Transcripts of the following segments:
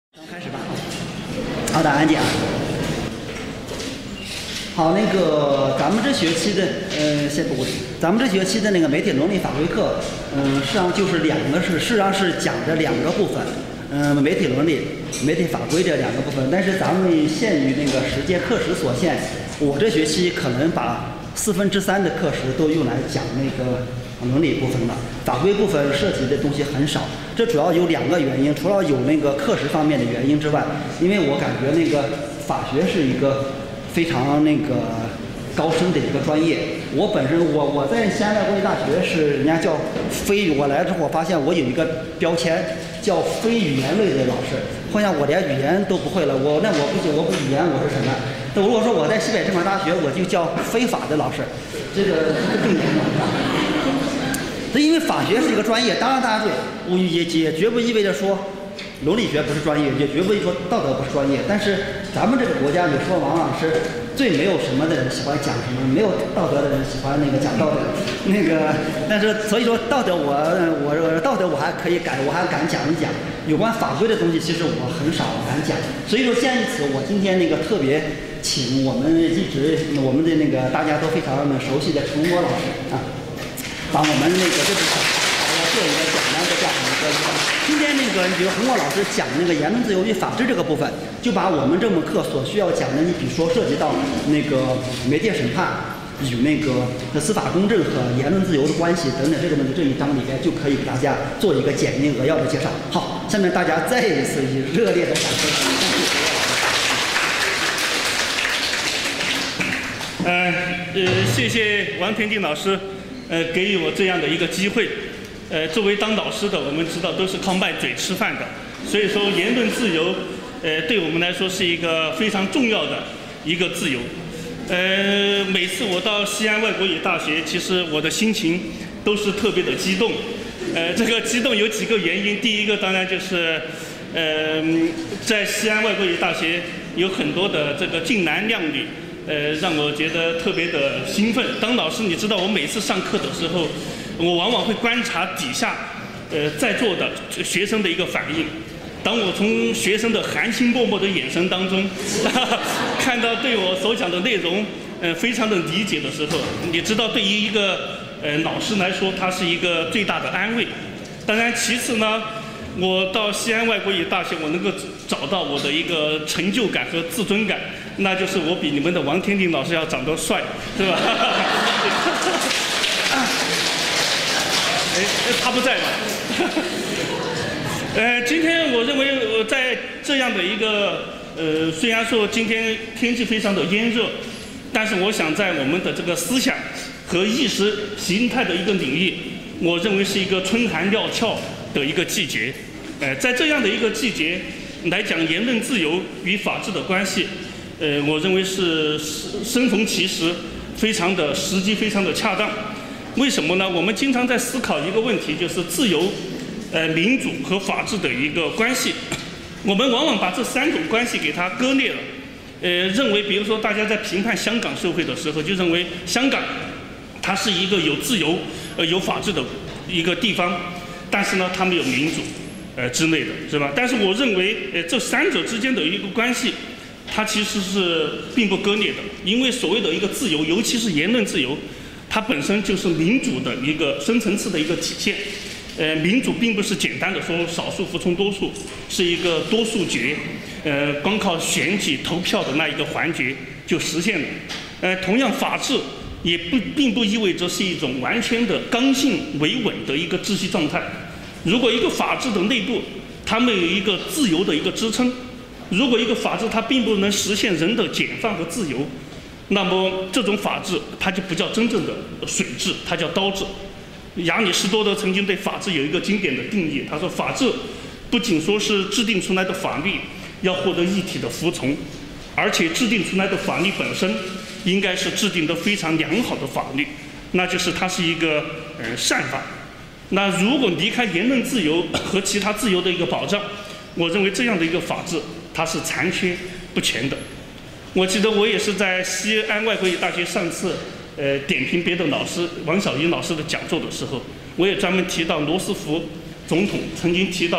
咱们开始吧。好的，安静啊。好，咱们这学期的先不顾，咱们这学期的那个媒体伦理法规课，实际上就是事实上是讲着两个部分，媒体伦理、媒体法规这两个部分。但是咱们限于那个时间课时所限，我这学期可能把3/4的课时都用来讲那个伦理部分了，法规部分涉及的东西很少。这主要有两个原因，除了有那个课时方面的原因之外，因为我感觉那个法学是一个非常那个高深的一个专业。我本身我在西安外国语大学是人家叫非语，我来之后我发现我有一个标签叫非语言类的老师，好像我连语言都不会了，我不语言我是什么？那如果说我在西北政法大学，我就叫非法的老师，这个更严重。因为法学是一个专业，当然大家对，也绝不意味着说伦理学不是专业，也绝不意味着说道德不是专业。但是咱们这个国家有时候往往是最没有什么的人喜欢讲什么，没有道德的人喜欢那个讲道德，但是所以说道德我道德我还可以我还敢讲一讲，有关法规的东西其实我很少敢讲。所以说鉴于此，我今天特别请我们的大家都非常熟悉的陈国老师啊。帮我们这次做一个简单的这样的一个。今天比如洪国老师讲言论自由与法治这个部分，就把我们这门课所需要讲的，你比如说涉及到媒介审判与司法公正和言论自由的关系等等这个问题，这一章里面就可以给大家做一个简明扼要的介绍。好，下面大家再一次以热烈的掌声。 谢谢王天定老师。给予我这样的一个机会，作为当导师的，我们知道都是靠卖嘴吃饭的，所以说言论自由，对我们来说是一个非常重要的一个自由。每次我到西安外国语大学，其实我的心情都是特别的激动。这个激动有几个原因，第一个当然就是，在西安外国语大学有很多的这个俊男靓女。让我觉得特别的兴奋。当老师，你知道我每次上课的时候，我往往会观察底下，在座的学生的一个反应。当我从学生的含情脉脉的眼神当中，看到对我所讲的内容，非常的理解的时候，你知道，对于一个老师来说，它是一个最大的安慰。当然，其次呢，我到西安外国语大学，我能够找到我的一个成就感和自尊感。那就是我比你们的王天定老师要长得帅，是吧？他不在吧？今天我认为我在这样的一个虽然说今天天气非常的炎热，但是我想在我们的这个思想和意识形态的一个领域，我认为是一个春寒料峭的一个季节。在这样的一个季节来讲言论自由与法治的关系。我认为是生逢其时，非常的时机，非常的恰当。为什么呢？我们经常在思考一个问题，就是自由、民主和法治的一个关系。我们往往把这3种关系给它割裂了。认为比如说大家在评判香港社会的时候，就认为香港它是一个有自由、有法治的一个地方，但是呢，它没有民主，之类的，是吧？但是我认为，这3者之间的一个关系。它其实是并不割裂的，因为所谓的一个自由，尤其是言论自由，它本身就是民主的一个深层次的一个体现。民主并不是简单的说少数服从多数，是一个多数决，光靠选举投票的那一个环节就实现了。同样，法治也并不意味着是一种完全的刚性维稳的一个秩序状态。如果一个法治的内部它没有一个自由的一个支撑，如果一个法治它并不能实现人的解放和自由，那么这种法治它就不叫真正的水治，它叫刀治。亚里士多德曾经对法治有一个经典的定义，他说法治不仅说是制定出来的法律要获得议体的服从，而且制定出来的法律本身应该是制定得非常良好的法律，那就是它是一个善法。那如果离开言论自由和其他自由的一个保障，我认为这样的一个法治它是残缺不全的。我记得我也是在西安外国语大学上次点评别的老师王小云老师的讲座的时候，我也专门提到罗斯福总统曾经提到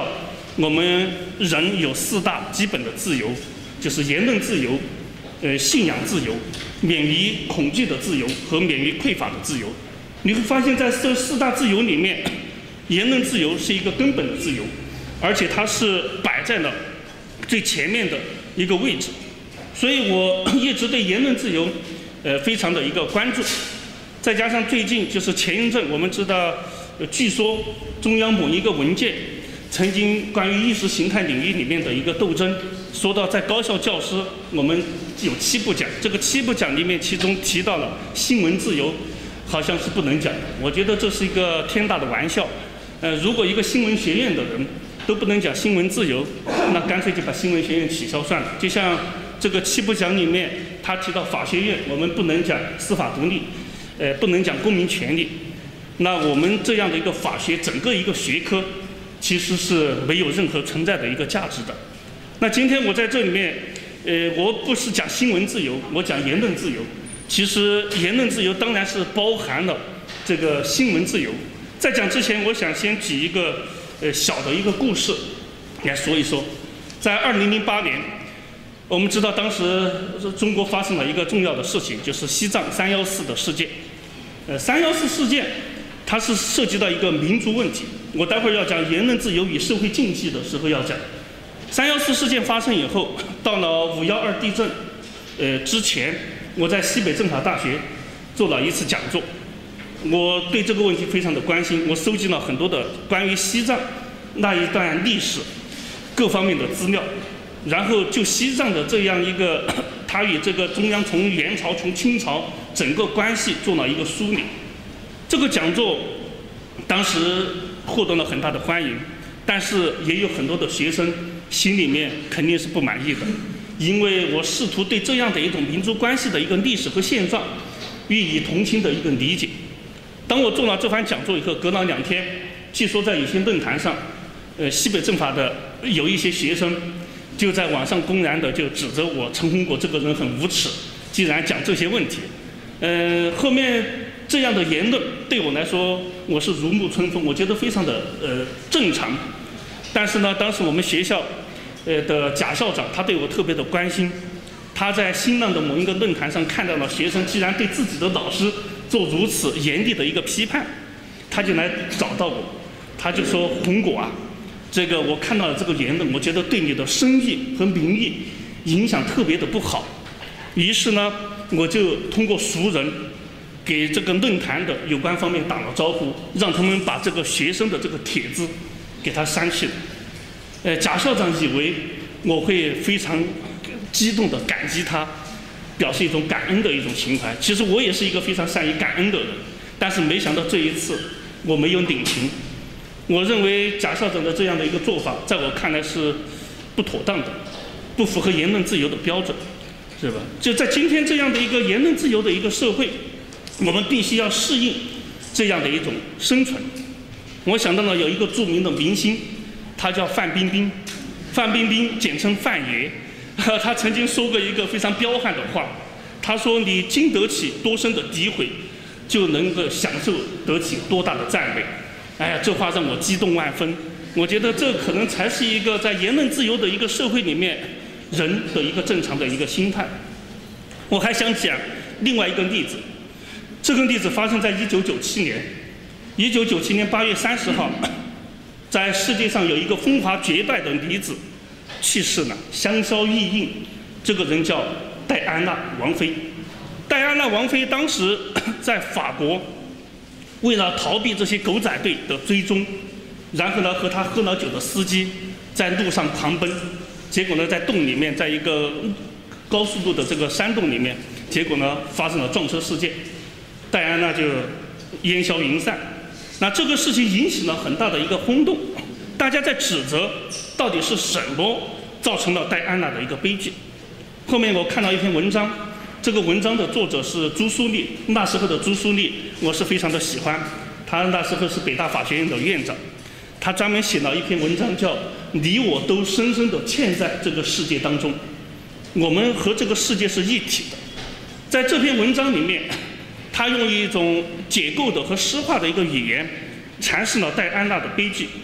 我们人有4大基本的自由，就是言论自由、信仰自由、免于恐惧的自由和免于匮乏的自由。你会发现在这4大自由里面，言论自由是一个根本的自由，而且它是摆在了最前面的一个位置。所以我一直对言论自由非常的一个关注。再加上最近就是前一阵我们知道，据说中央某一个文件曾经关于意识形态领域里面的一个斗争，说到在高校教师我们有7部讲，这个7部讲里面其中提到了新闻自由，好像是不能讲的。我觉得这是一个天大的玩笑。如果一个新闻学院的人都不能讲新闻自由，那干脆就把新闻学院取消算了。就像这个7部讲里面，他提到法学院，我们不能讲司法独立，不能讲公民权利。那我们这样的一个法学整个一个学科，其实是没有任何存在的一个价值的。那今天我在这里面，我不是讲新闻自由，我讲言论自由。其实言论自由当然是包含了这个新闻自由。在讲之前，我想先举一个小的一个故事来说一说。在2008年，我们知道当时中国发生了一个重要的事情，就是西藏314的事件。314事件它是涉及到一个民族问题，我待会儿要讲言论自由与社会禁忌的时候要讲。314事件发生以后，到了512地震之前，我在西北政法大学做了一次讲座。我对这个问题非常的关心，我收集了很多的关于西藏那一段历史各方面的资料，然后就西藏的这样一个它与这个中央从元朝从清朝整个关系做了一个梳理。这个讲座当时获得了很大的欢迎，但是也有很多的学生心里面肯定是不满意的，因为我试图对这样的一种民族关系的一个历史和现状予以同情的一个理解。当我做了这番讲座以后，隔了2天，据说在有些论坛上，西北政法的有一些学生就在网上公然的就指责我陈洪国这个人很无耻，竟然讲这些问题。后面这样的言论对我来说，我是如沐春风，我觉得非常的正常。但是呢，当时我们学校的贾校长他对我特别的关心，他在新浪的某一个论坛上看到了学生竟然对自己的老师做如此严厉的一个批判，他就来找到我，他就说：“洪果啊，这个我看到了这个言论，我觉得对你的声誉和名誉影响特别的不好。”于是呢，我就通过熟人给这个论坛的有关方面打了招呼，让他们把这个学生的这个帖子给他删去了。贾校长以为我会非常激动地感激他，表示一种感恩的一种情怀。其实我也是一个非常善于感恩的人，但是没想到这一次我没有领情。我认为贾校长的这样的一个做法，在我看来是不妥当的，不符合言论自由的标准，是吧？就在今天这样的一个言论自由的一个社会，我们必须要适应这样的一种生存。我想到了有一个著名的明星，他叫范冰冰，范冰冰简称范爷。他曾经说过一个非常彪悍的话，他说：“你经得起多深的诋毁，就能够享受得起多大的赞美。”哎呀，这话让我激动万分。我觉得这可能才是一个在言论自由的一个社会里面人的一个正常的一个心态。我还想讲另外一个例子，这个例子发生在1997年。1997年8月30号，在世界上有一个风华绝代的女子去世了，香消玉殒。这个人叫戴安娜王妃。戴安娜王妃当时在法国，为了逃避这些狗仔队的追踪，然后呢和她喝了酒的司机在路上狂奔，结果呢在洞里面，在一个高速度的这个山洞里面，结果呢发生了撞车事件，戴安娜就烟消云散。那这个事情引起了很大的一个轰动，大家在指责到底是什么造成了戴安娜的一个悲剧。后面我看到一篇文章，这个文章的作者是朱苏丽，那时候的朱苏丽我是非常的喜欢，他那时候是北大法学院的院长，他专门写了一篇文章叫《你我都深深地嵌在这个世界当中，我们和这个世界是一体的》。在这篇文章里面，他用一种解构的和诗化的一个语言阐释了戴安娜的悲剧。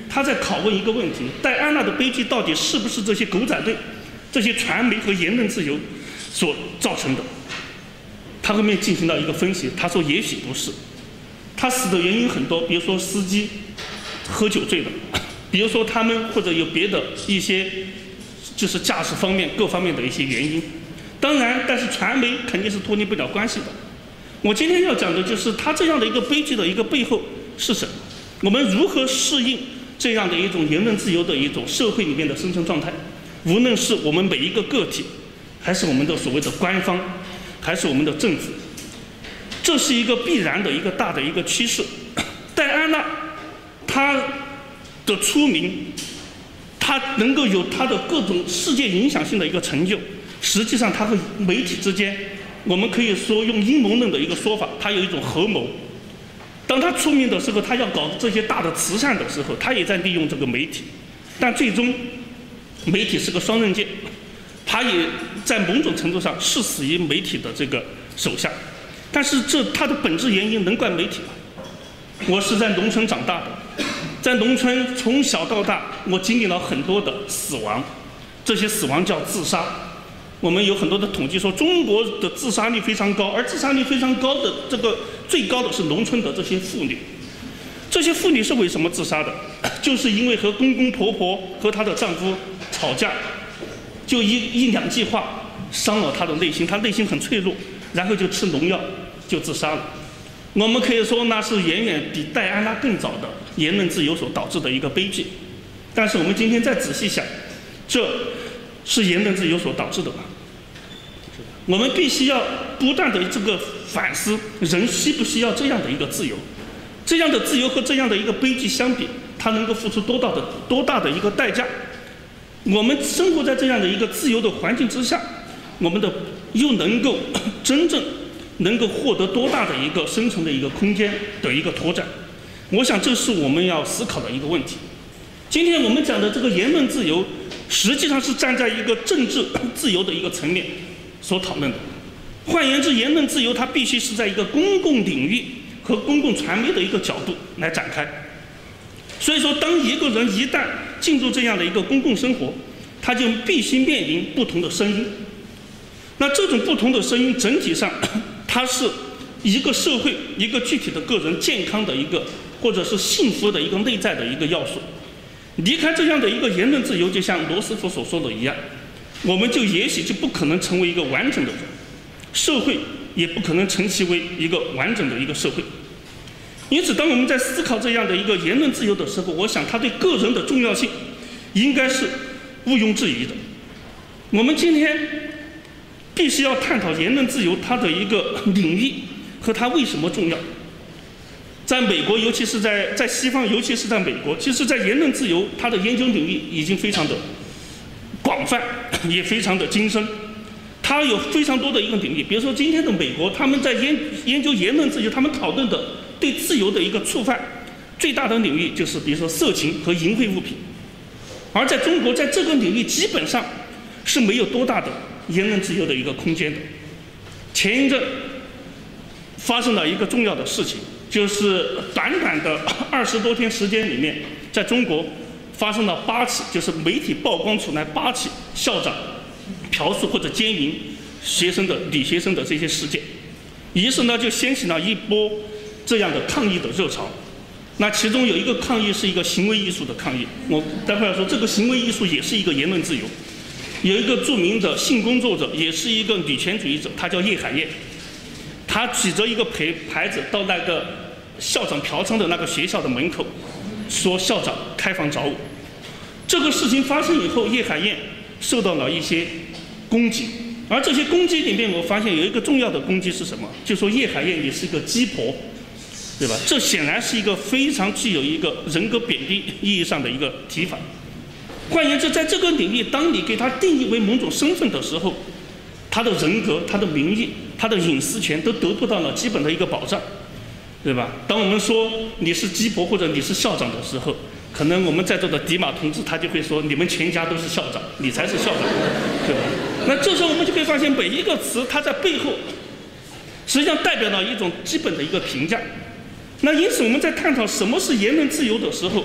他在拷问一个问题：戴安娜的悲剧到底是不是这些狗仔队、这些传媒和言论自由所造成的？他后面进行了一个分析，他说也许不是，他死的原因很多，比如说司机喝酒醉的，比如说他们或者有别的一些就是驾驶方面各方面的一些原因。当然，但是传媒肯定是脱离不了关系的。我今天要讲的就是他这样的一个悲剧的一个背后是什么？我们如何适应这样的一种言论自由的一种社会里面的生存状态？无论是我们每一个个体，还是我们的所谓的官方，还是我们的政府，这是一个必然的一个大的一个趋势。戴安娜她的出名，她能够有她的各种世界影响性的一个成就，实际上她和媒体之间，我们可以说用阴谋论的一个说法，她有一种合谋。当她出名的时候，她要搞这些大的慈善的时候，她也在利用这个媒体，但最终媒体是个双刃剑，她也在某种程度上是死于媒体的这个手下。但是它的本质原因能怪媒体吗？我是在农村长大的，在农村从小到大，我经历了很多的死亡，这些死亡叫自杀。我们有很多的统计说，中国的自杀率非常高，而自杀率非常高的这个最高的是农村的这些妇女。这些妇女是为什么自杀的？就是因为和公公婆婆和她的丈夫吵架，就一两句话伤了她的内心，她内心很脆弱，然后就吃农药就自杀了。我们可以说那是远远比戴安娜更早的言论自由所导致的一个悲剧。但是我们今天再仔细想，这是言论自由所导致的吗？我们必须要不断的这个反思，人需不需要这样的一个自由？这样的自由和这样的一个悲剧相比，它能够付出多大的一个代价？我们生活在这样的一个自由的环境之下，我们又能够真正能够获得多大的一个生存的一个空间的一个拓展？我想这是我们要思考的一个问题。今天我们讲的这个言论自由，实际上是站在一个政治自由的一个层面所讨论的。换言之，言论自由它必须是在一个公共领域和公共传媒的一个角度来展开。所以说，当一个人一旦进入这样的一个公共生活，他就必须面临不同的声音。那这种不同的声音，整体上它是一个社会、一个具体的个人健康的一个，或者是幸福的一个内在的一个要素。离开这样的一个言论自由，就像罗斯福所说的一样，我们就也许就不可能成为一个完整的人，社会也不可能成其为一个完整的一个社会。因此，当我们在思考这样的一个言论自由的时候，我想它对个人的重要性应该是毋庸置疑的。我们今天必须要探讨言论自由它的一个领域和它为什么重要。在美国，尤其是在西方，尤其是在美国，其实在言论自由它的研究领域已经非常的广泛，也非常的精深。它有非常多的一个领域，比如说今天的美国，他们在研究言论自由，他们讨论的对自由的一个触犯最大的领域就是比如说色情和淫秽物品。而在中国，在这个领域基本上是没有多大的言论自由的一个空间的。前一阵发生了一个重要的事情，就是短短的20多天时间里面，在中国发生了8起，就是媒体曝光出来8起校长嫖宿或者奸淫女学生的这些事件，于是呢就掀起了一波这样的抗议的热潮。那其中有一个抗议是一个行为艺术的抗议，我待会儿要说这个行为艺术也是一个言论自由。有一个著名的性工作者，也是一个女权主义者，他叫叶海燕，他举着一个牌子到那个校长嫖娼的那个学校的门口，说校长开房找我。这个事情发生以后，叶海燕受到了一些攻击，而这些攻击里面，我发现有一个重要的攻击是什么？就说叶海燕也是一个鸡婆，对吧？这显然是一个非常具有一个人格贬低意义上的一个提法。换言之，在这个领域，当你给他定义为某种身份的时候，他的人格、他的名誉、他的隐私权都得不到了基本的一个保障，对吧？当我们说你是鸡婆或者你是校长的时候，可能我们在座的迪马同志他就会说，你们全家都是校长，你才是校长，对吧？那这时候我们就可以发现，每一个词它在背后实际上代表了一种基本的一个评价。那因此我们在探讨什么是言论自由的时候，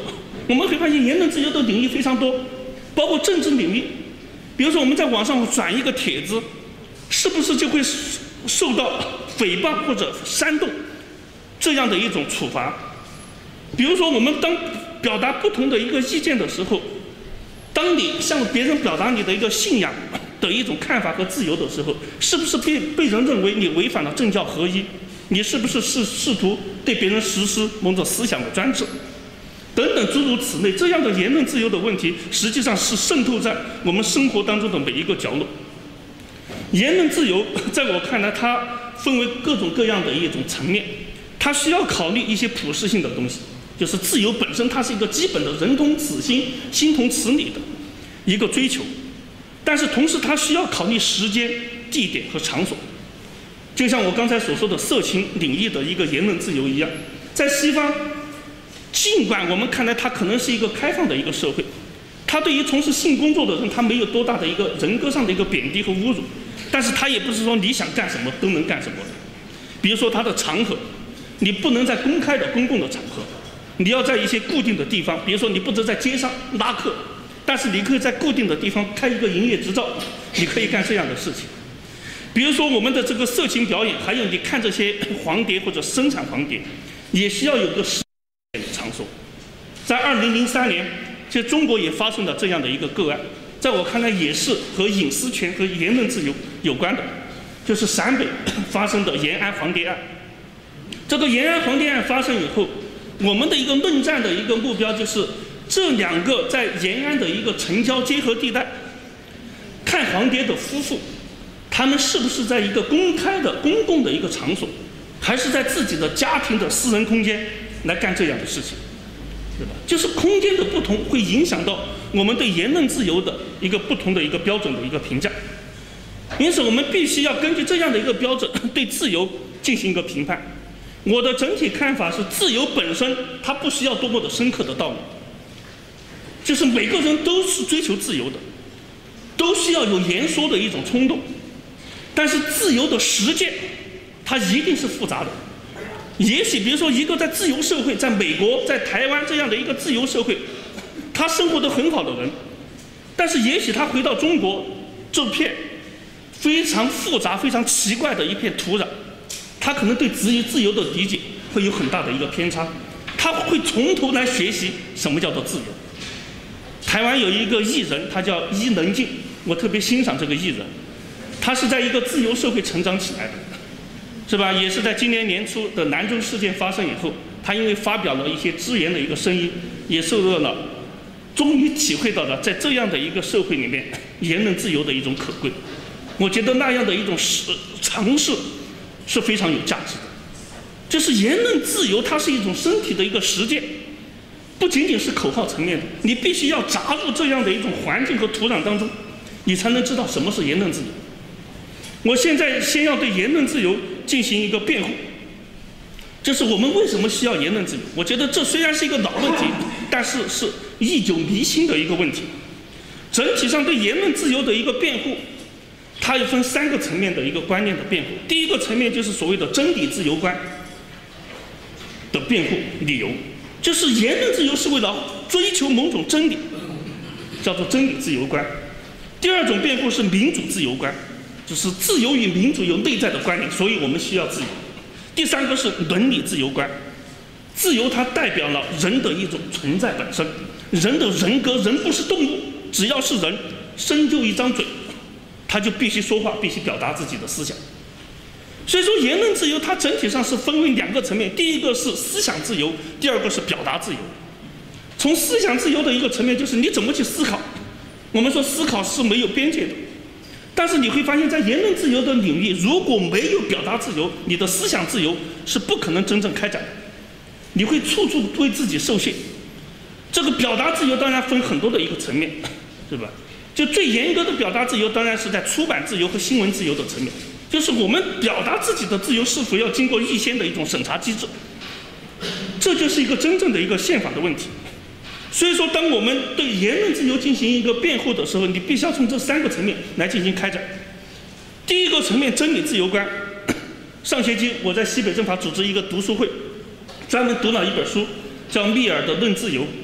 我们会发现言论自由的领域非常多，包括政治领域。比如说我们在网上转一个帖子，是不是就会受到诽谤或者煽动这样的一种处罚？比如说我们当表达不同的一个意见的时候，当你向别人表达你的一个信仰的一种看法和自由的时候，是不是被人认为你违反了政教合一？你是不是试图对别人实施某种思想的专制？等等诸如此类，这样的言论自由的问题，实际上是渗透在我们生活当中的每一个角落。言论自由在我看来，它分为各种各样的一种层面，它需要考虑一些普适性的东西，就是自由本身它是一个基本的人同此心、心同此理的一个追求，但是同时它需要考虑时间、地点和场所。就像我刚才所说的色情领域的一个言论自由一样，在西方，尽管我们看来它可能是一个开放的一个社会，它对于从事性工作的人，它没有多大的一个人格上的一个贬低和侮辱，但是它也不是说你想干什么都能干什么的。比如说它的场合，你不能在公开的公共的场合，你要在一些固定的地方，比如说你不能在街上拉客，但是你可以在固定的地方开一个营业执照，你可以干这样的事情。比如说我们的这个色情表演，还有你看这些黄碟或者生产黄碟，也需要有个实践的场所。在2003年，其实中国也发生了这样的一个个案，在我看来也是和隐私权和言论自由有关的，就是陕北发生的延安黄碟案。这个延安黄碟案发生以后，我们的一个论战的一个目标就是这两个在延安的一个城郊结合地带看黄碟的夫妇，他们是不是在一个公开的公共的一个场所，还是在自己的家庭的私人空间来干这样的事情，对吧？就是空间的不同会影响到我们对言论自由的一个不同的一个标准的一个评价。因此我们必须要根据这样的一个标准对自由进行一个评判。我的整体看法是，自由本身它不需要多么的深刻的道理，就是每个人都是追求自由的，都需要有言说的一种冲动，但是自由的实践它一定是复杂的。也许比如说一个在自由社会，在美国、在台湾这样的一个自由社会，他生活得很好的人，但是也许他回到中国这片非常复杂、非常奇怪的一片土壤，他可能对自由的理解会有很大的一个偏差，他会从头来学习什么叫做自由。台湾有一个艺人，他叫伊能静，我特别欣赏这个艺人，他是在一个自由社会成长起来的，是吧？也是在今年年初的南州事件发生以后，他因为发表了一些支援的一个声音，也受到了，终于体会到了在这样的一个社会里面，言论自由的一种可贵。我觉得那样的一种尝试是非常有价值的。就是言论自由，它是一种身体的一个实践，不仅仅是口号层面的，你必须要扎入这样的一种环境和土壤当中，你才能知道什么是言论自由。我现在先要对言论自由进行一个辩护，就是我们为什么需要言论自由？我觉得这虽然是一个老问题，但是是历久弥新的一个问题。整体上对言论自由的一个辩护，它又分3个层面的一个观念的辩护。第一个层面就是所谓的真理自由观的辩护理由，就是言论自由是为了追求某种真理，叫做真理自由观。第二种辩护是民主自由观，就是自由与民主有内在的关联，所以我们需要自由。第3个是伦理自由观，自由它代表了人的一种存在本身，人的人格，人不是动物，只要是人，生就一张嘴，他就必须说话，必须表达自己的思想。所以说言论自由它整体上是分为2个层面，第一个是思想自由，第二个是表达自由。从思想自由的一个层面，就是你怎么去思考，我们说思考是没有边界的，但是你会发现在言论自由的领域，如果没有表达自由，你的思想自由是不可能真正开展的，你会处处对自己受限。这个表达自由当然分很多的一个层面，是吧？就最严格的表达自由当然是在出版自由和新闻自由的层面，就是我们表达自己的自由是否要经过预先的一种审查机制，这就是一个真正的一个宪法的问题。所以说当我们对言论自由进行一个辩护的时候，你必须要从这3个层面来进行开展。第一个层面，真理自由观。上学期我在西北政法组织一个读书会，专门读了一本书叫密尔的《论自由》。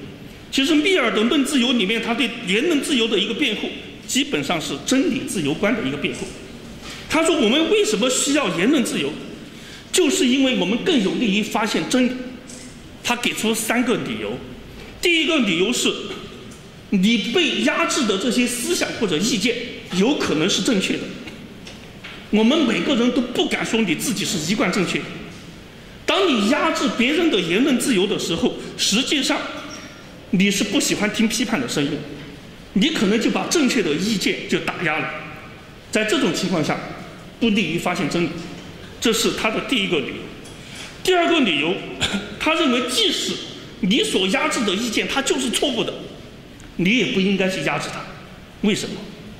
其实密尔的论自由里面，他对言论自由的一个辩护，基本上是真理自由观的一个辩护。他说我们为什么需要言论自由，就是因为我们更有利于发现真理。他给出3个理由。第一个理由是，你被压制的这些思想或者意见有可能是正确的。我们每个人都不敢说你自己是一贯正确的。当你压制别人的言论自由的时候，实际上你是不喜欢听批判的声音，你可能就把正确的意见就打压了。在这种情况下，不利于发现真理。这是他的第一个理由。第二个理由，他认为即使你所压制的意见它就是错误的，你也不应该去压制它。为什么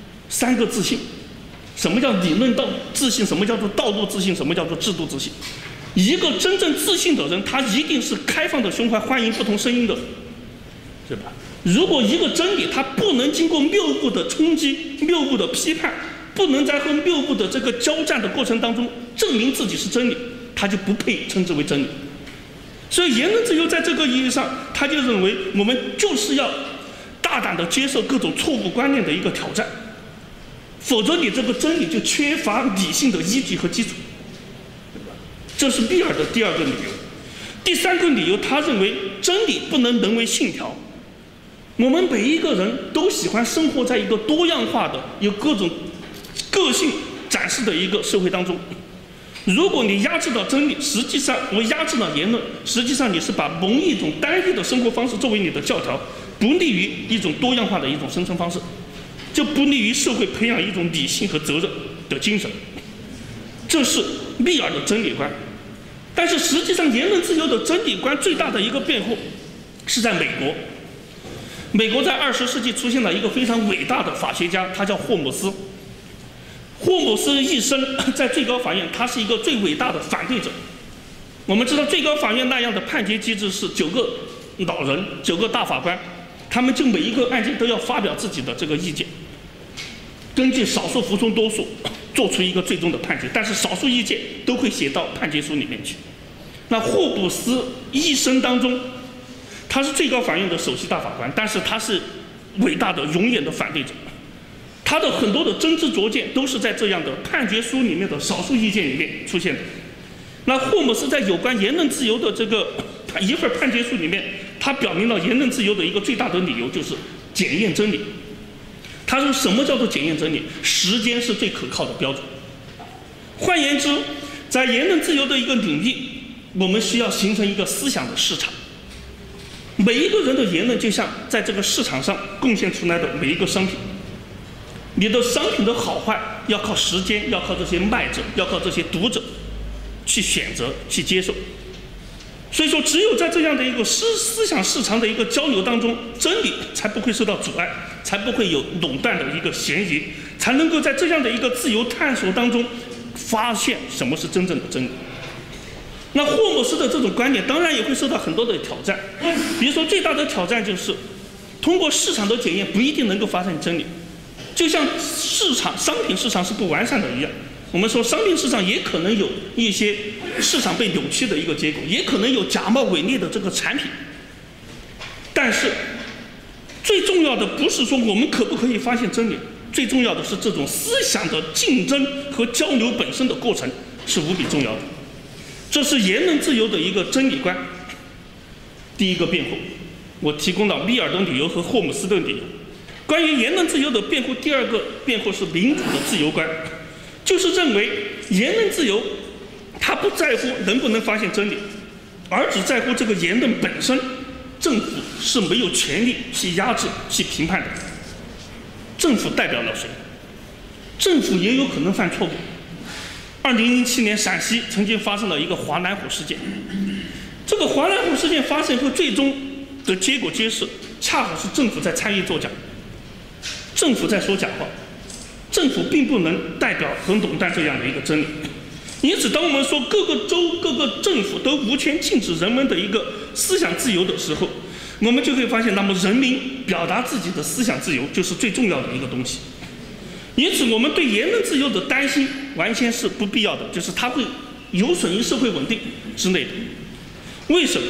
？3个自信。什么叫理论自信？什么叫做道路自信？什么叫做制度自信？一个真正自信的人，他一定是开放的胸怀，欢迎不同声音的人，对吧？如果一个真理它不能经过谬误的冲击、谬误的批判，不能在和谬误的这个交战的过程当中证明自己是真理，它就不配称之为真理。所以言论自由在这个意义上，他就认为我们就是要大胆地接受各种错误观念的一个挑战，否则你这个真理就缺乏理性的依据和基础。这是密尔的第二个理由。第3个理由，他认为真理不能沦为信条。我们每一个人都喜欢生活在一个多样化的、有各种个性展示的一个社会当中。如果你压制到真理，实际上我压制了言论，实际上你是把某一种单一的生活方式作为你的教条，不利于一种多样化的一种生存方式，就不利于社会培养一种理性和责任的精神。这是密尔的真理观。但是实际上，言论自由的真理观最大的一个辩护是在美国。美国在20世纪出现了一个非常伟大的法学家，他叫霍姆斯。霍姆斯一生在最高法院，他是一个最伟大的反对者。我们知道最高法院那样的判决机制是9个老人、9个大法官，他们就每一个案件都要发表自己的这个意见，根据少数服从多数做出一个最终的判决，但是少数意见都会写到判决书里面去。那霍姆斯一生当中，他是最高法院的首席大法官，但是他是伟大的永远的反对者。他的很多的真知灼见都是在这样的判决书里面的少数意见里面出现的。那霍姆斯在有关言论自由的这个一份判决书里面，他表明了言论自由的一个最大的理由就是检验真理。他说什么叫做检验真理？时间是最可靠的标准。换言之，在言论自由的一个领域，我们需要形成一个思想的市场。每一个人的言论就像在这个市场上贡献出来的每一个商品，你的商品的好坏要靠时间，要靠这些卖者，要靠这些读者去选择、去接受。所以说，只有在这样的一个思想市场的一个交流当中，真理才不会受到阻碍，才不会有垄断的一个嫌疑，才能够在这样的一个自由探索当中发现什么是真正的真理。那霍姆斯的这种观点当然也会受到很多的挑战，比如说最大的挑战就是通过市场的检验不一定能够发现真理，就像商品市场是不完善的一样。我们说商品市场也可能有一些市场被扭曲的一个结果，也可能有假冒伪劣的这个产品。但是最重要的不是说我们可不可以发现真理，最重要的是这种思想的竞争和交流本身的过程是无比重要的。这是言论自由的一个真理观。第一个辩护，我提供了密尔的理由和霍姆斯的理由。关于言论自由的辩护，第二个辩护是民主的自由观，就是认为言论自由它不在乎能不能发现真理，而只在乎这个言论本身，政府是没有权利去压制、去评判的。政府代表了谁？政府也有可能犯错误。2007年陕西曾经发生了一个华南虎事件，这个华南虎事件发生后，最终的结果揭示，恰好是政府在参与作假，政府在说假话，政府并不能代表和垄断这样的一个真理。因此，当我们说各个州、各个政府都无权禁止人们的一个思想自由的时候，我们就会发现，那么人民表达自己的思想自由就是最重要的一个东西。因此，我们对言论自由的担心完全是不必要的，就是它会有损于社会稳定之类的。为什么？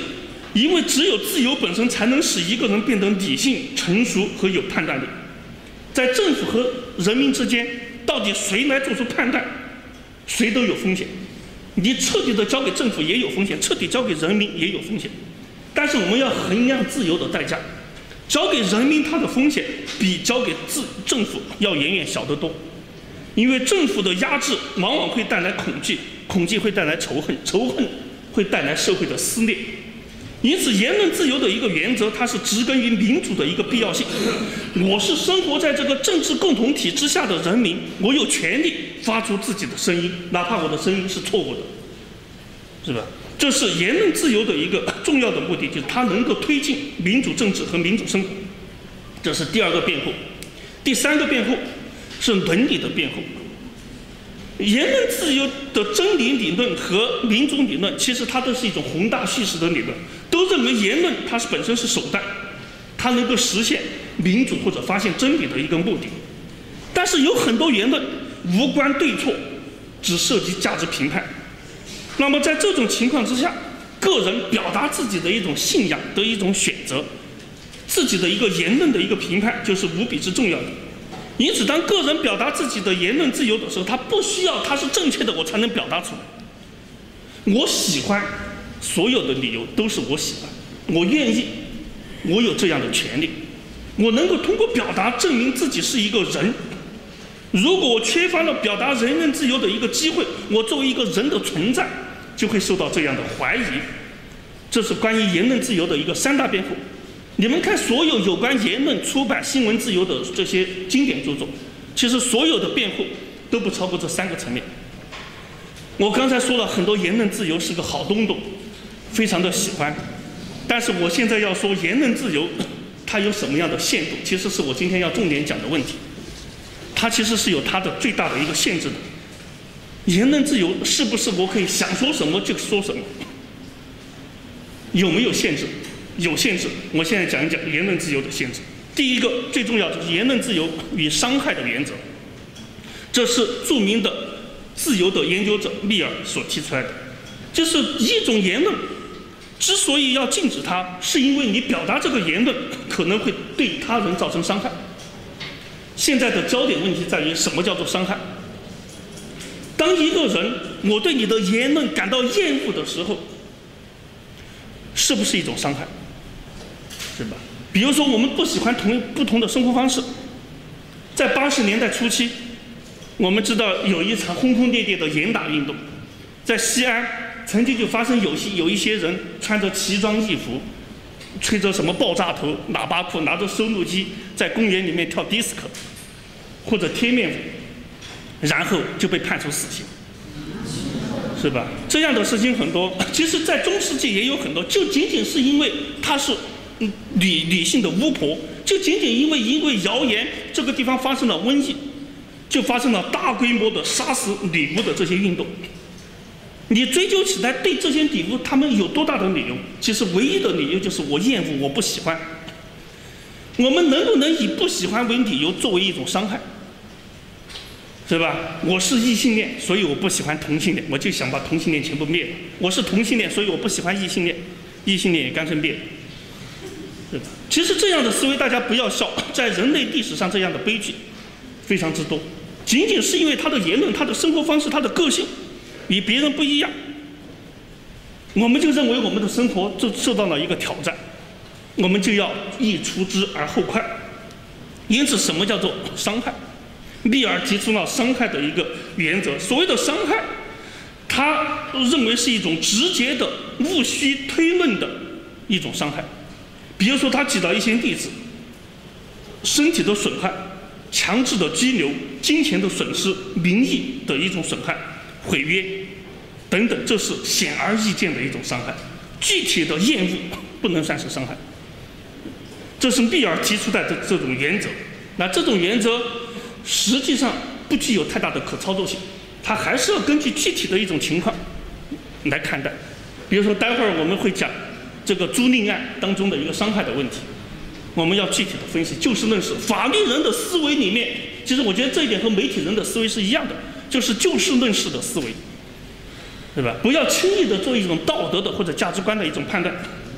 因为只有自由本身才能使一个人变得理性、成熟和有判断力。在政府和人民之间，到底谁来做出判断，谁都有风险。你彻底的交给政府也有风险，彻底交给人民也有风险。但是我们要衡量自由的代价，交给人民它的风险比交给政府要远远小得多。因为政府的压制往往会带来恐惧，恐惧会带来仇恨，仇恨会带来社会的撕裂。因此，言论自由的一个原则，它是植根于民主的一个必要性。我是生活在这个政治共同体之下的人民，我有权利发出自己的声音，哪怕我的声音是错误的，是吧？这是言论自由的一个重要的目的，就是它能够推进民主政治和民主生活。这是第二个辩护。第三个辩护是伦理的辩护。言论自由的真理理论和民主理论，其实它都是一种宏大叙事的理论，都认为言论它本身是手段，它能够实现民主或者发现真理的一个目的。但是有很多言论无关对错，只涉及价值评判。那么在这种情况之下，个人表达自己的一种信仰的一种选择，自己的一个言论的一个评判，就是无比之重要的。因此，当个人表达自己的言论自由的时候，他不需要他是正确的我才能表达出来。我喜欢，所有的理由都是我喜欢，我愿意，我有这样的权利，我能够通过表达证明自己是一个人。如果我缺乏了表达言论自由的一个机会，我作为一个人的存在就会受到这样的怀疑。这是关于言论自由的一个三大辩护。你们看，所有有关言论、出版、新闻自由的这些经典著作，其实所有的辩护都不超过这三个层面。我刚才说了很多言论自由是个好东东，非常的喜欢，但是我现在要说言论自由它有什么样的限度，其实是我今天要重点讲的问题。它其实是有它的最大的一个限制的。言论自由是不是我可以想说什么就说什么？有没有限制？有限制。我现在讲一讲言论自由的限制。第一个最重要就是言论自由与伤害的原则，这是著名的自由的研究者密尔所提出来的。就是一种言论之所以要禁止它，是因为你表达这个言论可能会对他人造成伤害。现在的焦点问题在于什么叫做伤害？当一个人我对你的言论感到厌恶的时候，是不是一种伤害？是吧？比如说我们不喜欢不同的生活方式。在80年代初期，我们知道有一场轰轰烈烈的严打运动，在西安曾经就发生有一些人穿着奇装异服，吹着什么爆炸头、喇叭裤，拿着收录机在公园里面跳迪斯科，或者贴面粉，然后就被判处死刑，是吧？这样的事情很多。其实在中世纪也有很多，就仅仅是因为他是女性的巫婆，就仅仅因为谣言这个地方发生了瘟疫，就发生了大规模的杀死女巫的这些运动。你追究起来，对这些女巫他们有多大的理由？其实唯一的理由就是我厌恶，我不喜欢。我们能不能以不喜欢为理由作为一种伤害？是吧？我是异性恋，所以我不喜欢同性恋，我就想把同性恋全部灭了。我是同性恋，所以我不喜欢异性恋，异性恋也干脆灭了。是吧？其实这样的思维大家不要笑，在人类历史上这样的悲剧非常之多，仅仅是因为他的言论、他的生活方式、他的个性与别人不一样，我们就认为我们的生活就受到了一个挑战，我们就要易除之而后快。因此，什么叫做伤害？密尔提出了伤害的一个原则。所谓的伤害，他认为是一种直接的、务虚推论的一种伤害。比如说，他举了一些例子：身体的损害、强制的拘留、金钱的损失、名誉的一种损害、毁约等等，这是显而易见的一种伤害。具体的厌恶不能算是伤害。这是密尔提出来的这种原则。那这种原则实际上不具有太大的可操作性，它还是要根据具体的一种情况来看待。比如说，待会儿我们会讲这个租赁案当中的一个伤害的问题，我们要具体的分析就事论事。法律人的思维里面，其实我觉得这一点和媒体人的思维是一样的，就是就事论事的思维，对吧？不要轻易的做一种道德的或者价值观的一种判断。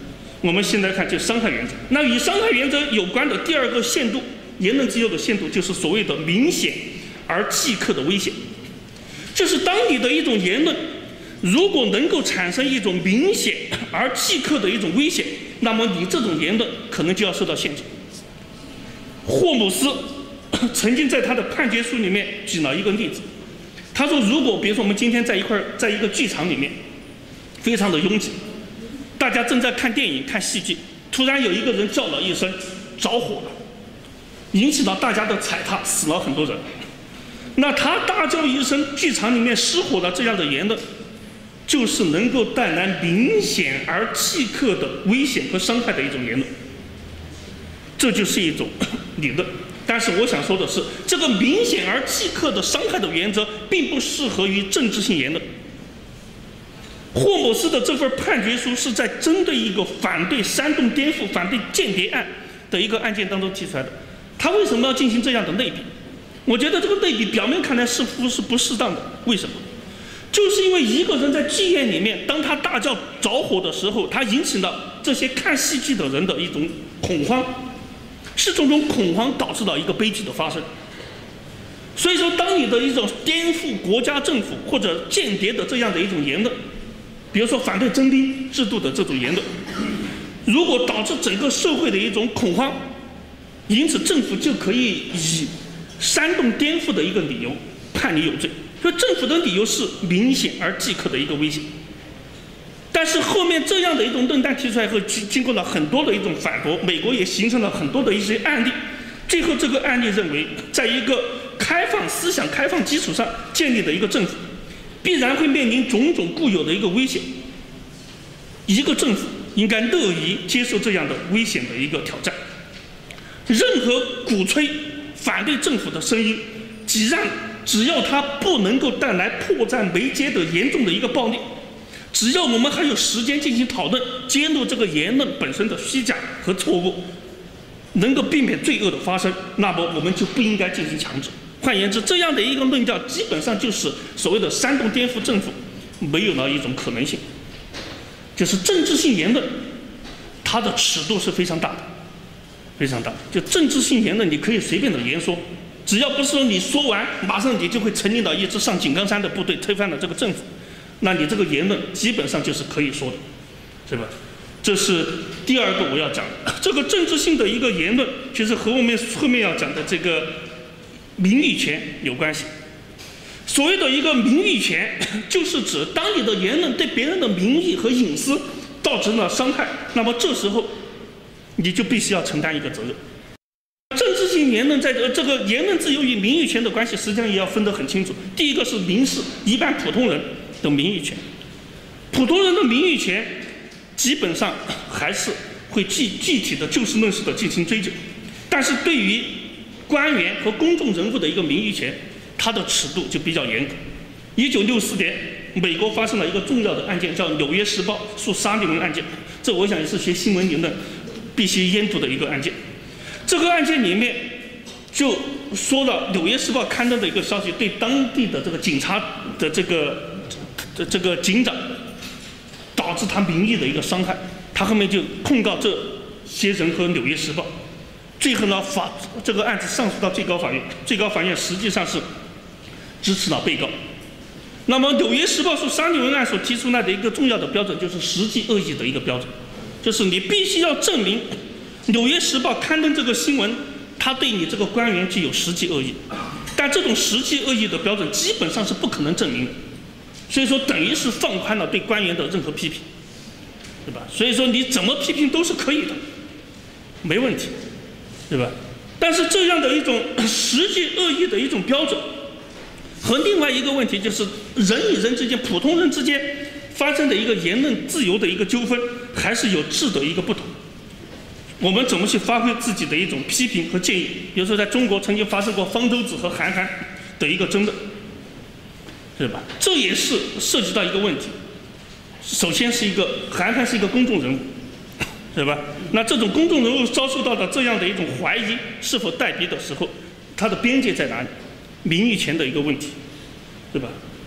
我们现在看就伤害原则。那与伤害原则有关的第二个限度，言论自由的限度，就是所谓的明显而即刻的危险。就是当你的一种言论，如果能够产生一种明显而即刻的一种危险，那么你这种言论可能就要受到限制。霍姆斯曾经在他的判决书里面举了一个例子，他说，如果比如说我们今天在一个剧场里面，非常的拥挤，大家正在看电影看戏剧，突然有一个人叫了一声着火了，引起了大家的踩踏，死了很多人。那他大叫一声剧场里面失火了这样的言论，就是能够带来明显而即刻的危险和伤害的一种言论，这就是一种理论。但是我想说的是，这个明显而即刻的伤害的原则并不适合于政治性言论。霍姆斯的这份判决书是在针对一个反对煽动颠覆、反对间谍案的一个案件当中提出来的。他为什么要进行这样的类比？我觉得这个类比表面看来似乎是不适当的。为什么？就是因为一个人在剧院里面，当他大叫着火的时候，他引起了这些看戏剧的人的一种恐慌，是这种恐慌导致了一个悲剧的发生。所以说，当你的一种颠覆国家政府或者间谍的这样的一种言论，比如说反对征兵制度的这种言论，如果导致整个社会的一种恐慌，因此政府就可以以煽动颠覆的一个理由判你有罪。所以政府的理由是明显而即刻的一个危险。但是后面这样的一种论断提出来后，经过了很多的一种反驳，美国也形成了很多的一些案例。最后这个案例认为，在一个开放思想、开放基础上建立的一个政府，必然会面临种种固有的一个危险。一个政府应该乐于接受这样的危险的一个挑战。任何鼓吹反对政府的声音，只要它不能够带来迫在眉睫的严重的一个暴力，只要我们还有时间进行讨论，揭露这个言论本身的虚假和错误，能够避免罪恶的发生，那么我们就不应该进行强制。换言之，这样的一个论调基本上就是所谓的煽动颠覆政府没有了一种可能性。就是政治性言论，它的尺度是非常大的，非常大。就政治性言论，你可以随便的言说，只要不是说你说完马上你就会成立了一支上井冈山的部队推翻了这个政府，那你这个言论基本上就是可以说的，是吧？这是第二个我要讲的。这个政治性的一个言论，其实和我们后面要讲的这个名誉权有关系。所谓的一个名誉权，就是指当你的言论对别人的名誉和隐私造成了伤害，那么这时候你就必须要承担一个责任。政治性言论在这个言论自由与名誉权的关系，实际上也要分得很清楚。第一个是民事，一般普通人的名誉权，普通人的名誉权基本上还是会具体的就事论事的进行追究，但是对于官员和公众人物的一个名誉权，它的尺度就比较严格。1964年，美国发生了一个重要的案件，叫《纽约时报》诉沙利文案件。这我想也是学新闻理论必须研读的一个案件。这个案件里面就说了，《纽约时报》刊登的一个消息对当地的这个警察的这个警长导致他名誉的一个伤害，他后面就控告这些人和《纽约时报》。最后呢，这个案子上诉到最高法院，最高法院实际上是支持了被告。那么《纽约时报》诉沙利文案所提出来的一个重要的标准，就是实际恶意的一个标准，就是你必须要证明《纽约时报》刊登这个新闻，它对你这个官员具有实际恶意。但这种实际恶意的标准基本上是不可能证明的，所以说等于是放宽了对官员的任何批评，对吧？所以说你怎么批评都是可以的，没问题，对吧？但是这样的一种实际恶意的一种标准，和另外一个问题就是人与人之间、普通人之间发生的一个言论自由的一个纠纷，还是有质的一个不同。我们怎么去发挥自己的一种批评和建议？比如说，在中国曾经发生过方舟子和韩寒的一个争论，是吧？这也是涉及到一个问题。首先是韩寒是一个公众人物，是吧？那这种公众人物遭受到的这样的一种怀疑是否代笔的时候，它的边界在哪里？名誉权的一个问题，对吧？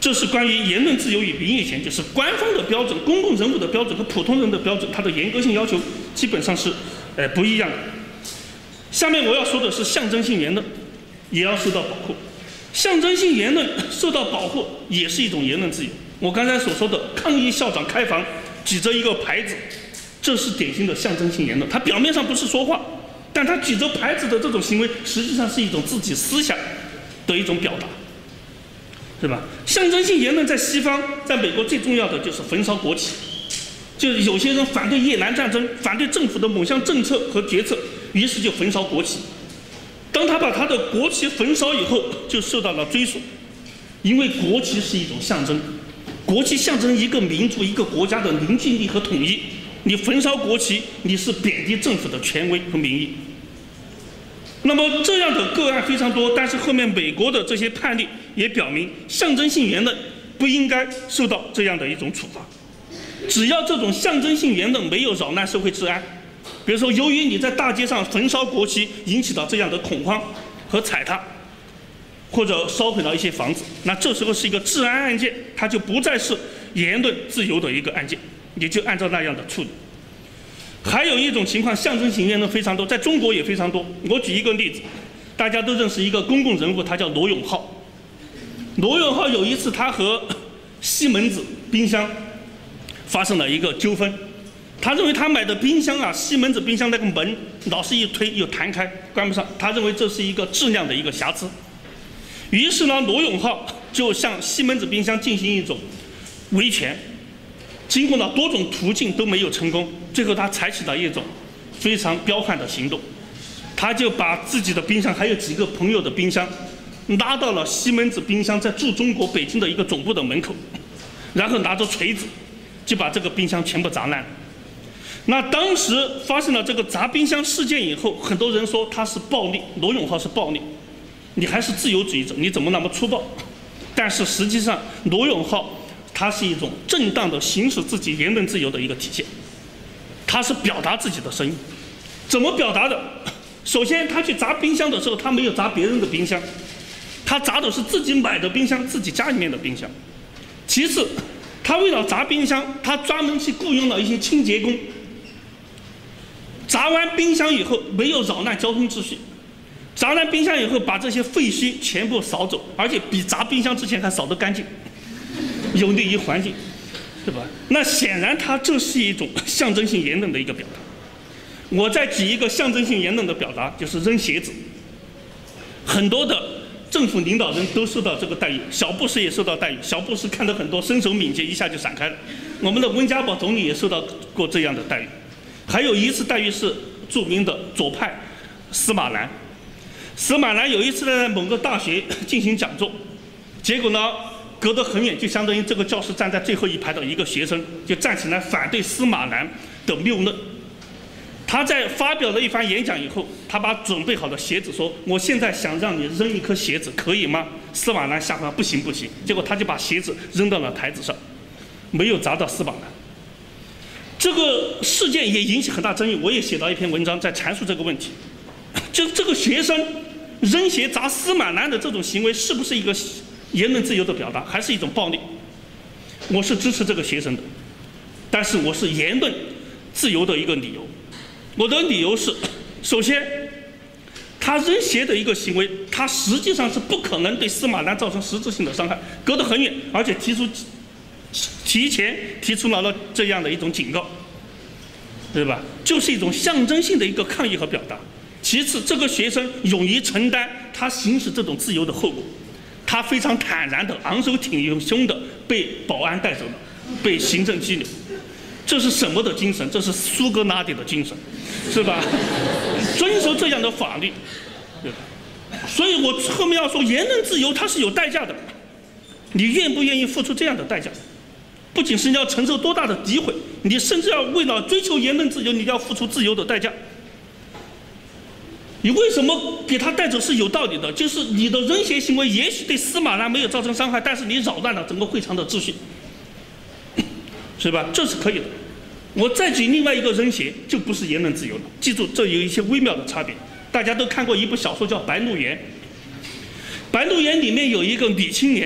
这是关于言论自由与名誉权，就是官方的标准、公共人物的标准和普通人的标准，它的严格性要求基本上是不一样的。下面我要说的是象征性言论也要受到保护。象征性言论受到保护也是一种言论自由。我刚才所说的抗议校长开房举着一个牌子，这是典型的象征性言论。他表面上不是说话，但他举着牌子的这种行为实际上是一种自己思想的一种表达，是吧？象征性言论在西方，在美国最重要的就是焚烧国旗，就是有些人反对越南战争，反对政府的某项政策和决策，于是就焚烧国旗。当他把他的国旗焚烧以后，就受到了追溯，因为国旗是一种象征，国旗象征一个民族、一个国家的凝聚力和统一。你焚烧国旗，你是贬低政府的权威和名誉。那么这样的个案非常多，但是后面美国的这些判例也表明，象征性言论不应该受到这样的一种处罚。只要这种象征性言论没有扰乱社会治安，比如说由于你在大街上焚烧国旗引起到这样的恐慌和踩踏，或者烧毁了一些房子，那这时候是一个治安案件，它就不再是言论自由的一个案件，也就按照那样的处理。还有一种情况，象征性言论非常多，在中国也非常多。我举一个例子，大家都认识一个公共人物，他叫罗永浩。罗永浩有一次他和西门子冰箱发生了一个纠纷，他认为他买的冰箱啊，西门子冰箱那个门老是一推又弹开，关不上，他认为这是一个质量的一个瑕疵。于是呢，罗永浩就向西门子冰箱进行一种维权，经过了多种途径都没有成功，最后他采取了一种非常彪悍的行动，他就把自己的冰箱还有几个朋友的冰箱拉到了西门子冰箱在驻中国北京的一个总部的门口，然后拿着锤子就把这个冰箱全部砸烂了。那当时发生了这个砸冰箱事件以后，很多人说他是暴力，罗永浩是暴力，你还是自由主义者，你怎么那么粗暴？但是实际上，罗永浩他是一种正当的行使自己言论自由的一个体现，他是表达自己的声音。怎么表达的？首先，他去砸冰箱的时候，他没有砸别人的冰箱，他砸的是自己买的冰箱，自己家里面的冰箱。其次，他为了砸冰箱，他专门去雇佣了一些清洁工，砸完冰箱以后没有扰乱交通秩序，砸完冰箱以后把这些废墟全部扫走，而且比砸冰箱之前还扫得干净，有利于环境，对吧？那显然它这是一种象征性言论的一个表达。我再举一个象征性言论的表达，就是扔鞋子。很多的政府领导人都受到这个待遇，小布什也受到待遇，小布什看到很多身手敏捷，一下就闪开了。我们的温家宝总理也受到过这样的待遇。还有一次待遇是著名的左派司马南。司马南有一次在某个大学进行讲座，结果呢隔得很远，就相当于这个教室站在最后一排的一个学生就站起来反对司马南的谬论。他在发表了一番演讲以后，他把准备好的鞋子说：“我现在想让你扔一颗鞋子，可以吗？”司马南吓坏，不行不行。结果他就把鞋子扔到了台子上，没有砸到司马南。这个事件也引起很大争议，我也写了一篇文章在阐述这个问题。就这个学生扔鞋砸司马南的这种行为，是不是一个言论自由的表达，还是一种暴力？我是支持这个学生的，但是我是言论自由的一个理由。我的理由是，首先，他扔鞋的一个行为，他实际上是不可能对司马南造成实质性的伤害，隔得很远，而且提前提出了这样的一种警告，对吧？就是一种象征性的一个抗议和表达。其次，这个学生勇于承担他行使这种自由的后果，他非常坦然的、昂首挺胸的被保安带走了，被行政拘留。这是什么的精神？这是苏格拉底的精神，是吧？遵守这样的法律，对吧？所以我后面要说，言论自由它是有代价的，你愿不愿意付出这样的代价？不仅是你要承受多大的诋毁，你甚至要为了追求言论自由，你要付出自由的代价。你为什么给他带走是有道理的？就是你的扔鞋行为也许对司马南没有造成伤害，但是你扰乱了整个会场的秩序，是吧？这是可以的。我再举另外一个扔鞋，就不是言论自由了。记住，这有一些微妙的差别。大家都看过一部小说叫《白鹿原》，《白鹿原》里面有一个女青年，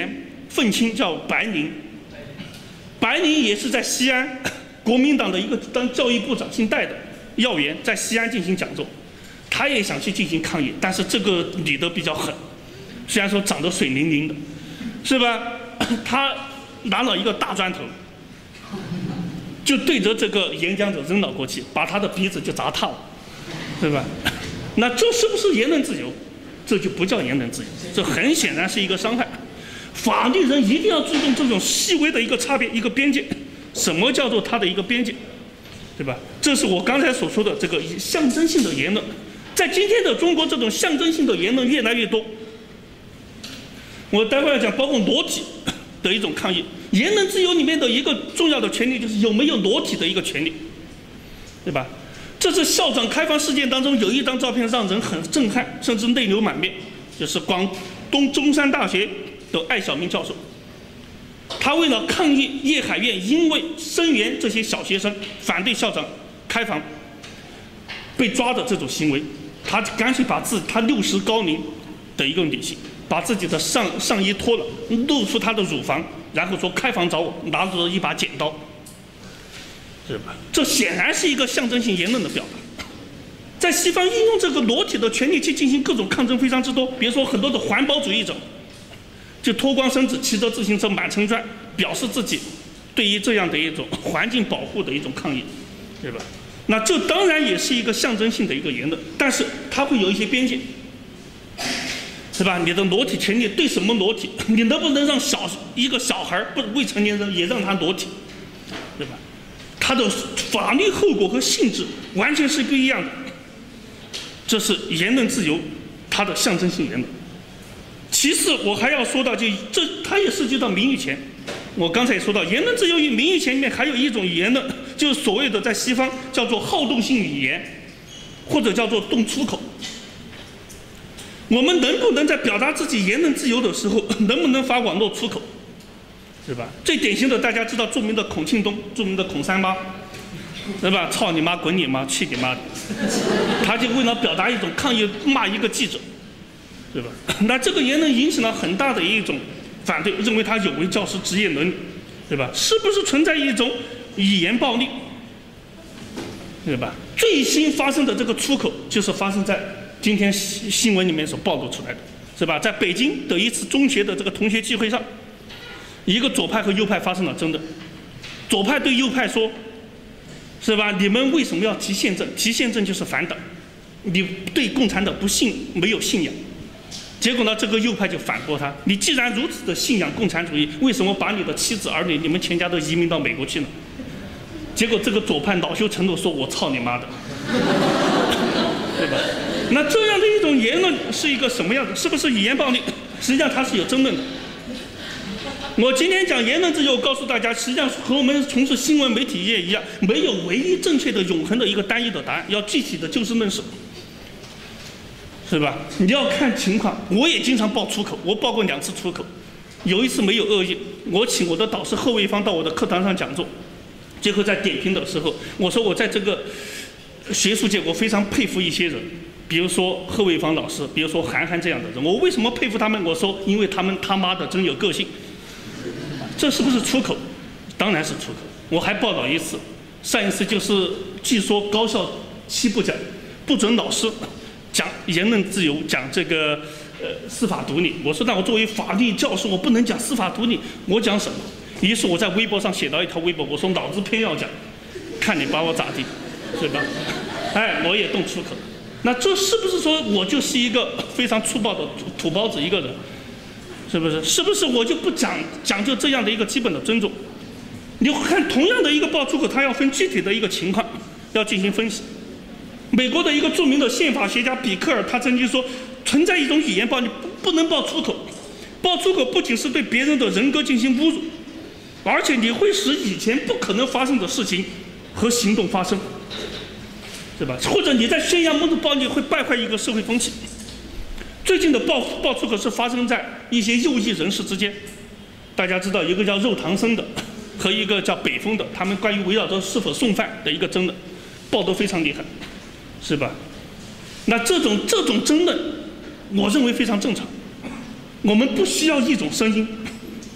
愤青叫白宁，白宁也是在西安国民党的一个当教育部长姓戴的要员，在西安进行讲座，他也想去进行抗议，但是这个女的比较狠，虽然说长得水灵灵的，是吧？他拿了一个大砖头，就对着这个演讲者扔了过去，把他的鼻子就砸塌了，对吧？那这是不是言论自由？这就不叫言论自由，这很显然是一个伤害。法律人一定要注重这种细微的一个差别、一个边界。什么叫做它的一个边界？对吧？这是我刚才所说的这个象征性的言论。在今天的中国，这种象征性的言论越来越多。我待会儿要讲，包括裸体的一种抗议。言论自由里面的一个重要的权利就是有没有裸体的一个权利，对吧？这次校长开放事件当中有一张照片让人很震撼，甚至泪流满面，就是广东中山大学的艾晓明教授，他为了抗议叶海苑因为声援这些小学生反对校长开房被抓的这种行为，他干脆把他60高龄的一个女性，把自己的上衣脱了，露出她的乳房，然后说开房找我，拿着一把剪刀，是吧？这显然是一个象征性言论的表达。在西方应用这个裸体的权利去进行各种抗争非常之多，比如说很多的环保主义者就脱光身子骑着自行车满城转，表示自己对于这样的一种环境保护的一种抗议，对吧？那这当然也是一个象征性的一个言论，但是它会有一些边界，是吧？你的裸体权利对什么裸体？你能不能让一个小孩不未成年人也让他裸体，对吧？它的法律后果和性质完全是不一样的。这是言论自由它的象征性言论。其次，我还要说到，它也涉及到名誉权。我刚才也说到，言论自由与名誉权里面还有一种言论，就是所谓的在西方叫做好动性语言，或者叫做动粗口。我们能不能在表达自己言论自由的时候，能不能发网络粗口，是吧？最典型的大家知道著名的孔庆东，著名的孔三妈，对吧？操你妈，滚你妈，去你妈的！他就为了表达一种抗议，骂一个记者，对吧？那这个言论引起了很大的一种反对，认为他有违教师职业伦理，对吧？是不是存在一种语言暴力，对吧？最新发生的这个粗口，就是发生在今天新闻里面所暴露出来的，是吧？在北京的一次中学的这个同学聚会上，一个左派和右派发生了争论，左派对右派说，是吧？你们为什么要提宪政？提宪政就是反党，你对共产党没有信仰。结果呢，这个右派就反驳他：你既然如此的信仰共产主义，为什么把你的妻子儿女、你们全家都移民到美国去呢？结果这个左派恼羞成怒说：我操你妈的，对吧？那这样的一种言论是一个什么样的？是不是语言暴力？实际上它是有争论的。我今天讲言论自由，告诉大家，实际上和我们从事新闻媒体业一样，没有唯一正确的、永恒的一个单一的答案，要具体的就事论事，是吧？你要看情况。我也经常爆粗口，我爆过2次粗口，有一次没有恶意，我请我的导师贺卫方到我的课堂上讲座，最后在点评的时候，我说我在这个学术界，我非常佩服一些人。比如说贺卫方老师，比如说韩寒这样的人，我为什么佩服他们？我说因为他们他妈的真有个性。这是不是出口？当然是出口。我还报道一次，上一次就是据说高校7部讲不准老师讲言论自由，讲这个司法独立。我说那我作为法律教授，我不能讲司法独立，我讲什么？于是我在微博上写到一条微博，我说老子偏要讲，看你把我咋地，是吧？哎，我也动出口。那这是不是说我就是一个非常粗暴的土包子一个人？是不是？是不是我就不讲究这样的一个基本的尊重？你看同样的一个爆粗口，它要分具体的一个情况，要进行分析。美国的一个著名的宪法学家比克尔，他曾经说，存在一种语言暴力，不能爆粗口。爆粗口不仅是对别人的人格进行侮辱，而且你会使以前不可能发生的事情和行动发生，是吧？或者你在宣扬某种暴力，会败坏一个社会风气。最近的爆粗口是发生在一些右翼人士之间，大家知道一个叫肉唐僧的和一个叫北风的，他们关于围绕着是否送饭的一个争论，爆得非常厉害，是吧？那这种争论，我认为非常正常。我们不需要一种声音，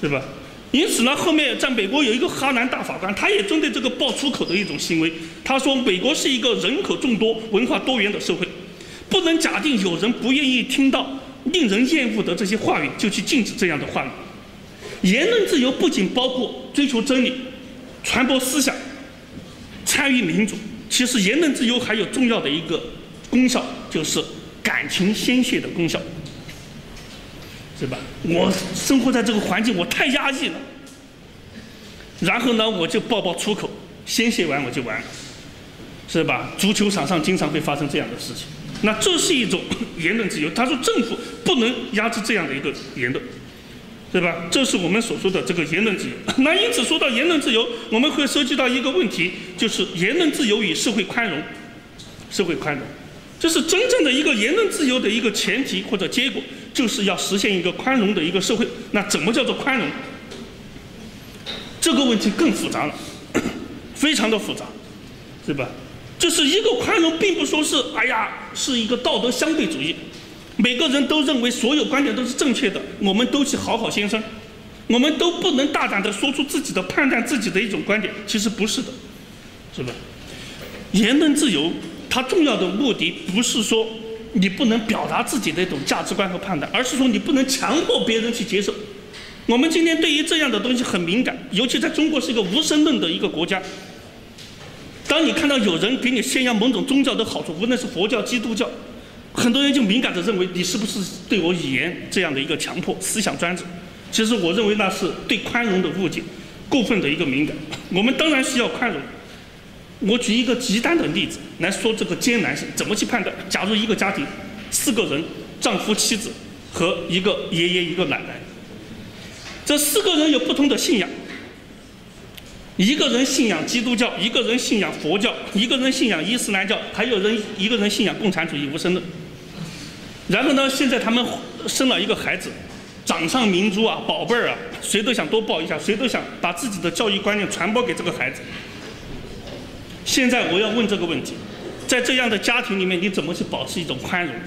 对吧？因此呢，后面在美国有一个哈兰大法官，他也针对这个爆粗口的一种行为，他说美国是一个人口众多、文化多元的社会，不能假定有人不愿意听到令人厌恶的这些话语，就去禁止这样的话语。言论自由不仅包括追求真理、传播思想、参与民主，其实言论自由还有重要的一个功效，就是感情宣泄的功效。是吧？我生活在这个环境，我太压抑了。然后呢，我就爆粗口，宣泄完我就完了，是吧？足球场上经常会发生这样的事情。那这是一种言论自由。他说政府不能压制这样的一个言论，对吧？这是我们所说的这个言论自由。那因此说到言论自由，我们会涉及到一个问题，就是言论自由与社会宽容。社会宽容，这是真正的一个言论自由的一个前提或者结果。就是要实现一个宽容的一个社会。那怎么叫做宽容？这个问题更复杂了，非常的复杂，对吧？就是一个宽容，并不说是是一个道德相对主义，每个人都认为所有观点都是正确的，我们都去好好先生，我们都不能大胆地说出自己的判断自己的一种观点，其实不是的，是吧？言论自由它重要的目的不是说你不能表达自己的一种价值观和判断，而是说你不能强迫别人去接受。我们今天对于这样的东西很敏感，尤其在中国是一个无神论的一个国家。当你看到有人给你宣扬某种宗教的好处，无论是佛教、基督教，很多人就敏感地认为你是不是对我语言这样的一个强迫、思想专制。其实我认为那是对宽容的误解，过分的一个敏感。我们当然需要宽容。我举一个极端的例子来说这个艰难性，怎么去判断？假如一个家庭4个人，丈夫、妻子和一个爷爷、一个奶奶，这4个人有不同的信仰，一个人信仰基督教，一个人信仰佛教，一个人信仰伊斯兰教，还有一个人信仰共产主义无神论。然后呢，现在他们生了一个孩子，掌上明珠啊，宝贝儿啊，谁都想多抱一下，谁都想把自己的教育观念传播给这个孩子。现在我要问这个问题，在这样的家庭里面，你怎么去保持一种宽容？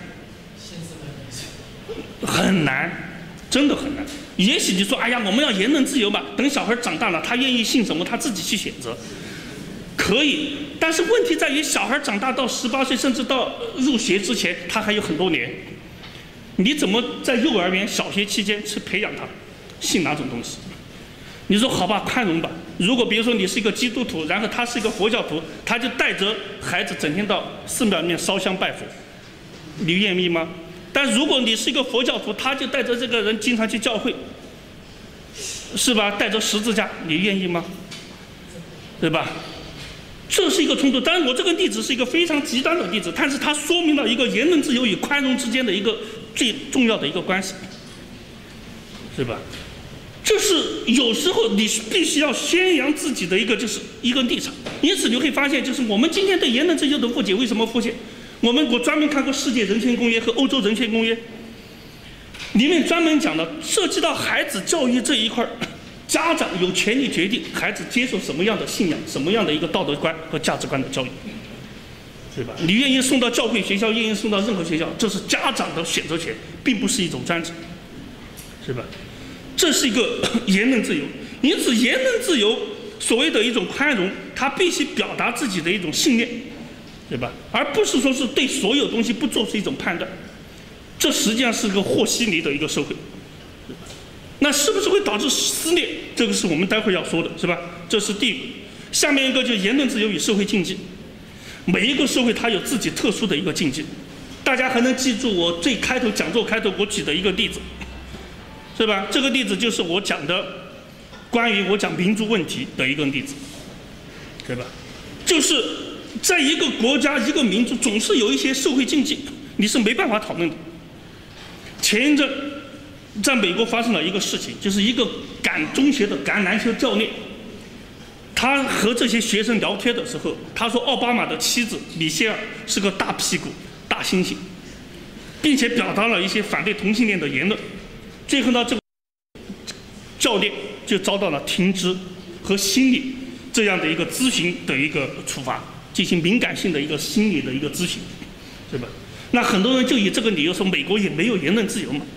很难，真的很难。也许你说，我们要言论自由嘛，等小孩长大了，他愿意信什么，他自己去选择，可以。但是问题在于，小孩长大到18岁，甚至到入学之前，他还有很多年。你怎么在幼儿园、小学期间去培养他信哪种东西？你说好吧，宽容吧。如果比如说你是一个基督徒，然后他是一个佛教徒，他就带着孩子整天到寺庙里面烧香拜佛，你愿意吗？但如果你是一个佛教徒，他就带着这个人经常去教会，是吧？带着十字架，你愿意吗？对吧？这是一个冲突。当然，我这个例子是一个非常极端的例子，但是它说明了一个言论自由与宽容之间的一个最重要的一个关系，是吧？就是有时候你必须要宣扬自己的一个立场。因此你会发现，就是我们今天对言论自由的误解为什么出现？我专门看过《世界人权公约》和《欧洲人权公约》，里面专门讲了涉及到孩子教育这一块，家长有权利决定孩子接受什么样的信仰、什么样的一个道德观和价值观的教育，对吧？你愿意送到教会学校，愿意送到任何学校，这是家长的选择权，并不是一种专制，是吧？这是一个言论自由。因此言论自由所谓的一种宽容，它必须表达自己的一种信念，对吧？而不是说是对所有东西不做出一种判断。这实际上是个和稀泥的一个社会。那是不是会导致撕裂？这个是我们待会儿要说的，是吧？这是第一个。下面一个就是言论自由与社会禁忌。每一个社会它有自己特殊的一个禁忌。大家还能记住我最开头讲座开头我举的一个例子，是吧？这个例子就是我讲的关于我讲民族问题的一个例子，对吧？就是在一个国家一个民族总是有一些社会禁忌，你是没办法讨论的。前一阵在美国发生了一个事情，就是一个赶中学的橄榄球教练，他和这些学生聊天的时候，他说奥巴马的妻子米歇尔是个大屁股大猩猩，并且表达了一些反对同性恋的言论。最后呢，这个教练就遭到了停职和心理这样的一个咨询的一个处罚，进行敏感性的一个心理的一个咨询，是吧？那很多人就以这个理由说美国也没有言论自由嘛。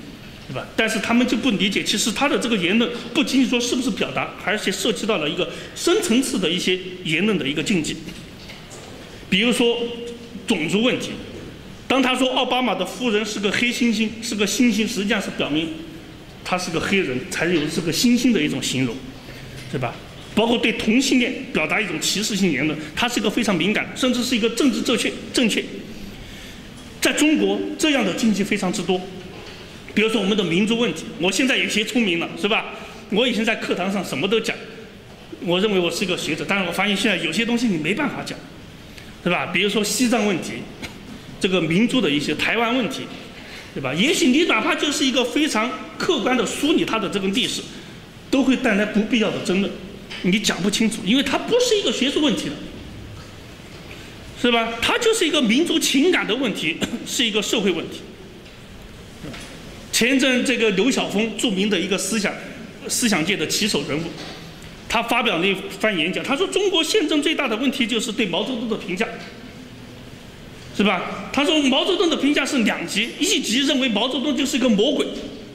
对吧？但是他们就不理解，其实他的这个言论不仅仅说是不是表达，而且涉及到了一个深层次的一些言论的一个禁忌。比如说种族问题，当他说奥巴马的夫人是个黑猩猩，是个猩猩，实际上是表明他是个黑人，才有这个猩猩的一种形容，对吧？包括对同性恋表达一种歧视性言论，它是一个非常敏感，甚至是一个政治正确。在中国，这样的禁忌非常之多。比如说我们的民族问题，我现在有些聪明了，是吧？我以前在课堂上什么都讲，我认为我是一个学者，但是我发现现在有些东西你没办法讲，对吧？比如说西藏问题，这个民族的一些台湾问题，对吧？也许你哪怕就是一个非常客观的梳理它的这个历史，都会带来不必要的争论，你讲不清楚，因为它不是一个学术问题了，是吧？它就是一个民族情感的问题，是一个社会问题。前阵这个刘晓峰，著名的一个思想界的旗手人物，他发表了一番演讲，他说中国宪政最大的问题就是对毛泽东的评价，是吧？他说毛泽东的评价是两极，一极认为毛泽东就是一个魔鬼，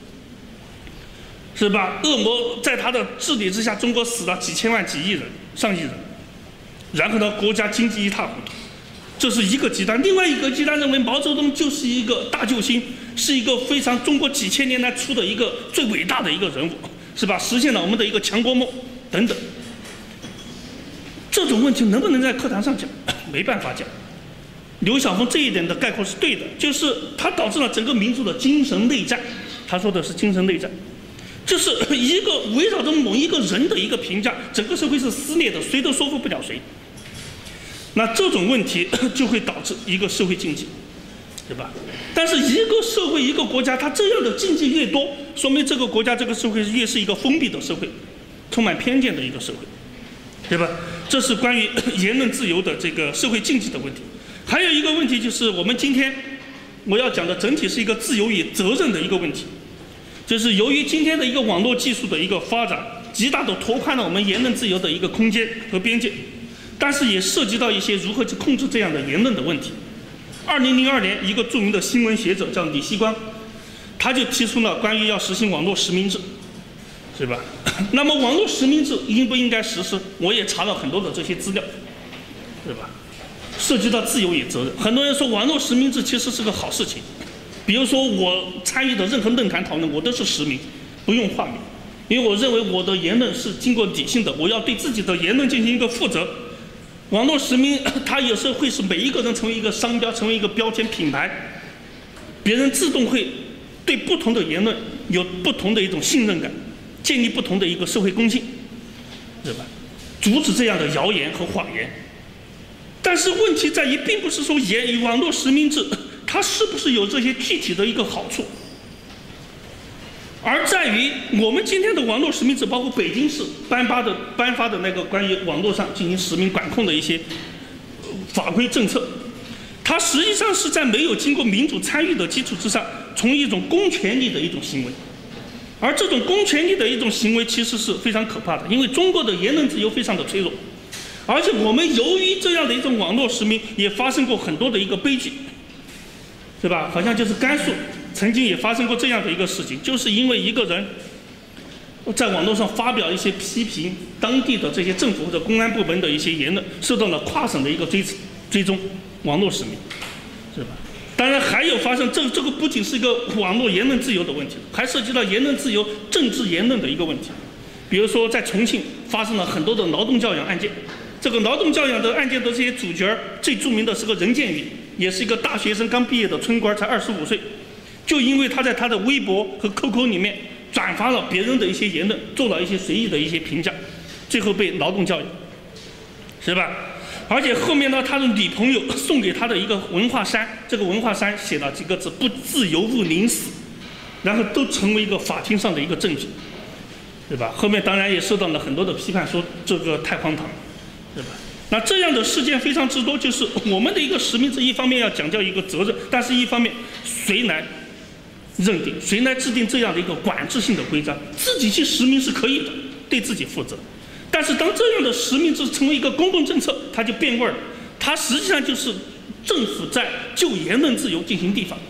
是吧？恶魔在他的治理之下，中国死了几千万、几亿人、上亿人，然后呢，国家经济一塌糊涂，这是一个极端。另外一个极端认为毛泽东就是一个大救星，是一个非常中国几千年来出的一个最伟大的一个人物，是吧？实现了我们的一个强国梦等等。这种问题能不能在课堂上讲？没办法讲。刘晓峰这一点的概括是对的，就是它导致了整个民族的精神内战。他说的是精神内战，就是一个围绕着某一个人的一个评价，整个社会是撕裂的，谁都说服不了谁。那这种问题就会导致一个社会禁忌，对吧？但是一个社会、一个国家，它这样的禁忌越多，说明这个国家、这个社会越是一个封闭的社会，充满偏见的一个社会，对吧？这是关于言论自由的这个社会禁忌的问题。还有一个问题就是，我们今天我要讲的整体是一个自由与责任的一个问题，就是由于今天的一个网络技术的一个发展，极大地拓宽了我们言论自由的一个空间和边界，但是也涉及到一些如何去控制这样的言论的问题。2002年，一个著名的新闻学者叫李希光，他就提出了关于要实行网络实名制，是吧？那么网络实名制应不应该实施？我也查了很多的这些资料，对吧？涉及到自由与责任，很多人说网络实名制其实是个好事情。比如说我参与的任何论坛讨论，我都是实名，不用化名，因为我认为我的言论是经过理性的，我要对自己的言论进行一个负责。网络实名，它有时候会使每一个人成为一个商标，成为一个标签品牌，别人自动会对不同的言论有不同的一种信任感，建立不同的一个社会公信，对吧？阻止这样的谣言和谎言。但是问题在于，并不是说网络实名制它是不是有这些具体的一个好处，而在于我们今天的网络实名制，包括北京市颁发的那个关于网络上进行实名管控的一些法规政策，它实际上是在没有经过民主参与的基础之上，从一种公权力的一种行为，而这种公权力的一种行为其实是非常可怕的，因为中国的言论自由非常的脆弱，而且我们由于这样的一种网络实名，也发生过很多的一个悲剧，对吧？好像就是甘肃曾经也发生过这样的一个事情，就是因为一个人在网络上发表一些批评当地的这些政府或者公安部门的一些言论，受到了跨省的一个追踪，网络实名，是吧？当然还有发生这个不仅是一个网络言论自由的问题，还涉及到言论自由、政治言论的一个问题。比如说在重庆发生了很多的劳动教养案件，这个劳动教养的案件的这些主角，最著名的是个任建宇，也是一个大学生刚毕业的村官，才25岁，就因为他在他的微博和 QQ 里面转发了别人的一些言论，做了一些随意的一些评价，最后被劳动教育，是吧？而且后面呢，他的女朋友送给他的一个文化衫，这个文化衫写了几个字：不自由勿宁死，然后都成为一个法庭上的一个证据，对吧？后面当然也受到了很多的批判，说这个太荒唐，对吧？那这样的事件非常之多，就是我们的一个实名制，一方面要讲究一个责任，但是一方面谁来认定，谁来制定这样的一个管制性的规章？自己去实名是可以的，对自己负责。但是当这样的实名制成为一个公共政策，它就变味了。它实际上就是政府在就言论自由进行立法，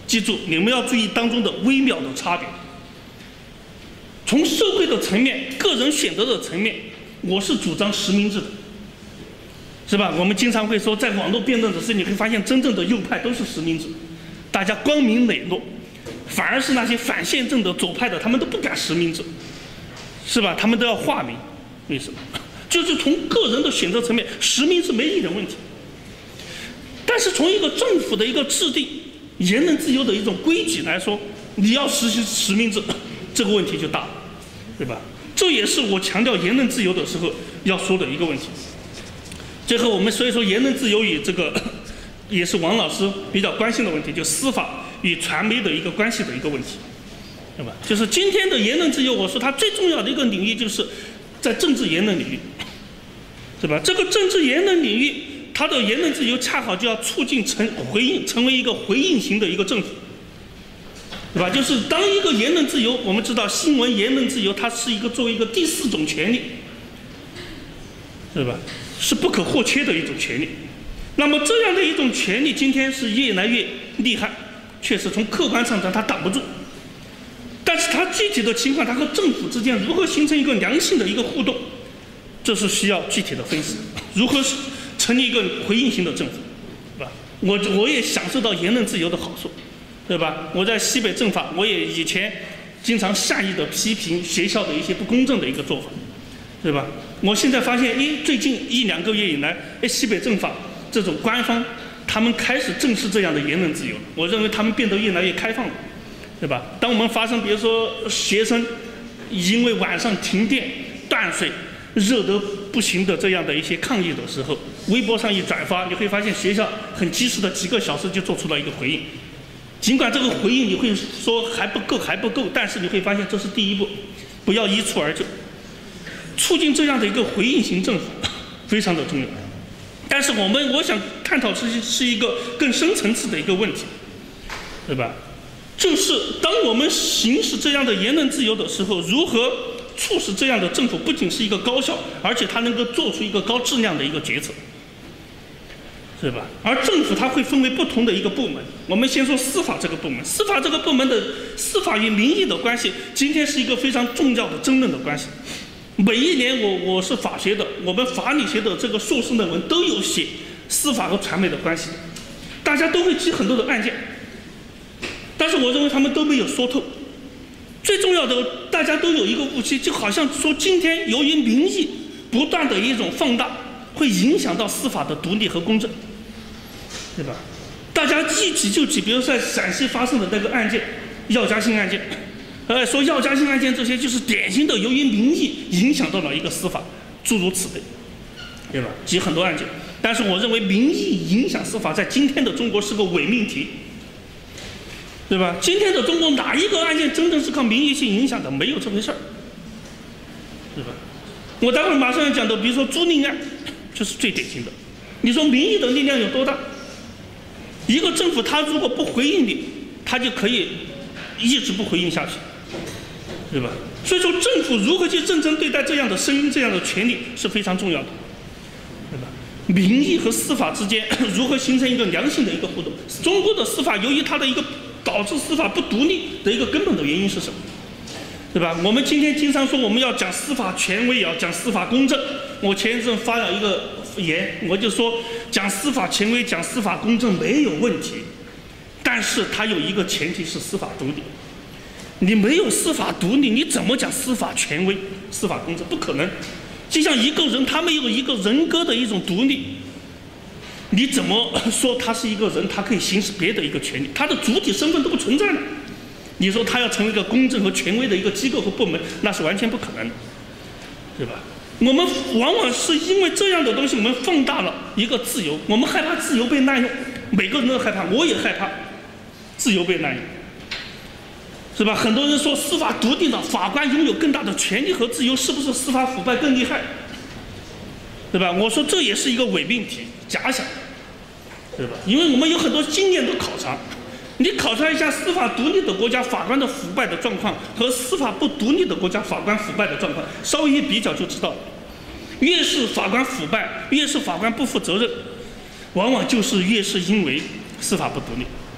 记住，你们要注意当中的微妙的差别。从社会的层面、个人选择的层面，我是主张实名制的，是吧？我们经常会说，在网络辩论的时候，你会发现真正的右派都是实名制，大家光明磊落，反而是那些反宪政的左派的，他们都不敢实名制，是吧？他们都要化名，为什么？就是从个人的选择层面，实名制没一点问题。但是从一个政府的一个制定言论自由的一种规矩来说，你要实行实名制，这个问题就大了，对吧？这也是我强调言论自由的时候要说的一个问题。最后我们所以说言论自由与这个也是王老师比较关心的问题，就司法与传媒的一个关系的一个问题，对吧？就是今天的言论自由，我说它最重要的一个领域就是在政治言论领域，对吧？这个政治言论领域，它的言论自由恰好就要促进成为一个回应型的一个政府，对吧？就是当一个言论自由，我们知道新闻言论自由，它是作为一个第四种权利，对吧？是不可或缺的一种权利。那么这样的一种权利，今天是越来越厉害，确实从客观上讲它挡不住。但是它具体的情况，它和政府之间如何形成一个良性的一个互动，这是需要具体的分析。如何成立一个回应型的政府，对吧？我也享受到言论自由的好处，对吧？我在西北政法，我也以前经常善意的批评学校的一些不公正的一个做法，对吧？我现在发现，最近1-2个月以来，西北政法这种官方，他们开始正视这样的言论自由，我认为他们变得越来越开放了，对吧？当我们发生比如说学生因为晚上停电、断水、热得不行的这样的一些抗议的时候，微博上一转发，你会发现学校很及时的几个小时就做出了一个回应。尽管这个回应你会说还不够，但是你会发现这是第一步，不要一蹴而就。促进这样的一个回应型政府非常的重要。但是我想探讨是一个更深层次的一个问题，对吧？就是当我们行使这样的言论自由的时候，如何促使这样的政府不仅是一个高效，而且它能够做出一个高质量的一个决策，是吧？而政府它会分为不同的一个部门。我们先说司法这个部门，司法这个部门的司法与民意的关系，今天是一个非常重要的争论的关系。每一年我是法学的，我们法理学的这个硕士论文都有写司法和传媒的关系，大家都会记很多的案件，但是我认为他们都没有说透。最重要的，大家都有一个误区，就好像说今天由于民意不断的一种放大，会影响到司法的独立和公正，对吧？大家一举就举，比如在陕西发生的那个案件，药家鑫案件。说药家鑫案件这些就是典型的由于民意影响到了一个司法，诸如此类，对吧？举很多案件，但是我认为民意影响司法在今天的中国是个伪命题，对吧？今天的中国哪一个案件真正是靠民意去影响的？没有这回事儿，对吧？我待会儿马上要讲的，比如说租赁案，就是最典型的。你说民意的力量有多大？一个政府他如果不回应你，他就可以一直不回应下去，对吧？所以说政府如何去认真对待这样的声音、这样的权利是非常重要的，对吧？民意和司法之间如何形成一个良性的一个互动？中国的司法由于它的一个导致司法不独立的一个根本的原因是什么？对吧？我们今天经常说我们要讲司法权威，也要讲司法公正。我前一阵发了一个言，我就说讲司法权威、讲司法公正没有问题，但是它有一个前提是司法独立。你没有司法独立，你怎么讲司法权威、司法公正？不可能。就像一个人，他没有一个人格的一种独立，你怎么说他是一个人？他可以行使别的一个权利，他的主体身份都不存在了。你说他要成为一个公正和权威的一个机构和部门，那是完全不可能的，对吧？我们往往是因为这样的东西，我们放大了一个自由，我们害怕自由被滥用，每个人都害怕，我也害怕自由被滥用，是吧？很多人说司法独立了，法官拥有更大的权利和自由，是不是司法腐败更厉害？对吧？我说这也是一个伪命题、假想，对吧？因为我们有很多经验的考察，你考察一下司法独立的国家法官的腐败的状况和司法不独立的国家法官腐败的状况，稍微一比较就知道了。越是法官腐败，越是法官不负责任，往往就是越是因为司法不独立。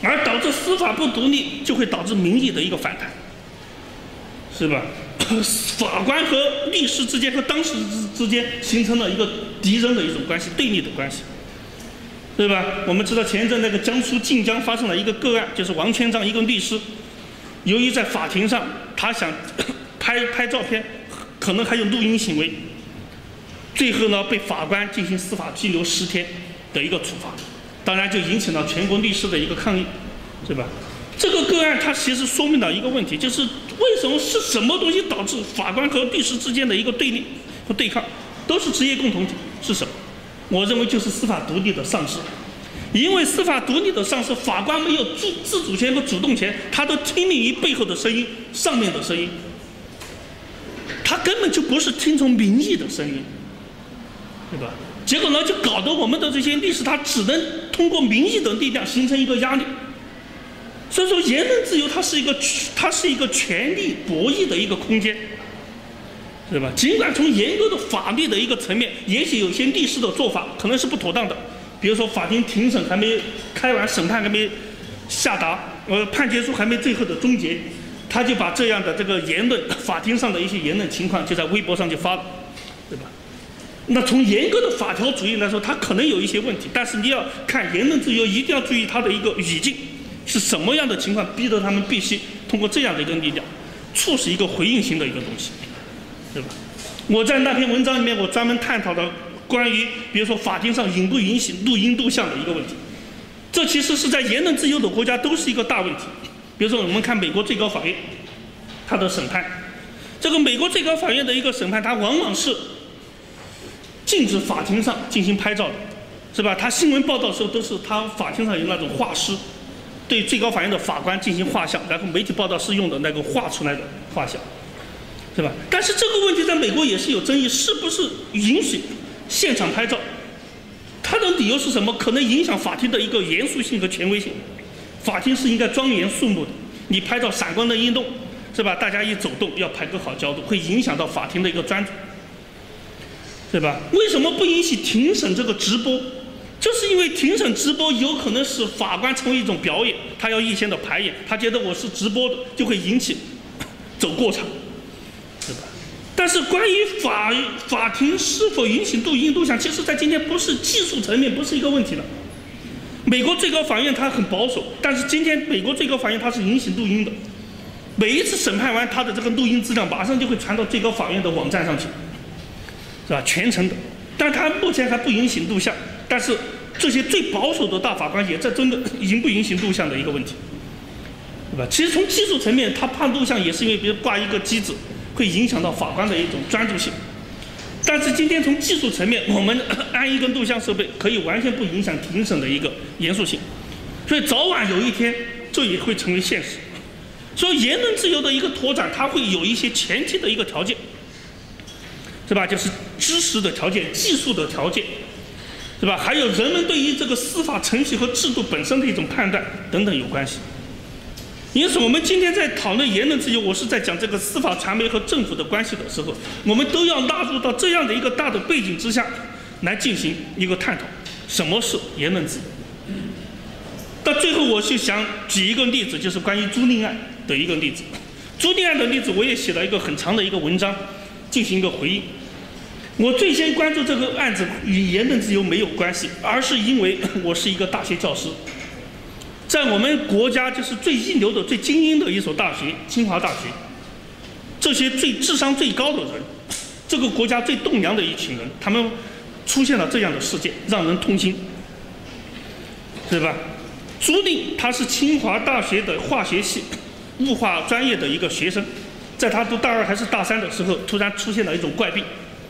而导致司法不独立，就会导致民意的一个反弹，是吧？法官和律师之间和当事人之间形成了一个敌人的一种关系，对立的关系，对吧？我们知道前一阵那个江苏晋江发生了一个个案，就是王全璋一个律师，由于在法庭上他想拍照片，可能还有录音行为，最后呢被法官进行司法拘留10天的一个处罚，当然就引起了全国律师的一个抗议，是吧？这个个案它其实说明了一个问题，就是为什么是什么东西导致法官和律师之间的一个对立和对抗，都是职业共同体，是什么？我认为就是司法独立的丧失。因为司法独立的丧失，法官没有自主权和主动权，他都听命于背后的声音、上面的声音，他根本就不是听从民意的声音，对吧？结果呢，就搞得我们的这些律师他只能通过民意的力量形成一个压力。所以说，言论自由它是一个权力博弈的一个空间，对吧？尽管从严格的法律的一个层面，也许有些律师的做法可能是不妥当的，比如说法庭庭审还没开完，审判还没下达，判决书还没最后的终结，他就把这样的这个言论，法庭上的一些言论情况就在微博上就发了，对吧？那从严格的法条主义来说，它可能有一些问题，但是你要看言论自由，一定要注意它的一个语境。是什么样的情况逼得他们必须通过这样的一个力量，促使一个回应型的一个东西，对吧？我在那篇文章里面，我专门探讨了关于比如说法庭上允不允许录音录像的一个问题，这其实是在言论自由的国家都是一个大问题。比如说我们看美国最高法院，它的审判，这个美国最高法院的一个审判，它往往是禁止法庭上进行拍照的，是吧？它新闻报道的时候都是它法庭上有那种画师。对最高法院的法官进行画像，然后媒体报道是用的那个画出来的画像，是吧？但是这个问题在美国也是有争议，是不是允许现场拍照？它的理由是什么？可能影响法庭的一个严肃性和权威性。法庭是应该庄严肃穆的，你拍照闪光灯一动，是吧？大家一走动要拍个好角度，会影响到法庭的一个专注，对吧？为什么不允许庭审这个直播？就是因为庭审直播有可能使法官成为一种表演，他要预先的排演，他觉得我是直播的，就会引起走过场，对吧？但是关于法庭是否允许录音录像，其实在今天不是技术层面不是一个问题了。美国最高法院它很保守，但是今天美国最高法院它是允许录音的，每一次审判完，它的这个录音资料马上就会传到最高法院的网站上去，是吧？全程的，但它目前还不允许录像。但是这些最保守的大法官也在争论允不允许录像的一个问题，对吧？其实从技术层面，他判录像也是因为比如挂一个机子，会影响到法官的一种专注性。但是今天从技术层面，我们安一个录像设备可以完全不影响庭审的一个严肃性，所以早晚有一天这也会成为现实。所以言论自由的一个拓展，它会有一些前提的一个条件，是吧？就是知识的条件、技术的条件。是吧？还有人们对于这个司法程序和制度本身的一种判断等等有关系。因此，我们今天在讨论言论自由，我是在讲这个司法传媒和政府的关系的时候，我们都要纳入到这样的一个大的背景之下来进行一个探讨，什么是言论自由。到最后，我就想举一个例子，就是关于租赁案的一个例子。租赁案的例子，我也写了一个很长的一个文章，进行一个回应。我最先关注这个案子与言论自由没有关系，而是因为我是一个大学教师，在我们国家就是最一流的、最精英的一所大学——清华大学，这些智商最高的人，这个国家最栋梁的一群人，他们出现了这样的事件，让人痛心，对吧？朱令他是清华大学的化学系物化专业的一个学生，在他读大2还是大3的时候，突然出现了一种怪病。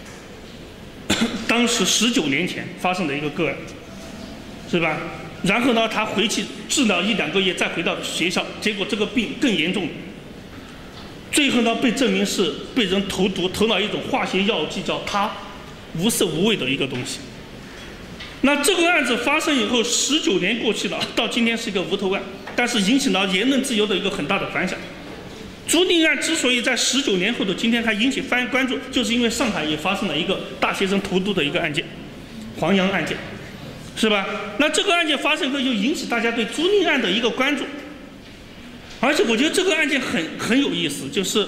当时19年前发生的一个个案，是吧？然后呢，他回去治疗1-2个月，再回到学校，结果这个病更严重。最后呢，被证明是被人投毒，投了一种化学药剂叫他，无色无味的一个东西。那这个案子发生以后，19年过去了，到今天是一个无头案，但是引起了言论自由的一个很大的反响。租赁案之所以在19年后的今天还引起关注，就是因为上海也发生了一个大学生投毒的一个案件，黄洋案件。 是吧？那这个案件发生后，就引起大家对租赁案的一个关注。而且我觉得这个案件很有意思，就是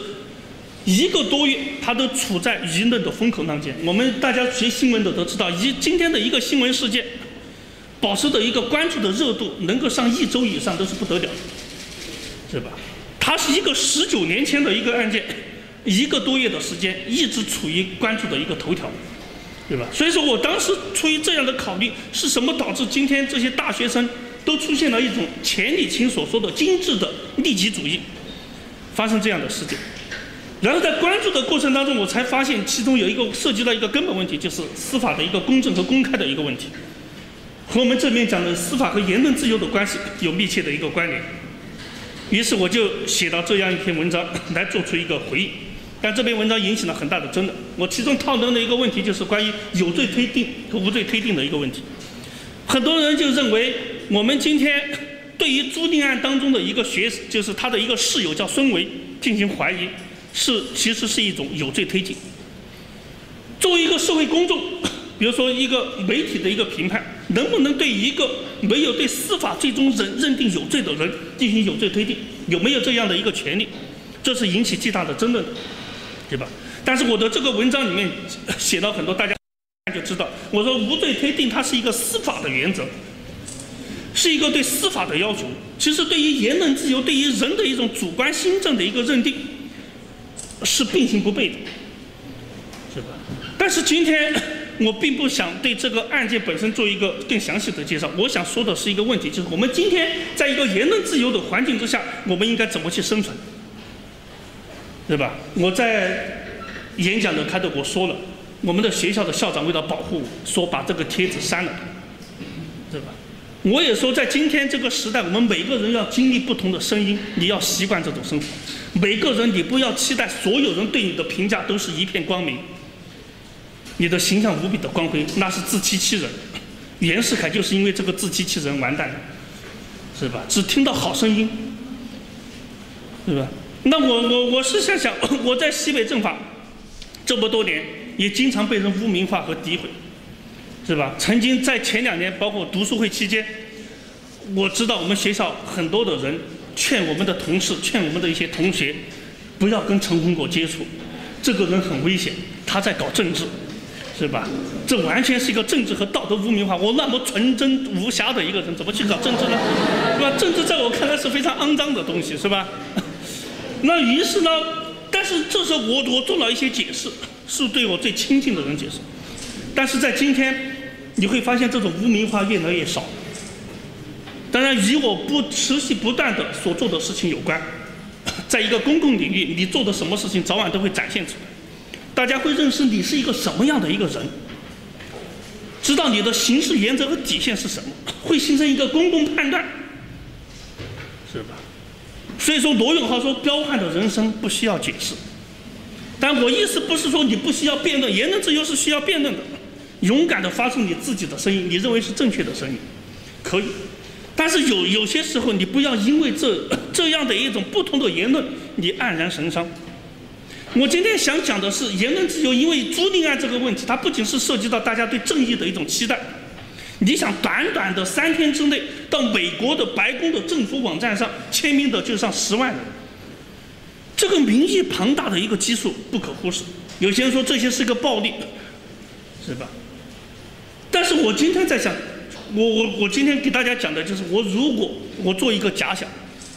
1个多月，它都处在舆论的风口浪尖。我们大家学新闻的都知道，今天的一个新闻事件，保持的一个关注的热度能够上1周以上都是不得了的，是吧？它是一个19年前的一个案件，1个多月的时间一直处于关注的一个头条，对吧？所以说我当时出于这样的考虑，是什么导致今天这些大学生都出现了一种钱理清所说的精致的利己主义，发生这样的事件。然后在关注的过程当中，我才发现其中有一个涉及到一个根本问题，就是司法的一个公正和公开的一个问题，和我们这边讲的司法和言论自由的关系有密切的一个关联。于是我就写到这样一篇文章来做出一个回应。但这篇文章引起了很大的争论，我其中讨论的一个问题就是关于有罪推定和无罪推定的一个问题。很多人就认为我们今天对于租赁案当中的一个就是他的一个室友叫孙维进行怀疑，其实是一种有罪推定。作为一个社会公众，比如说一个媒体的一个评判，能不能对一个没有对司法最终认定有罪的人进行有罪推定，有没有这样的一个权利，这是引起巨大的争论的，对吧？但是我的这个文章里面写到很多，大家就知道，我说无罪推定它是一个司法的原则，是一个对司法的要求。其实对于言论自由，对于人的一种主观心证的一个认定，是并行不悖的，是吧？但是今天我并不想对这个案件本身做一个更详细的介绍，我想说的是一个问题，就是我们今天在一个言论自由的环境之下，我们应该怎么去生存，对吧？我在演讲的开头我说了，我们的学校的校长为了保护我，说把这个帖子删了，对吧？我也说，在今天这个时代，我们每个人要经历不同的声音，你要习惯这种生活。每个人，你不要期待所有人对你的评价都是一片光明，你的形象无比的光辉，那是自欺欺人。袁世凯就是因为这个自欺欺人完蛋了，是吧？只听到好声音，对吧？那我是想，我在西北政法这么多年，也经常被人污名化和诋毁，是吧？曾经在前2年，包括读书会期间，我知道我们学校很多的人劝我们的同事，劝我们的一些同学，不要跟陈洪国接触，这个人很危险，他在搞政治，是吧？这完全是一个政治和道德污名化。我那么纯真无瑕的一个人，怎么去搞政治呢？是吧？政治在我看来是非常肮脏的东西，是吧？那于是呢，但是这时候我做了一些解释，是对我最亲近的人解释。但是在今天，你会发现这种污名化越来越少。当然，与我持续不断的所做的事情有关。在一个公共领域，你做的什么事情，早晚都会展现出来。大家会认识你是一个什么样的一个人，知道你的行事原则和底线是什么，会形成一个公共判断，是吧？所以说，罗永浩说，彪悍的人生不需要解释。但我意思不是说你不需要辩论，言论自由是需要辩论的。勇敢地发出你自己的声音，你认为是正确的声音，可以。但是有些时候，你不要因为这样的一种不同的言论，你黯然神伤。我今天想讲的是言论自由，因为租赁案这个问题，它不仅是涉及到大家对正义的一种期待。你想短短的3天之内，到美国的白宫的政府网站上签名的就上10万人，这个民意庞大的一个基数不可忽视。有些人说这些是个暴力，是吧？但是我今天在想，我今天给大家讲的就是，如果我做一个假想，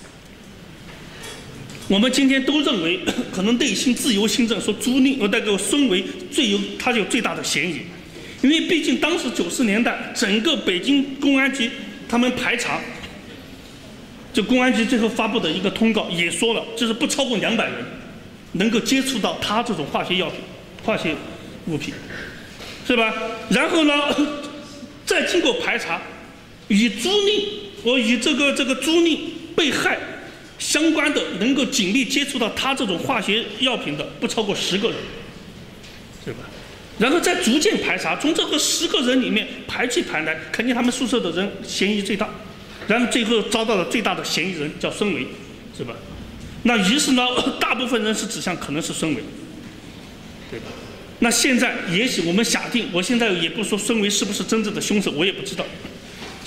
我们今天都认为可能内心自由心证，说租赁那个孙维他有最大的嫌疑，因为毕竟当时90年代整个北京公安局他们排查，就公安局最后发布的一个通告也说了，就是不超过200人能够接触到他这种化学药品、化学物品，是吧？然后呢，再经过排查，与这个租赁被害相关的，能够紧密接触到他这种化学药品的不超过10个人，是吧？然后再逐渐排查，从这个10个人里面排去排来，肯定他们宿舍的人嫌疑最大，然后最后遭到了最大的嫌疑人叫孙维，是吧？那于是呢，大部分人是指向可能是孙维，对吧？那现在也许我们假定，我现在也不说孙维是不是真正的凶手，我也不知道。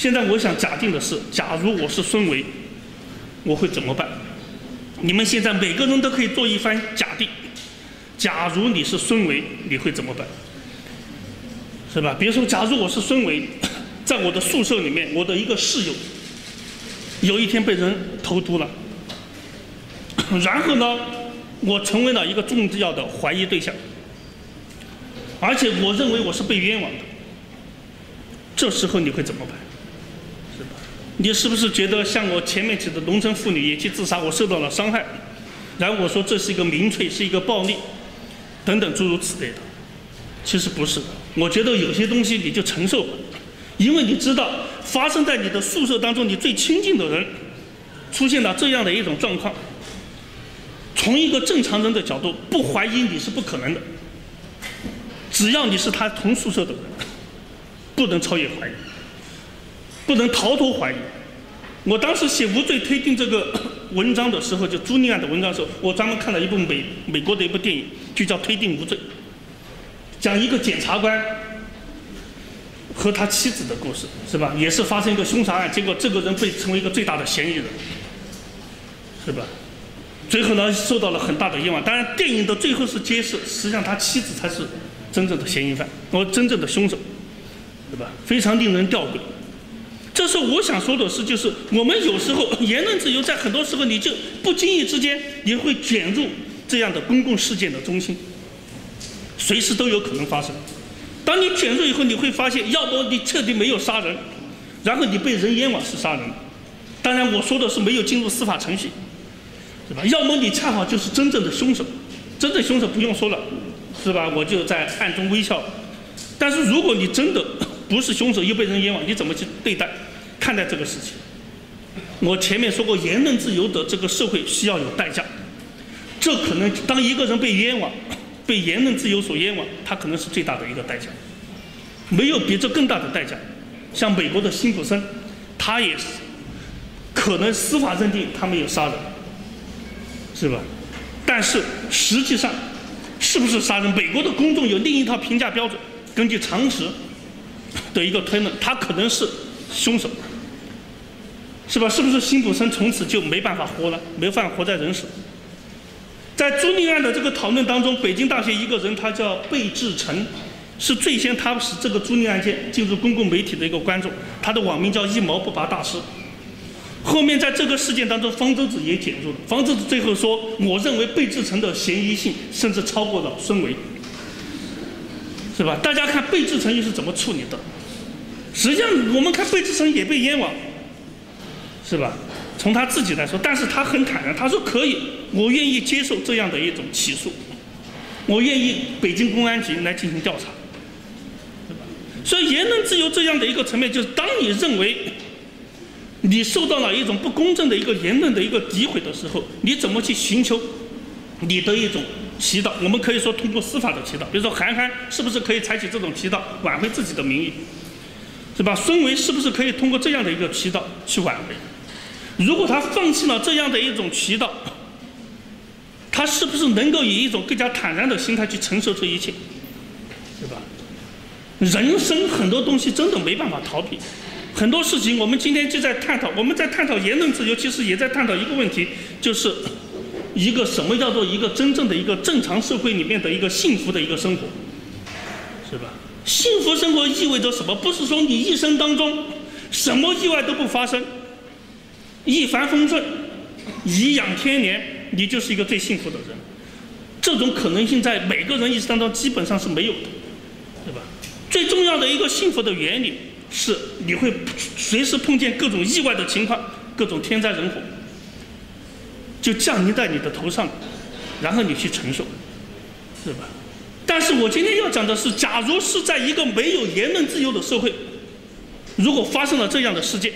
现在我想假定的是，假如我是孙维，我会怎么办？你们现在每个人都可以做一番假定，假如你是孙维，你会怎么办？是吧？比如说，假如我是孙维，在我的宿舍里面，我的一个室友有一天被人投毒了，然后呢，我成为了一个重要的怀疑对象，而且我认为我是被冤枉的，这时候你会怎么办？是吧？你是不是觉得像我前面提的农村妇女也去自杀，我受到了伤害，然后我说这是一个民粹，是一个暴力，等等诸如此类的？其实不是的，我觉得有些东西你就承受吧，因为你知道发生在你的宿舍当中，你最亲近的人出现了这样的一种状况，从一个正常人的角度，不怀疑你是不可能的。只要你是他同宿舍的人，不能超越怀疑，不能逃脱怀疑。我当时写无罪推定这个文章的时候，就朱令案的文章的时候，我专门看了一部美国的一部电影，就叫《推定无罪》，讲一个检察官和他妻子的故事，是吧？也是发生一个凶杀案，结果这个人被成为一个最大的嫌疑人，是吧？最后呢，受到了很大的冤枉。当然，电影的最后是揭示，实际上他妻子才是真正的嫌疑犯，真正的凶手，对吧？非常令人吊诡。这是我想说的是，就是我们有时候言论自由，在很多时候你就不经意之间也会卷入这样的公共事件的中心，随时都有可能发生。当你卷入以后，你会发现，要不你彻底没有杀人，然后你被人冤枉是杀人，当然我说的是没有进入司法程序，是吧？要么你恰好就是真正的凶手，真正凶手不用说了，是吧？我就在暗中微笑。但是如果你真的不是凶手又被人冤枉，你怎么去看待这个事情？我前面说过，言论自由的这个社会需要有代价，这可能当一个人被冤枉，被言论自由所冤枉，他可能是最大的一个代价，没有比这更大的代价。像美国的辛普森，他也是可能司法认定他没有杀人，是吧？但是实际上是不是杀人，美国的公众有另一套评价标准，根据常识的一个推论，他可能是凶手，是吧？是不是辛普森从此就没办法活了，没办法活在人世？在朱令案的这个讨论当中，北京大学一个人，他叫贝志成，是最先他使这个朱令案件进入公共媒体的一个观众，他的网名叫一毛不拔大师。后面在这个事件当中，方舟子也卷入了。方舟子最后说，我认为贝志成的嫌疑性甚至超过了孙维，是吧？大家看贝志成又是怎么处理的？实际上我们看贝志成也被冤枉，是吧？从他自己来说，但是他很坦然，他说可以，我愿意接受这样的一种起诉，我愿意北京公安局来进行调查，对吧？所以言论自由这样的一个层面，就是当你认为你受到了一种不公正的一个言论的一个诋毁的时候，你怎么去寻求你的一种祈祷？我们可以说通过司法的祈祷，比如说韩寒是不是可以采取这种祈祷挽回自己的名誉，是吧？孙维是不是可以通过这样的一个祈祷去挽回？如果他放弃了这样的一种祈祷，他是不是能够以一种更加坦然的心态去承受这一切，对吧？人生很多东西真的没办法逃避，很多事情我们今天就在探讨，我们在探讨言论自由，其实也在探讨一个问题，就是一个什么叫做一个真正的一个正常社会里面的一个幸福的一个生活，是吧？幸福生活意味着什么？不是说你一生当中什么意外都不发生，一帆风顺，颐养天年，你就是一个最幸福的人。这种可能性在每个人一生当中基本上是没有的，对吧？最重要的一个幸福的原理是你会随时碰见各种意外的情况，各种天灾人祸，就降临在你的头上，然后你去承受，是吧？但是我今天要讲的是，假如是在一个没有言论自由的社会，如果发生了这样的事件，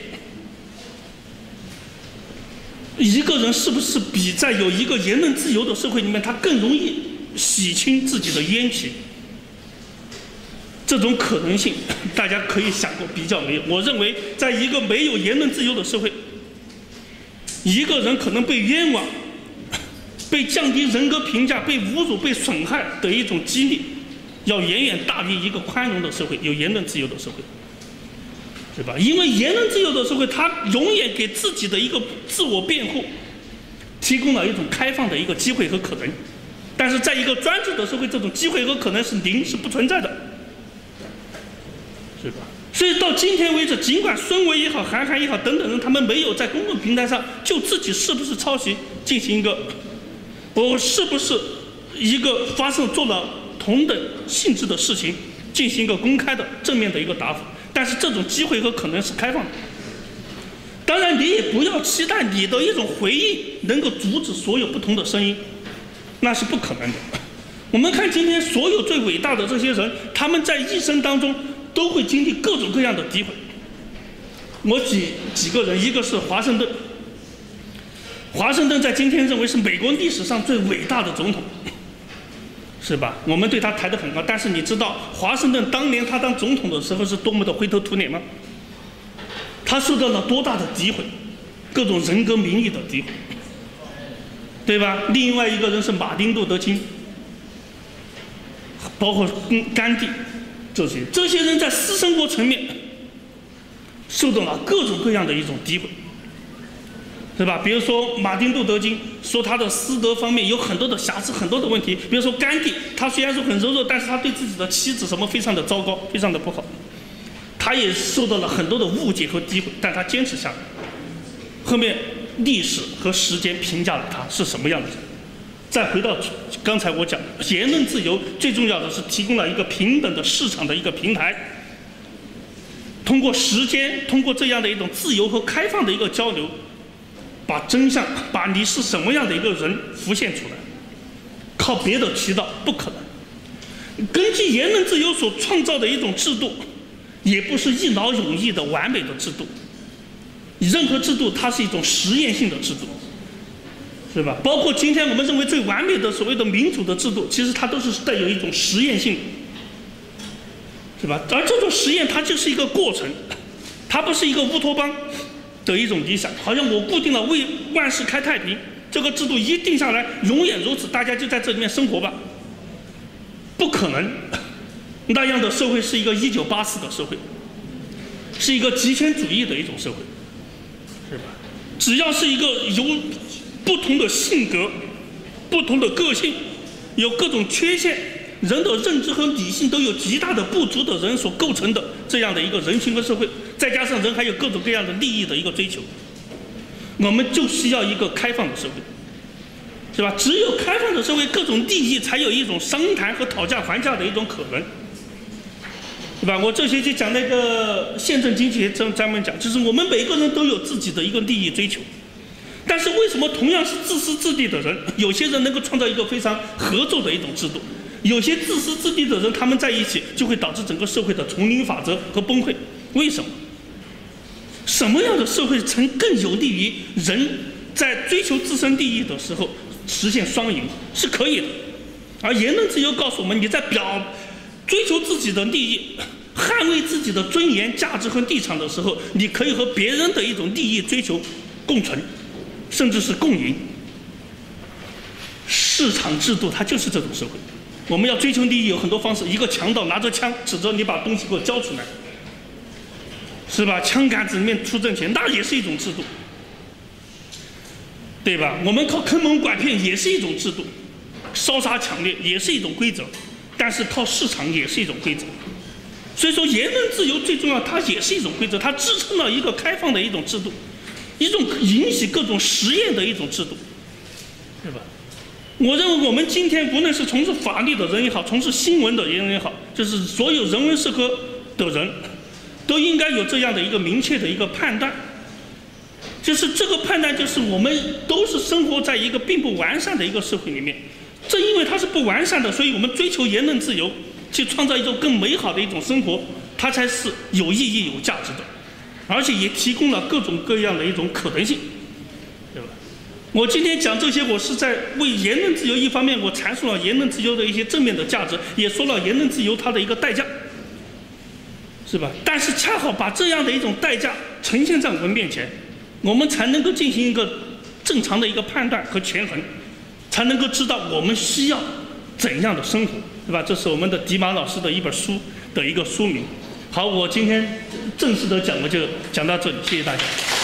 一个人是不是比在有一个言论自由的社会里面，他更容易洗清自己的冤屈？这种可能性，大家可以想过比较没有。我认为，在一个没有言论自由的社会，一个人可能被冤枉、被降低人格评价、被侮辱、被损害的一种几率，要远远大于一个宽容的社会、有言论自由的社会。 是吧？因为言论自由的社会，它永远给自己的一个自我辩护提供了一种开放的一个机会和可能。但是在一个专制的社会，这种机会和可能是零，是不存在的，是吧？所以到今天为止，尽管孙维也好、韩寒也好等等人，他们没有在公共平台上就自己是不是抄袭进行一个，我是不是一个做了同等性质的事情进行一个公开的正面的一个答复，但是这种机会和可能是开放的。当然，你也不要期待你的一种回应能够阻止所有不同的声音，那是不可能的。我们看今天所有最伟大的这些人，他们在一生当中都会经历各种各样的诋毁。我举几个人，一个是华盛顿。华盛顿在今天认为是美国历史上最伟大的总统，是吧？我们对他抬得很高，但是你知道华盛顿当年他当总统的时候是多么的灰头土脸吗？他受到了多大的诋毁，各种人格名誉的诋毁，对吧？另外一个人是马丁·路德·金，包括甘地，这些人在私生活层面受到了各种各样的一种诋毁，对吧？比如说马丁·路德·金说他的私德方面有很多的瑕疵，很多的问题。比如说甘地，他虽然说很柔弱，但是他对自己的妻子什么非常的糟糕，非常的不好，他也受到了很多的误解和诋毁，但他坚持下来。后面历史和时间评价了他是什么样的人。再回到刚才我讲的言论自由，最重要的是提供了一个平等的市场的一个平台，通过时间，通过这样的一种自由和开放的一个交流，把真相，把你是什么样的一个人浮现出来。靠别的渠道不可能。根据言论自由所创造的一种制度，也不是一劳永逸的完美的制度。任何制度它是一种实验性的制度，是吧？包括今天我们认为最完美的所谓的民主的制度，其实它都是带有一种实验性的，是吧？而这种实验它就是一个过程，它不是一个乌托邦的一种理想，好像我固定了为万世开太平，这个制度一定下来永远如此，大家就在这里面生活吧。不可能，那样的社会是一个1984的社会，是一个极权主义的一种社会，是吧？只要是一个由不同的性格、不同的个性、有各种缺陷、人的认知和理性都有极大的不足的人所构成的这样的一个人群和社会，再加上人还有各种各样的利益的一个追求，我们就需要一个开放的社会，是吧？只有开放的社会，各种利益才有一种商谈和讨价还价的一种可能，是吧？我这学期讲那个宪政经济学专门讲，就是我们每个人都有自己的一个利益追求，但是为什么同样是自私自利的人，有些人能够创造一个非常合作的一种制度，有些自私自利的人他们在一起就会导致整个社会的丛林法则和崩溃？为什么？什么样的社会更有利于人在追求自身利益的时候实现双赢？是可以的。而言论自由告诉我们，你在追求自己的利益、捍卫自己的尊严、价值和立场的时候，你可以和别人的一种利益追求共存，甚至是共赢。市场制度它就是这种社会。我们要追求利益有很多方式，一个强盗拿着枪指着你把东西给我交出来，是吧？枪杆子里面出挣钱，那也是一种制度，对吧？我们靠坑蒙拐骗也是一种制度，烧杀抢掠也是一种规则，但是靠市场也是一种规则。所以说言论自由最重要，它也是一种规则，它支撑了一个开放的一种制度，一种引起各种实验的一种制度，对吧？我认为我们今天无论是从事法律的人也好，从事新闻的人也好，就是所有人文社科的人都应该有这样的一个明确的一个判断，就是这个判断就是我们都是生活在一个并不完善的一个社会里面，正因为它是不完善的，所以我们追求言论自由，去创造一种更美好的一种生活，它才是有意义有价值的，而且也提供了各种各样的一种可能性，对吧？我今天讲这些，我是在为言论自由一方面，我阐述了言论自由的一些正面的价值，也说了言论自由它的一个代价，是吧？但是恰好把这样的一种代价呈现在我们面前，我们才能够进行一个正常的一个判断和权衡，才能够知道我们需要怎样的生活，对吧？这是我们的迪马老师的一本书的一个书名。好，我今天正式的讲我就讲到这里，谢谢大家。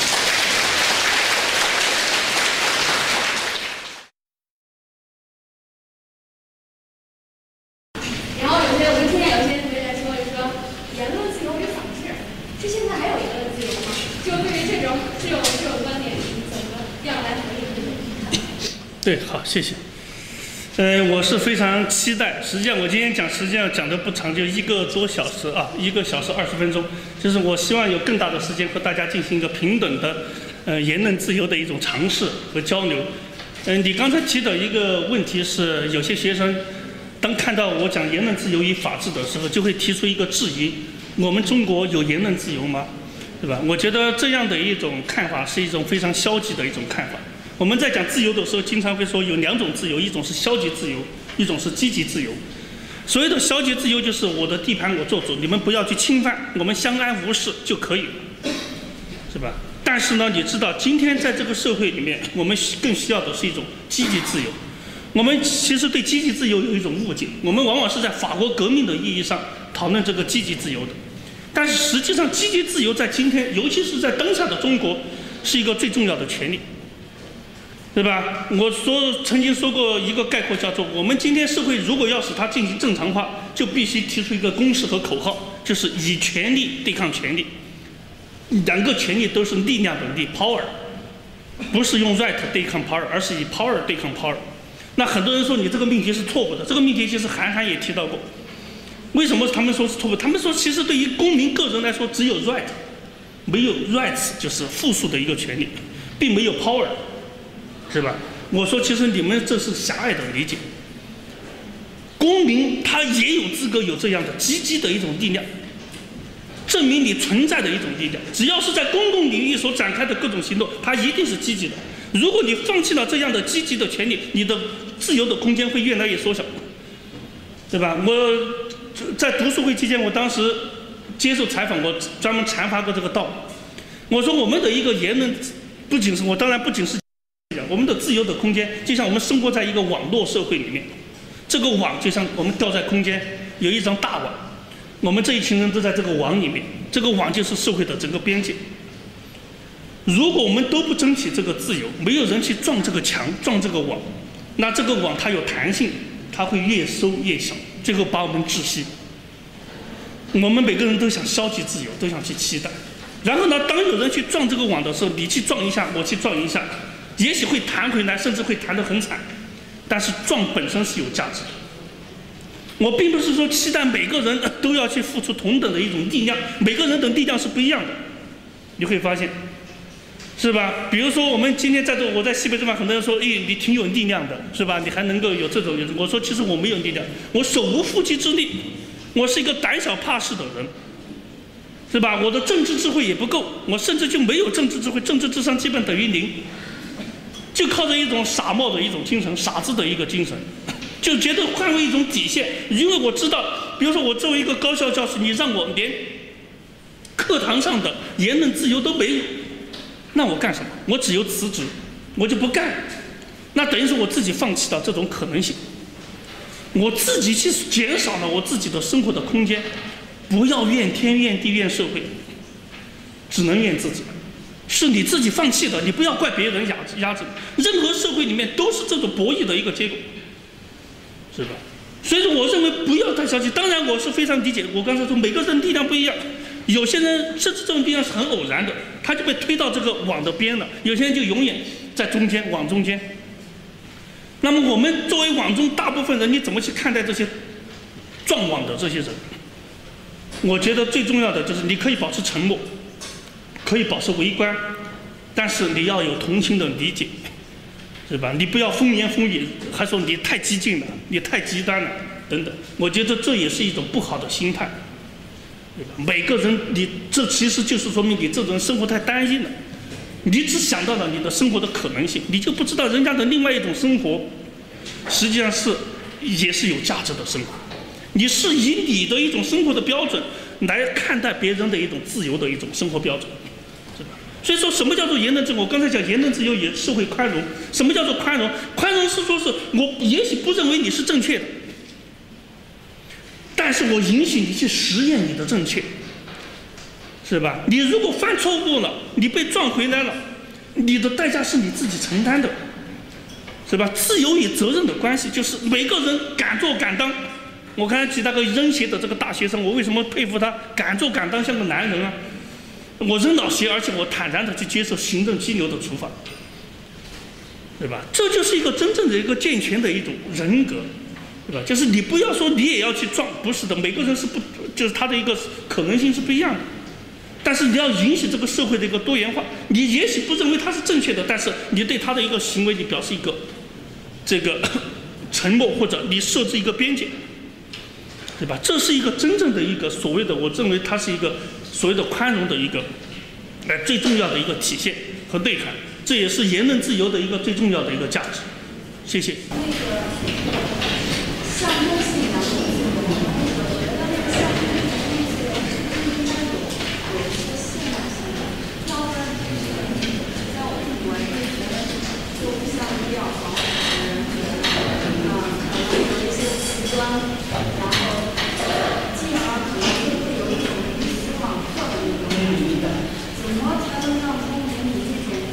然后我们听见有些同学在说，就是说言论自由与法治，是现在还有言论自由吗？就对于这种观点，你怎么样来回应？ 对，好，谢谢。我是非常期待。实际上，我今天讲的不长，就1个多小时啊，1个小时20分钟。就是我希望有更大的时间和大家进行一个平等的言论自由的一种尝试和交流。你刚才提的一个问题是，有些学生当看到我讲言论自由与法治的时候，就会提出一个质疑：我们中国有言论自由吗？对吧？我觉得这样的一种看法是一种非常消极的一种看法。我们在讲自由的时候，经常会说有2种自由，一种是消极自由，一种是积极自由。所谓的消极自由就是我的地盘我做主，你们不要去侵犯，我们相安无事就可以了，是吧？但是呢，你知道今天在这个社会里面，我们更需要的是一种积极自由。我们其实对积极自由有一种误解，我们往往是在法国革命的意义上讨论这个积极自由的，但是实际上积极自由在今天，尤其是在当下的中国，是一个最重要的权利。对吧？我曾经说过一个概括，叫做我们今天社会如果要使它进行正常化，就必须提出一个公式和口号，就是以权力对抗权力。2个权力都是力量的力 ，power， 不是用 right 对抗 power， 而是以 power 对抗 power。那很多人说你这个命题是错误的，这个命题其实韩寒也提到过。为什么他们说是错误？他们说其实对于公民个人来说，只有 right， 没有 rights， 就是复数的一个权利，并没有 power。是吧？我说，其实你们这是狭隘的理解。公民他也有资格有这样的积极的一种力量，证明你存在的一种力量。只要是在公共领域所展开的各种行动，它一定是积极的。如果你放弃了这样的积极的权利，你的自由的空间会越来越缩小，对吧？我在读书会期间，我当时接受采访，我专门阐发过这个道理。我说，我们的一个言论，不仅是我们的自由的空间，就像我们生活在一个网络社会里面，这个网就像我们掉在空间，有一张大网，我们这一群人都在这个网里面，这个网就是社会的整个边界。如果我们都不争取这个自由，没有人去撞这个墙、撞这个网，那这个网它有弹性，它会越收越小，最后把我们窒息。我们每个人都想消极自由，都想去期待。然后呢，当有人去撞这个网的时候，你去撞一下，我去撞一下。也许会弹回来，甚至会弹得很惨，但是撞本身是有价值的。我并不是说期待每个人都要去付出同等的一种力量，每个人的力量是不一样的。你会发现，是吧？比如说我们今天在这，我在西北这边，很多人说，你挺有力量的，是吧？你还能够有这种。我说，其实我没有力量，我手无缚鸡之力，我是一个胆小怕事的人，是吧？我的政治智慧也不够，我甚至就没有政治智慧，政治智商基本等于0。就靠着一种傻帽的一种精神，傻子的一个精神，就觉得换为一种底线。因为我知道，比如说我作为一个高校教师，你让我连课堂上的言论自由都没有，那我干什么？我只有辞职，我就不干。那等于说我自己放弃了这种可能性，我自己去减少了我自己的生活的空间。不要怨天怨地怨社会，只能怨自己。是你自己放弃的，你不要怪别人压制。任何社会里面都是这种博弈的一个结果，是吧？所以说，我认为不要太消极。当然，我是非常理解，我刚才说每个人力量不一样，有些人甚至这种力量是很偶然的，他就被推到这个网的边了；有些人就永远在中间，网中间。那么，我们作为网中大部分人，你怎么去看待这些撞网的这些人？我觉得最重要的就是你可以保持沉默。可以保持围观，但是你要有同情的理解，是吧？你不要风言风语，还说你太激进了，你太极端了，等等。我觉得这也是一种不好的心态，对吧？每个人，这其实就是说明你这种人生活太单一了，你只想到了你的生活的可能性，你就不知道人家的另外一种生活，实际上也是有价值的生活。你是以你的一种生活的标准来看待别人的一种自由的一种生活标准。所以说，什么叫做言论自由？我刚才讲言论自由也是会宽容。什么叫做宽容？宽容是说是我也许不认为你是正确的，但是我允许你去实验你的正确。 是吧？你如果犯错误了，你被撞回来了，你的代价是你自己承担的，是吧？自由与责任的关系就是每个人敢做敢当。我刚才提到个扔鞋的这个大学生，我为什么佩服他？敢做敢当，像个男人啊！我扔了鞋，而且我坦然的去接受行政激流的处罚，对吧？这就是一个真正的一个健全的一种人格，对吧？就是你不要说你也要去撞，不是的，每个人是不，就是他的一个可能性是不一样的。但是你要允许这个社会的一个多元化，你也许不认为它是正确的，但是你对他的一个行为，你表示一个这个沉默，或者你设置一个边界，对吧？这是一个真正的一个所谓的，我认为它是一个所谓的宽容的一个最重要的一个体现和内涵，这也是言论自由的一个最重要的一个价值。谢谢。 那个象征性的自由，我觉得那个象征性的自由是应该有一些限制性的，要不然在我是觉得就不像比较好的人，可能有一些极端，然后进而可能就会有一种必须网课的那种感觉。怎么才能让公民以这种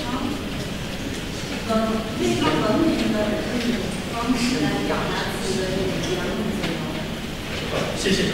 非常文明的这种方式来表达自己的这种言论自由？ 谢谢。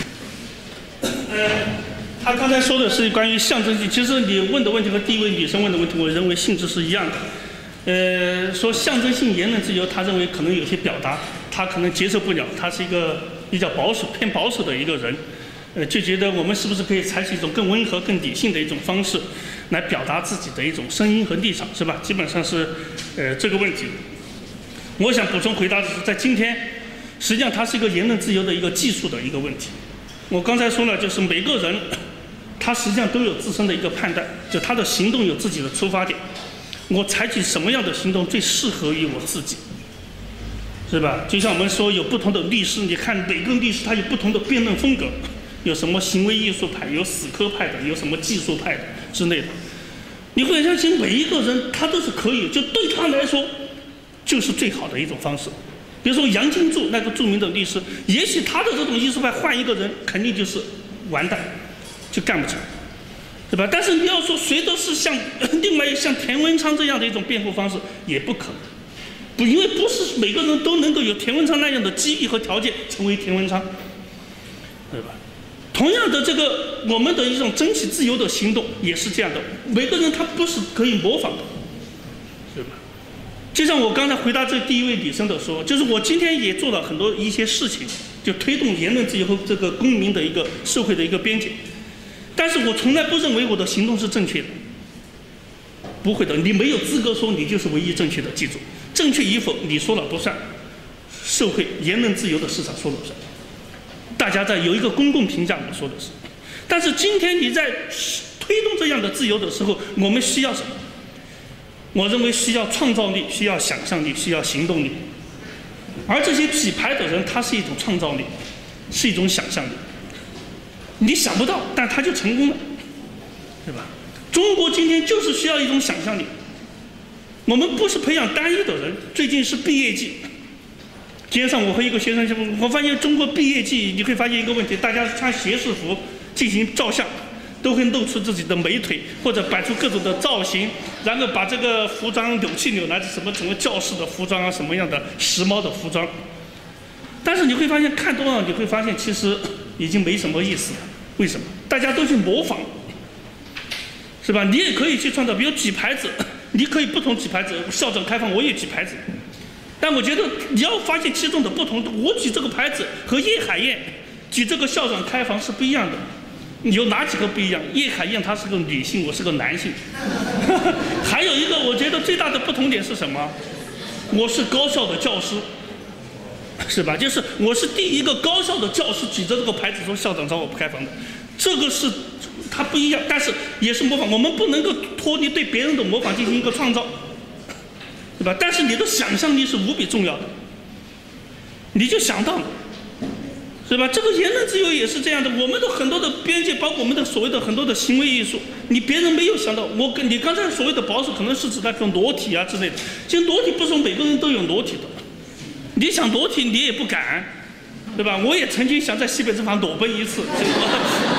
他刚才说的是关于象征性，其实你问的问题和第一位女生问的问题，我认为性质是一样的。说象征性言论自由，他认为可能有些表达他可能接受不了，他是一个比较保守、偏保守的一个人。就觉得我们是不是可以采取一种更温和、更理性的一种方式，来表达自己的一种声音和立场，是吧？基本上是这个问题。我想补充回答的是，在今天，实际上它是一个言论自由的一个技术的一个问题。我刚才说了，就是每个人他实际上都有自身的一个判断，就他的行动有自己的出发点。我采取什么样的行动最适合于我自己，是吧？就像我们说有不同的律师，你看每个律师他有不同的辩论风格。有什么行为艺术派，有死磕派的，有什么技术派的之类的，你会相信每一个人他都是可以，就对他来说就是最好的一种方式。比如说杨金柱那个著名的律师，也许他的这种艺术派换一个人肯定就是完蛋，就干不成，对吧？但是你要说谁都是像另外像田文昌这样的一种辩护方式，也不可能，不，因为不是每个人都能够有田文昌那样的机遇和条件成为田文昌，对吧？同样的，这个我们的一种争取自由的行动也是这样的，每个人他不是可以模仿的，是吧？就像我刚才回答这第一位女生的说，就是我今天也做了很多一些事情，就推动言论自由和这个公民的一个社会的一个边界，但是我从来不认为我的行动是正确的，不会的，你没有资格说你就是唯一正确的，记住，正确与否你说了不算，社会言论自由的市场说了不算。大家在有一个公共评价，我说的是，但是今天你在推动这样的自由的时候，我们需要什么？我认为需要创造力，需要想象力，需要行动力。而这些举牌的人，他是一种创造力，是一种想象力。你想不到，但他就成功了，对吧？中国今天就是需要一种想象力。我们不是培养单一的人，最近是毕业季。今天上午我和一个学生说，我发现中国毕业季你会发现一个问题，大家穿学士服进行照相，都会露出自己的美腿，或者摆出各种的造型，然后把这个服装扭去扭来，什么教室的服装啊，什么样的时髦的服装。但是你会发现看多了，你会发现其实已经没什么意思了。为什么？大家都去模仿，是吧？你也可以去创造，比如举牌子，你可以不同举牌子，校长开放我也举牌子。但我觉得你要发现其中的不同，我举这个牌子和叶海燕举这个校长开房是不一样的。有哪几个不一样？叶海燕她是个女性，我是个男性。还有一个我觉得最大的不同点是什么？我是高校的教师，是吧？就是我是第一个高校的教师举着这个牌子说校长找我不开房的，这个是它不一样，但是也是模仿。我们不能够脱离对别人的模仿进行一个创造。对吧？但是你的想象力是无比重要的，你就想到了，是吧？这个言论自由也是这样的，我们的很多的边界，包括我们的所谓的很多的行为艺术，你别人没有想到。你刚才所谓的保守，可能是指那种裸体啊之类的，其实裸体不是每个人都有裸体的，你想裸体你也不敢，对吧？我也曾经想在西北政法裸奔一次，我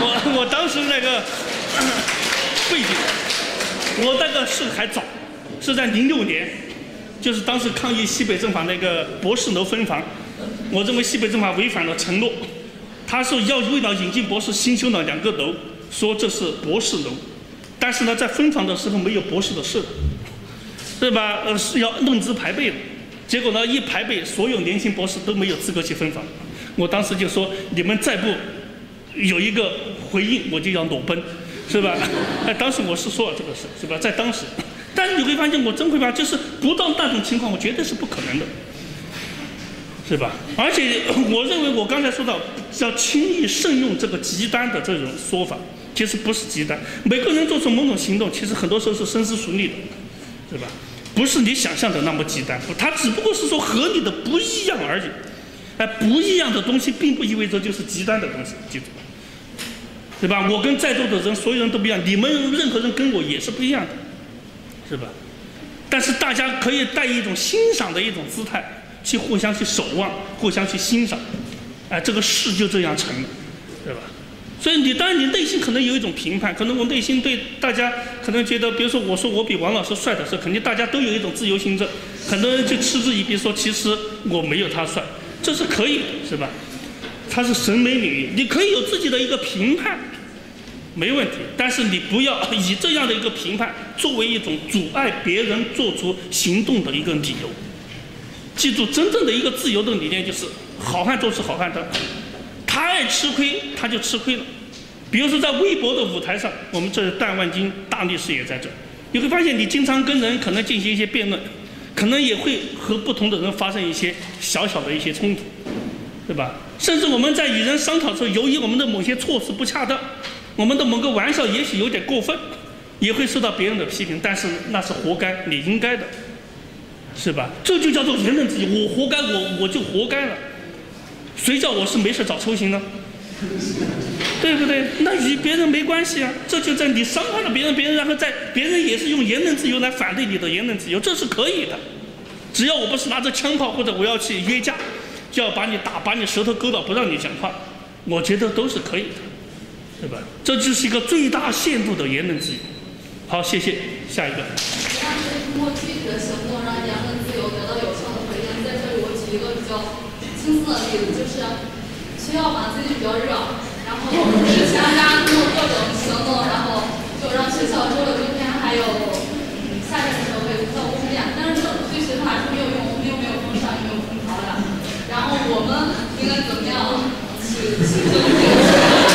我当时那个背景，我那个是还早，是在06年，就是当时抗议西北政法那个博士楼分房，我认为西北政法违反了承诺，他说要为了引进博士新修了2个楼，说这是博士楼，但是呢在分房的时候没有博士的事，是吧？是要论资排辈的，结果呢一排辈，所有年轻博士都没有资格去分房。我当时就说，你们再不有一个回应，我就要裸奔，是吧？当时我是说了这个事，是吧？在当时，但是你会发现，我真会发现，就是不到那种情况，我绝对是不可能的，是吧？而且我认为，我刚才说到要轻易慎用这个极端的这种说法，其实不是极端。每个人做出某种行动，其实很多时候是深思熟虑的，是吧？不是你想象的那么极端，它只不过是说和你的不一样而已。不一样的东西并不意味着就是极端的东西，记住，对吧？我跟在座的人，所有人都不一样，你们任何人跟我也是不一样的，是吧？但是大家可以带一种欣赏的一种姿态，去互相去守望，互相去欣赏，这个事就这样成了，对吧？所以当然你内心可能有一种评判，可能我内心对大家可能觉得，比如说我说我比王老师帅的时候，肯定大家都有一种自由心证，很多人就嗤之以鼻说，其实我没有他帅。这是可以的，是吧？它是审美领域，你可以有自己的一个评判，没问题。但是你不要以这样的一个评判作为一种阻碍别人做出行动的一个理由。记住，真正的一个自由的理念就是好汉做事好汉当，他爱吃亏他就吃亏了。比如说在微博的舞台上，我们这段万金大律师也在这，你会发现你经常跟人可能进行一些辩论。可能也会和不同的人发生一些小小的一些冲突，对吧？甚至我们在与人商讨的时候，由于我们的某些措辞不恰当，我们的某个玩笑也许有点过分，也会受到别人的批评，但是那是活该，你应该的，是吧？这就叫做言论自由，我活该，我就活该了，谁叫我是没事找抽型呢？对不对？那与别人没关系啊，这就在你伤害了别人，别人然后在别人也是用言论自由来反对你的言论自由，这是可以的。只要我不是拿着枪炮或者我要去约架，就要把你打，把你舌头割到不让你讲话，我觉得都是可以的，对吧？这就是一个最大限度的言论自由。好，谢谢，下一个。 但是通过具体的行动让言论自由得到有效的回应，在这里我举一个比较轻松的例子，就是学校嘛最近比较热，然后之前大家通过各种行动，然后就让学校周六周天还有夏天的时候可以无效供电，但是这对学校来说没有用，又没有风扇，又没有空调的。然后我们应该怎么样去形成这个？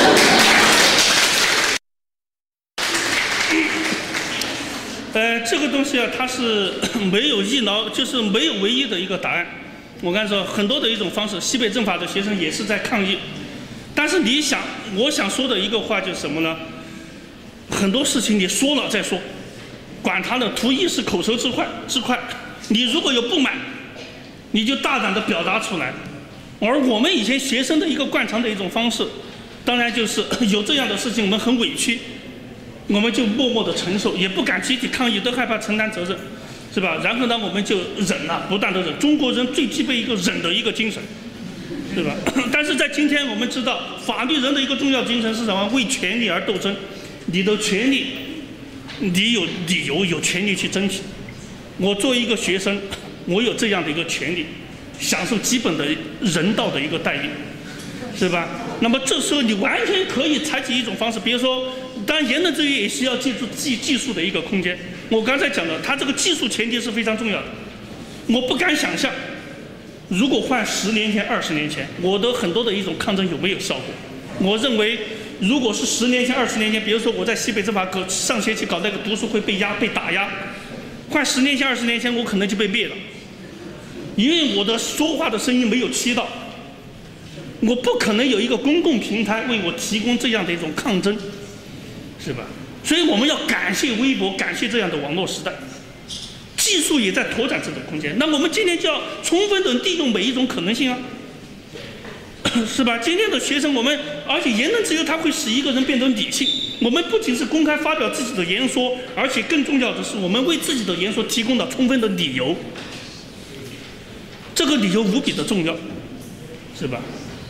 这个东西啊，它是没有一劳，就是没有唯一的一个答案。我刚才说很多的一种方式，西北政法的学生也是在抗议。但是我想说的一个话就是什么呢？很多事情你说了再说，管他的，图一时口舌之快。你如果有不满，你就大胆地表达出来。而我们以前学生的一个惯常的一种方式，当然就是有这样的事情，我们很委屈，我们就默默地承受，也不敢集体抗议，都害怕承担责任，是吧？然后呢，我们就忍了，不断地忍。中国人最具备一个忍的一个精神。对吧？但是在今天，我们知道法律人的一个重要精神是什么？为权利而斗争。你的权利，你有理由、有权利去争取。我作为一个学生，我有这样的一个权利，享受基本的人道的一个待遇，是吧？那么这时候你完全可以采取一种方式，比如说，当然言论自由也需要借助技术的一个空间。我刚才讲的，它这个技术前提是非常重要的。我不敢想象。如果换10年前、20年前，我的很多的一种抗争有没有效果？我认为，如果是10年前、20年前，比如说我在西北政法上学期搞那个读书会被打压，换10年前、20年前，我可能就被灭了，因为我的说话的声音没有渠道，我不可能有一个公共平台为我提供这样的一种抗争，是吧？所以我们要感谢微博，感谢这样的网络时代。技术也在拓展这种空间，那我们今天就要充分的利用每一种可能性啊，是吧？今天的学生，而且言论自由它会使一个人变得理性。我们不仅是公开发表自己的言说，而且更重要的是，我们为自己的言说提供了充分的理由。这个理由无比的重要，是吧？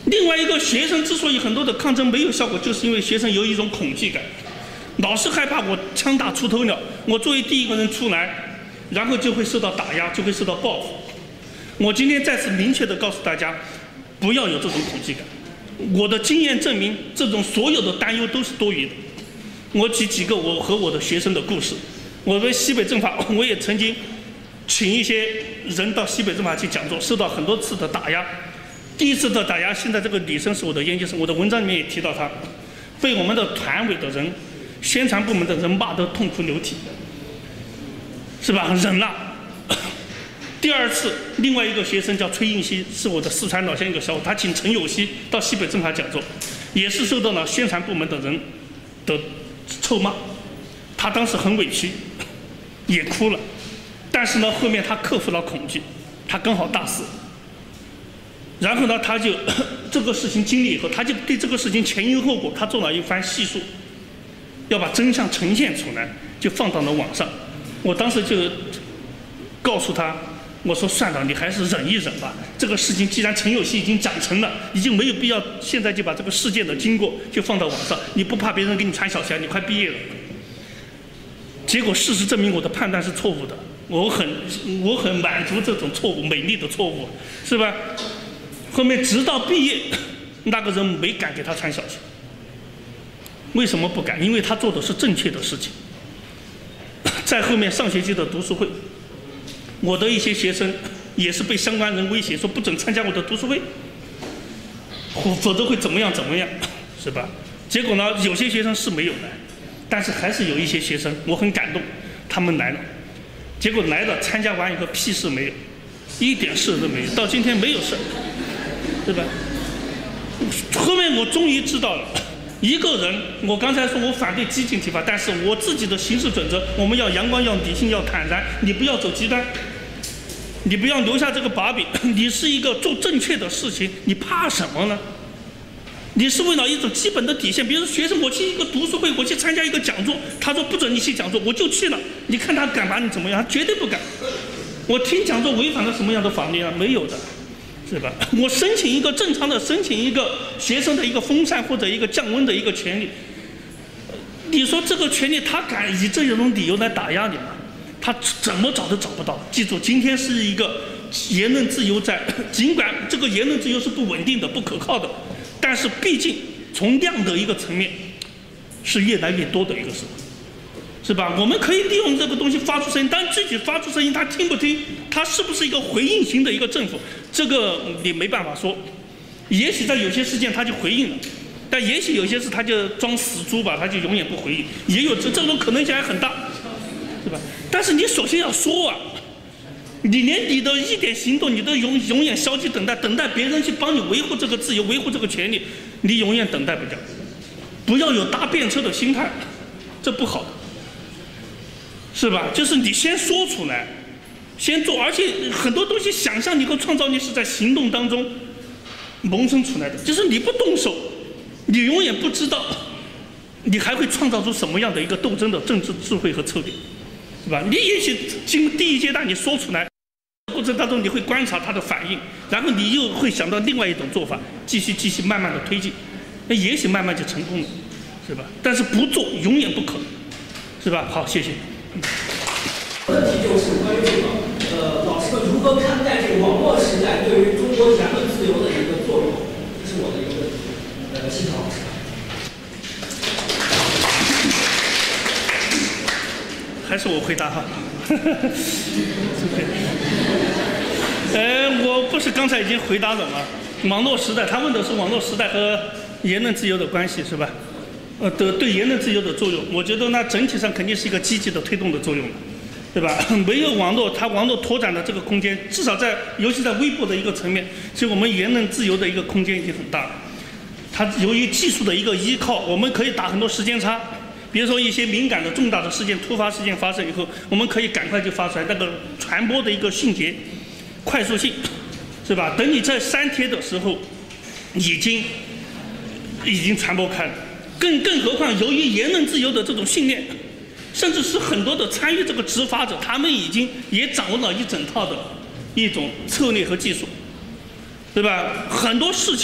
另外一个，学生之所以很多的抗争没有效果，就是因为学生有一种恐惧感，老是害怕我枪打出头鸟，我作为第一个人出来，然后就会受到打压，就会受到报复。我今天再次明确地告诉大家，不要有这种恐惧感。我的经验证明，这种所有的担忧都是多余的。我举几个我和我的学生的故事。我们西北政法，我也曾经请一些人到西北政法去讲座，受到很多次的打压。第一次的打压，现在这个李生是我的研究生，我的文章里面也提到他，被我们的团委的人、宣传部门的人骂得痛哭流涕，是吧？忍了。第二次，另外一个学生叫崔应希，是我的四川老乡一个小伙，他请陈有希到西北政法讲座，也是受到了宣传部门的人的臭骂，他当时很委屈，也哭了，但是呢，后面他克服了恐惧，他刚好大四，然后呢，他就这个事情经历以后，他就对这个事情前因后果，他做了一番细述，要把真相呈现出来，就放到了网上。我当时就告诉他，我说算了，你还是忍一忍吧。这个事情既然陈有希已经讲成了，已经没有必要现在就把这个事件的经过就放到网上。你不怕别人给你穿小鞋？你快毕业了。结果事实证明我的判断是错误的，我很满足这种错误，美丽的错误，是吧？后面直到毕业，那个人没敢给他穿小鞋。为什么不敢？因为他做的是正确的事情。在后面上学期的读书会，我的一些学生也是被相关人威胁说不准参加我的读书会，否则会怎么样怎么样，是吧？结果呢，有些学生是没有来，但是还是有一些学生我很感动，他们来了，结果来了参加完以后屁事没有，一点事都没有，到今天没有事，对吧？后面我终于知道了。一个人，我刚才说我反对激进体罚，但是我自己的行事准则，我们要阳光，要理性，要坦然，你不要走极端，你不要留下这个把柄。你是一个做正确的事情，你怕什么呢？你是为了一种基本的底线，比如说学生，我去一个读书会，我去参加一个讲座，他说不准你去讲座，我就去了，你看他敢把你怎么样？他绝对不敢。我听讲座违反了什么样的法律啊？没有的。是吧？我申请一个正常的申请一个学生的一个风扇或者一个降温的一个权利，你说这个权利他敢以这种理由来打压你吗？他怎么找都找不到。记住，今天是一个言论自由在，尽管这个言论自由是不稳定的、不可靠的，但是毕竟从量的一个层面是越来越多的一个时候。是吧？我们可以利用这个东西发出声音，但具体发出声音，他听不听，他是不是一个回应型的一个政府，这个你没办法说。也许在有些事件他就回应了，但也许有些事他就装死猪吧，他就永远不回应，也有这种可能性还很大，是吧？但是你首先要说啊，你连你的一点行动，你都永远消极等待别人去帮你维护这个自由，维护这个权利，你永远等待不了。不要有搭便车的心态，这不好的。是吧？就是你先说出来，先做，而且很多东西想象力和创造力是在行动当中萌生出来的。就是你不动手，你永远不知道你还会创造出什么样的一个斗争的政治智慧和策略，是吧？你也许经过第一阶段你说出来，过程当中你会观察他的反应，然后你又会想到另外一种做法，继续慢慢的推进，那也许慢慢就成功了，是吧？但是不做永远不可能，是吧？好，谢谢。 问题就是关于这个老师们如何看待这个网络时代对于中国言论自由的一个作用，这是我的一个问题。辛老师， 还是我回答哈。我不是刚才已经回答了吗？网络时代，他问的是网络时代和言论自由的关系，是吧？对言论自由的作用，我觉得呢，整体上肯定是一个积极的推动的作用的，对吧？没有网络，它网络拓展的这个空间，至少尤其在微博的一个层面，其实我们言论自由的一个空间已经很大了。它由于技术的一个依靠，我们可以打很多时间差，比如说一些敏感的重大的事件、突发事件发生以后，我们可以赶快就发出来，那个传播的一个迅捷、快速性，是吧？等你在删帖的时候，已经传播开了。更何况，由于言论自由的这种训练，甚至是很多的参与这个执法者，他们也掌握了一整套的一种策略和技术，对吧？很多事情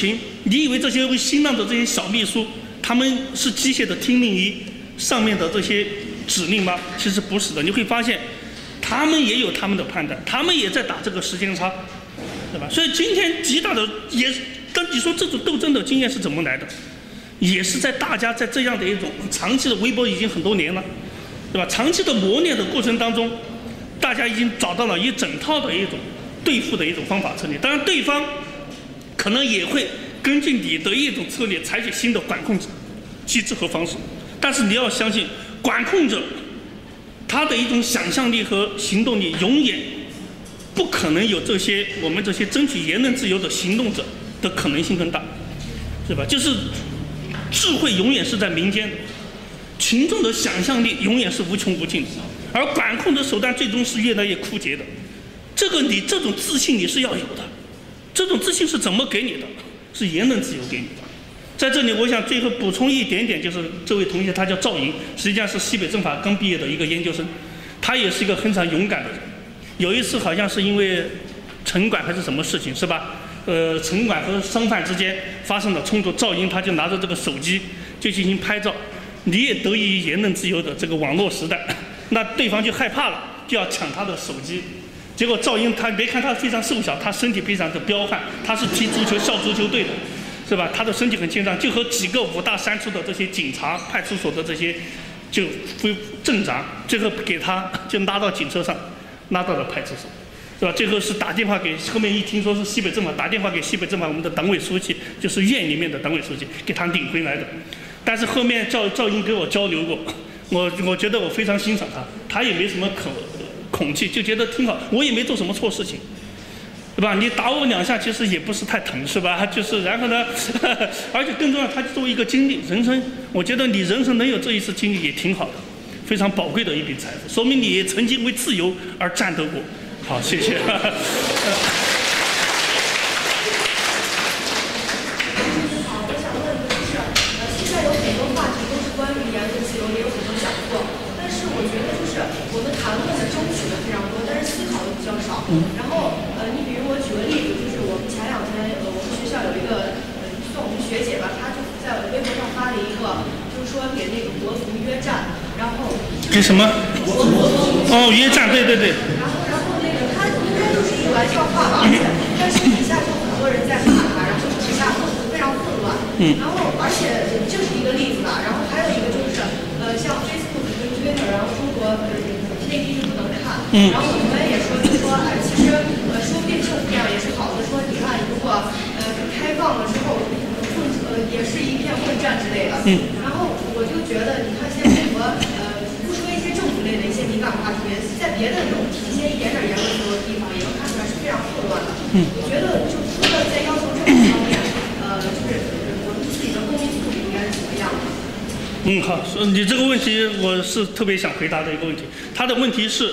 你以为这些新浪的这些小秘书，他们是机械的听命于上面的这些指令吗？其实不是的，你会发现，他们也有他们的判断，他们也在打这个时间差，对吧？所以今天极大的也，但你说这种斗争的经验是怎么来的？也是在大家在这样的一种长期的微博已经很多年了，对吧？长期的磨练的过程当中，大家已经找到了一整套的一种对付的一种方法策略。当然，对方可能也会根据你的一种策略采取新的管控机制和方式，但是你要相信，管控者他的一种想象力和行动力永远不可能有这些我们这些争取言论自由的行动者的可能性更大，是吧？就是智慧永远是在民间的，群众的想象力永远是无穷无尽的，而管控的手段最终是越来越枯竭的。这种自信你是要有的，这种自信是怎么给你的？是言论自由给你的。在这里，我想最后补充一点点，就是这位同学他叫赵莹，实际上是西北政法刚毕业的一个研究生，他也是一个非常勇敢的人。有一次好像是因为城管还是什么事情，是吧？城管和商贩之间发生了冲突，赵莹他就拿着这个手机就进行拍照。你也得益于言论自由的这个网络时代，那对方就害怕了，就要抢他的手机。结果赵莹他别看他非常瘦小，他身体非常的彪悍，他是踢足球校足球队的，是吧？他的身体很健壮，就和几个5大3粗的这些警察、派出所的这些就镇长，最后给他就拉到警车上，拉到了派出所。是吧？最后是打电话给，后面一听说是西北政法，打电话给西北政法我们的党委书记，就是院里面的党委书记，给他领回来的。但是后面赵英给我交流过，我觉得我非常欣赏他，他也没什么恐惧，就觉得挺好，我也没做什么错事情，对吧？你打我2下其实也不是太疼，是吧？就是然后呢，而且更重要，他作为一个经历人生，我觉得你人生能有这一次经历也挺好的，非常宝贵的一笔财富，说明你也曾经为自由而战斗过。好，谢谢。 好，我想问的就是，现在有很多话题都是关于言论自由，也有很多讲座，但是我觉得就是我们谈论的、争取的非常多，但是思考的比较少。然后你比如我举个例子，就是我们前2天，我们学校有一个算我们学姐吧，她就在微博上发了一个，就是说给那个国足约战，然后给什么？哦，约战，对对对。 玩笑话吧，但是底下就很多人在骂他，然后底下非常混乱。然后而且这是一个例子吧，然后还有一个就是像 Facebook 跟 Twitter， 然后中国内地是不能看。然后我们也说，就说其实说不定政府这样也是好的，说你看如果开放了之后，也是一片混战之类的。然后我就觉得，你看现在美国不说一些政府类的一些敏感话题，在别的那种体现一点点言论自由的地方，也能看出来是非常混乱的。我觉得就除了在要求政府方面，就是我们自己的公民素质应该是怎么样的？ 好，你这个问题我是特别想回答的一个问题。他的问题是，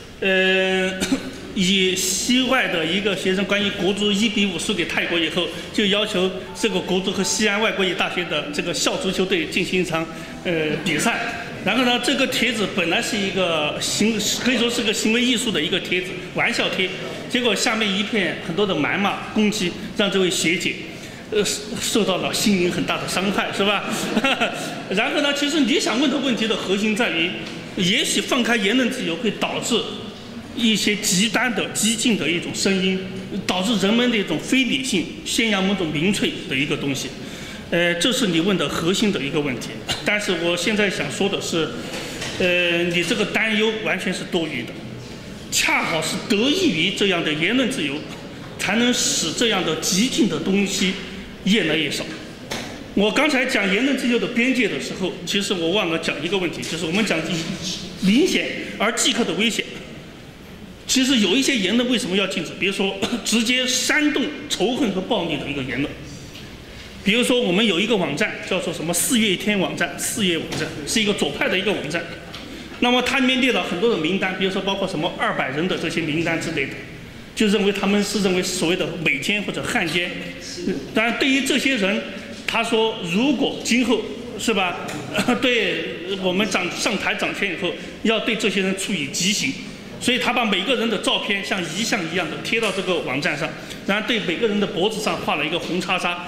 以西外的一个学生关于国足1-5输给泰国以后，就要求这个国足和西安外国语大学的这个校足球队进行一场比赛。然后呢，这个帖子本来是一个可以说是个行为艺术的一个帖子，玩笑贴，结果下面一片很多的谩骂攻击，让这位学姐受到了心灵很大的伤害，是吧？然后呢，其实你想问的问题的核心在于，也许放开言论自由会导致一些极端的激进的一种声音，导致人们的一种非理性，宣扬某种民粹的一个东西。这是你问的核心的一个问题。但是我现在想说的是，你这个担忧完全是多余的，恰好是得益于这样的言论自由，才能使这样的激进的东西越来越少。我刚才讲言论自由的边界的时候，其实我忘了讲一个问题，就是我们讲明显而即刻的危险。其实有一些言论为什么要禁止？比如说直接煽动仇恨和暴力的一个言论。比如说我们有一个网站叫做什么4月天网站，4月网站是一个左派的一个网站。那么它里面列了很多的名单，比如说包括什么200人的这些名单之类的，就认为他们是认为所谓的伪奸或者汉奸。当然对于这些人，他说如果今后是吧，对我们上台掌权以后，要对这些人处以极刑。所以他把每个人的照片像遗像一样的贴到这个网站上，然后对每个人的脖子上画了一个红叉叉，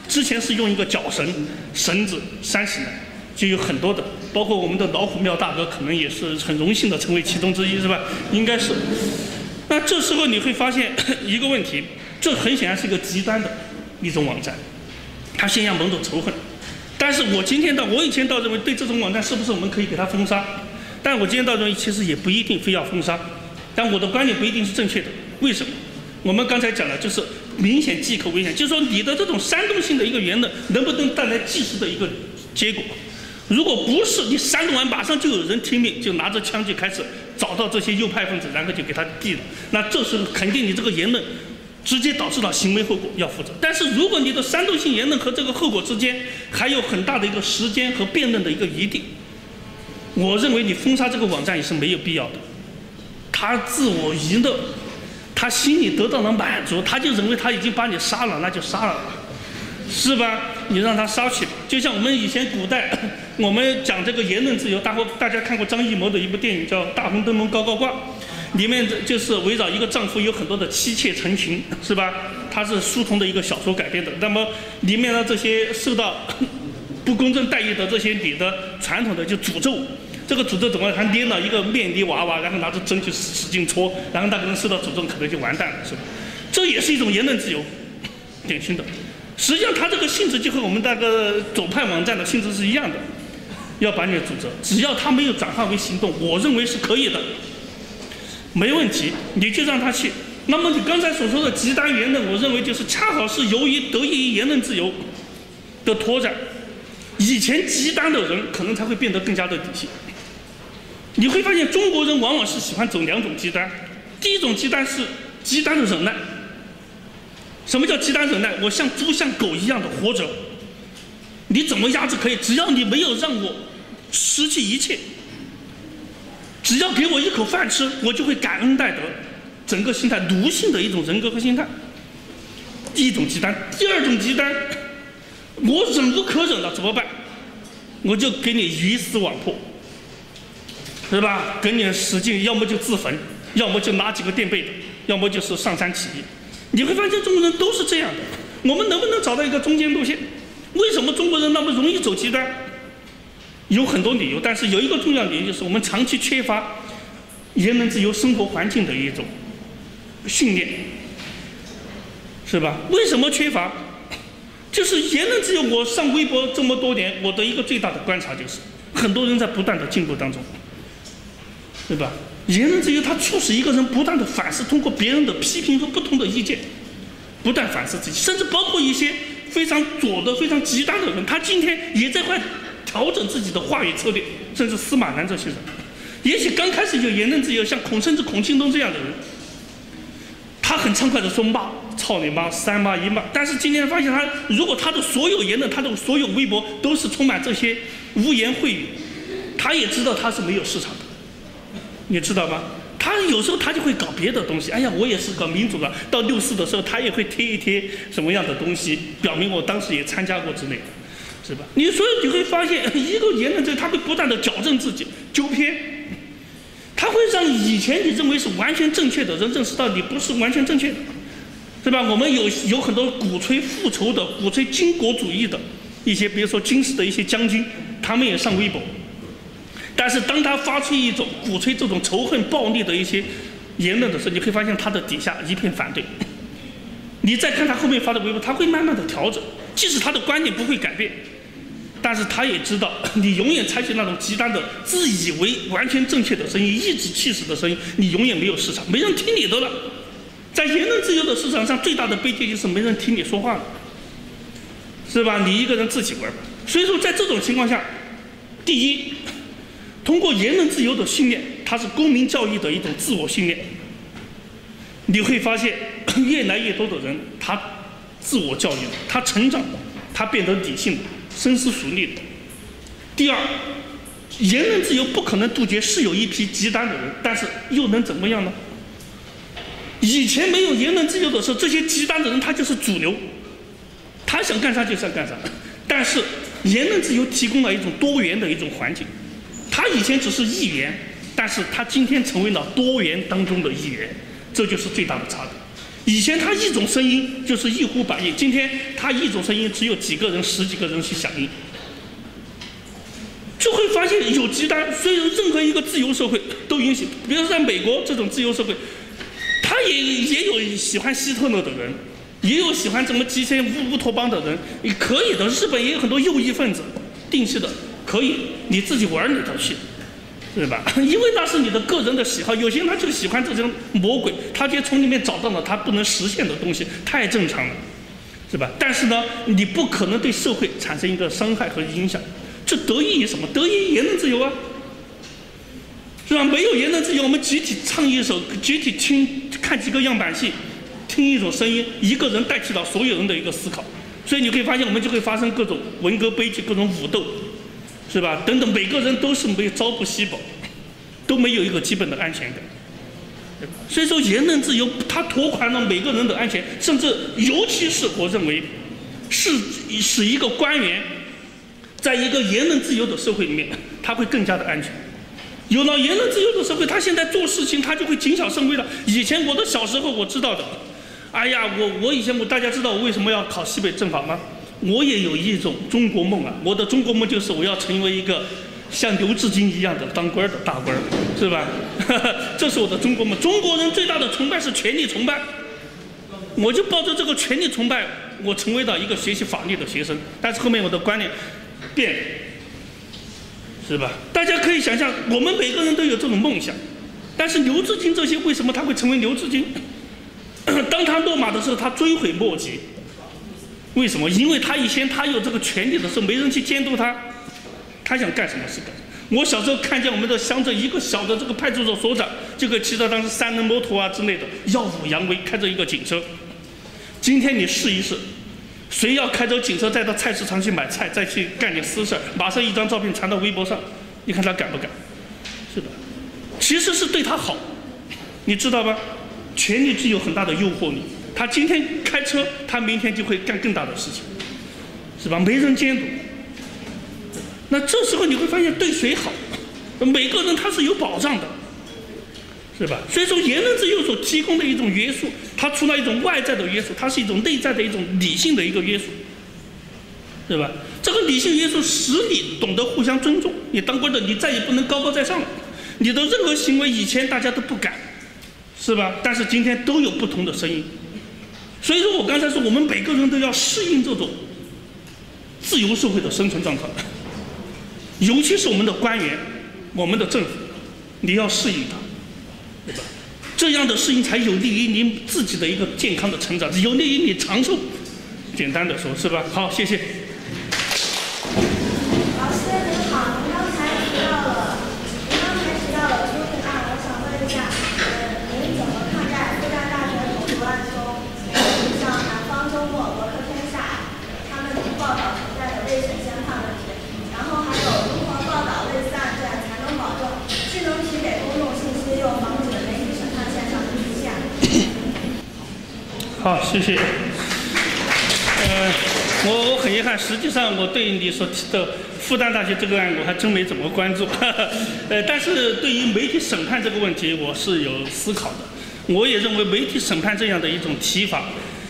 之前是用一个绞绳子扇起来，就有很多的，包括我们的老虎庙大哥可能也是很荣幸的成为其中之一，是吧？应该是。那这时候你会发现一个问题，这很显然是一个极端的一种网站，它宣扬某种仇恨。但是我以前倒认为对这种网站是不是我们可以给它封杀？但我今天倒认为其实也不一定非要封杀，但我的观点不一定是正确的。为什么？我们刚才讲了，就是明显忌口危险，就是说你的这种煽动性的一个言论能不能带来即时的一个结果？如果不是，你煽动完马上就有人听命，就拿着枪就开始找到这些右派分子，然后就给他毙了。那这时候肯定你这个言论直接导致了行为后果要负责。但是如果你的煽动性言论和这个后果之间还有很大的一个时间和辩论的一个余地，我认为你封杀这个网站也是没有必要的。他自我娱乐，他心里得到了满足，他就认为他已经把你杀了，那就杀了，是吧？你让他杀去吧。就像我们以前古代，我们讲这个言论自由，大家看过张艺谋的一部电影叫《大红灯笼高高挂》，里面就是围绕一个丈夫有很多的妻妾成群，是吧？它是书童的一个小说改编的。那么里面的这些受到不公正待遇的这些女的，传统的就诅咒。这个诅咒怎么？他捏了一个面的娃娃，然后拿着针去使劲戳，然后那个人受到诅咒可能就完蛋了，是吧？这也是一种言论自由，典型的。实际上，它这个性质就和我们那个左派网站的性质是一样的，要把你指责，只要他没有转化为行动，我认为是可以的，没问题，你就让他去。那么你刚才所说的极端言论，我认为就是恰好是由于得益于言论自由的拓展，以前极端的人可能才会变得更加的理性。你会发现中国人往往是喜欢走两种极端，第一种极端是极端的忍耐。什么叫极端忍耐？我像猪像狗一样的活着，你怎么压制可以，只要你没有让我失去一切，只要给我一口饭吃，我就会感恩戴德。整个心态奴性的一种人格和心态，第一种极端。第二种极端，我忍无可忍了怎么办？我就给你鱼死网破，是吧？给你使劲，要么就自焚，要么就拿几个垫背的，要么就是上山起义。你会发现中国人都是这样的。我们能不能找到一个中间路线？为什么中国人那么容易走极端？有很多理由，但是有一个重要理由就是我们长期缺乏言论自由生活环境的一种训练，是吧？为什么缺乏？就是言论自由。我上微博这么多年，我的一个最大的观察就是，很多人在不断的进步当中，对吧？言论自由它促使一个人不断的反思，通过别人的批评和不同的意见，不断反思自己，甚至包括一些非常左的、非常极端的人，他今天也在快调整自己的话语策略，甚至司马南这些人，也许刚开始有言论自由，像甚至孔庆东这样的人，他很畅快的说骂操你妈、三妈一骂，但是今天发现如果他的所有言论、他的所有微博都是充满这些污言秽语，他也知道他是没有市场的，你知道吗？他有时候他就会搞别的东西，哎呀，我也是搞民主的，到6·4的时候他也会贴一贴什么样的东西，表明我当时也参加过之类的，是吧？所以你会发现一个言论这他会不断的矫正自己，纠偏，他会让以前你认为是完全正确的人认识到你不是完全正确的，是吧？我们有很多鼓吹复仇的、鼓吹军国主义的一些，比如说军事的一些将军，他们也上微博。但是当他发出一种鼓吹这种仇恨暴力的一些言论的时候，你会发现他的底下一片反对。你再看他后面发的微博，他会慢慢的调整，即使他的观点不会改变，但是他也知道你永远采取那种极端的自以为完全正确的声音、颐指气使的声音，你永远没有市场，没人听你的了。在言论自由的市场上，最大的悲剧就是没人听你说话了，是吧？你一个人自己玩吧。所以说，在这种情况下，第一，通过言论自由的训练，它是公民教育的一种自我训练。你会发现，越来越多的人，他自我教育了，他成长了，他变得理性了，深思熟虑了。第二，言论自由不可能杜绝是有一批极端的人，但是又能怎么样呢？以前没有言论自由的时候，这些极端的人他就是主流，他想干啥就想干啥。但是言论自由提供了一种多元的一种环境。他以前只是一员，但是他今天成为了多元当中的一员，这就是最大的差别。 以前他一种声音就是一呼百应，今天他一种声音只有几个人、十几个人去响应，就会发现有极端。所以任何一个自由社会都允许，比如说在美国这种自由社会，他也有喜欢希特勒的人，也有喜欢什么极限乌托邦的人，也可以的。日本也有很多右翼分子，定期的可以，你自己玩你的去。对吧？因为那是你的个人的喜好，有些人他就喜欢这种魔鬼，他就从里面找到了他不能实现的东西，太正常了，是吧？但是呢，你不可能对社会产生一个伤害和影响，这得益于什么？得益于言论自由啊，是吧？没有言论自由，我们集体唱一首，集体看几个样板戏，听一种声音，一个人代替了所有人的一个思考，所以你会发现，我们就会发生各种文革悲剧，各种武斗。是吧？等等，每个人都是没有朝不夕饱，都没有一个基本的安全感。所以说，言论自由它拖垮了每个人的安全，甚至尤其是我认为，是使一个官员在一个言论自由的社会里面，他会更加的安全。有了言论自由的社会，他现在做事情他就会谨小慎微了。以前我的小时候我知道的，哎呀，我以前大家知道我为什么要考西北政法吗？我也有一种中国梦啊！我的中国梦就是我要成为一个像刘志军一样的当官的大官，是吧？这是我的中国梦。中国人最大的崇拜是权力崇拜，我就抱着这个权力崇拜，我成为了一个学习法律的学生。但是后面我的观念变了，是吧？大家可以想象，我们每个人都有这种梦想，但是刘志军这些为什么他会成为刘志军？当他落马的时候，他追悔莫及。为什么？因为他以前他有这个权利的时候，没人去监督他，他想干什么是干。我小时候看见我们的乡镇一个小的这个派出所所长，就可以骑着当时3轮摩托啊之类的，耀武扬威，开着一个警车。今天你试一试，谁要开着警车再到菜市场去买菜，再去干点私事，马上一张照片传到微博上，你看他敢不敢？是的，其实是对他好，你知道吧？权力具有很大的诱惑力。他今天开车，他明天就会干更大的事情，是吧？没人监督，那这时候你会发现对谁好？每个人他是有保障的，是吧？所以说言论自由所提供的一种约束，它除了一种外在的约束，它是一种内在的一种理性的一个约束，对吧？这个理性约束使你懂得互相尊重，你当官的你再也不能高高在上了，你的任何行为以前大家都不敢，是吧？但是今天都有不同的声音。所以说我刚才说，我们每个人都要适应这种自由社会的生存状态，尤其是我们的官员、我们的政府，你要适应它，对吧？这样的适应才有利于你自己的一个健康的成长，有利于你长寿。简单的说，是吧？好，谢谢。 老师您好，您刚才提到了租赁案，我想问一下，您怎么看待复旦大学统独案中？像南方周末、博客天下，他们报道存在的未审先判问题，然后还有如何报道类似案件才能保证既能提给公众信息，又防止媒体审判现场的出现？ 好，谢谢。我很遗憾，实际上我对你所提的复旦大学这个案我还真没怎么关注，但是对于媒体审判这个问题，我是有思考的。我也认为媒体审判这样的一种提法，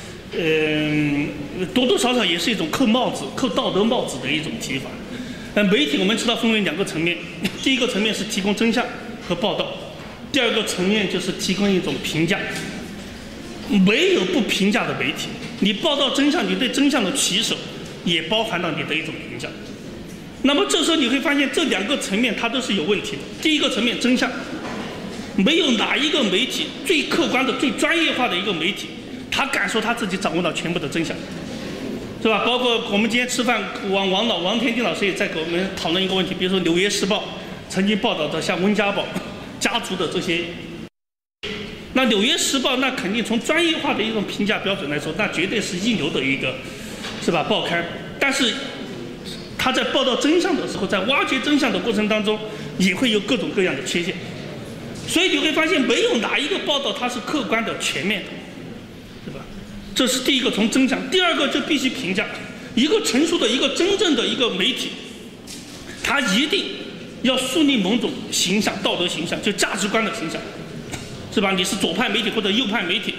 多多少少也是一种扣帽子、扣道德帽子的一种提法。媒体我们知道分为2个层面，第一个层面是提供真相和报道，第二个层面就是提供一种评价。没有不评价的媒体，你报道真相，你对真相的取舍也包含到你的一种评价。那么这时候你会发现这2个层面它都是有问题的。第一个层面真相，没有哪一个媒体最客观的、最专业化的一个媒体，他敢说他自己掌握了全部的真相，是吧？包括我们今天吃饭，王天定老师也在给我们讨论一个问题，比如说《纽约时报》曾经报道的像温家宝家族的这些。那《纽约时报》那肯定从专业化的一种评价标准来说，那绝对是一流的一个，是吧？报刊。但是他在报道真相的时候，在挖掘真相的过程当中，也会有各种各样的缺陷。所以你会发现，没有哪一个报道它是客观的、全面的，对吧？这是第一个，从真相。第二个就必须评价一个成熟的一个真正的一个媒体，它一定要树立某种形象、道德形象，就价值观的形象。是吧？你是左派媒体或者右派媒体，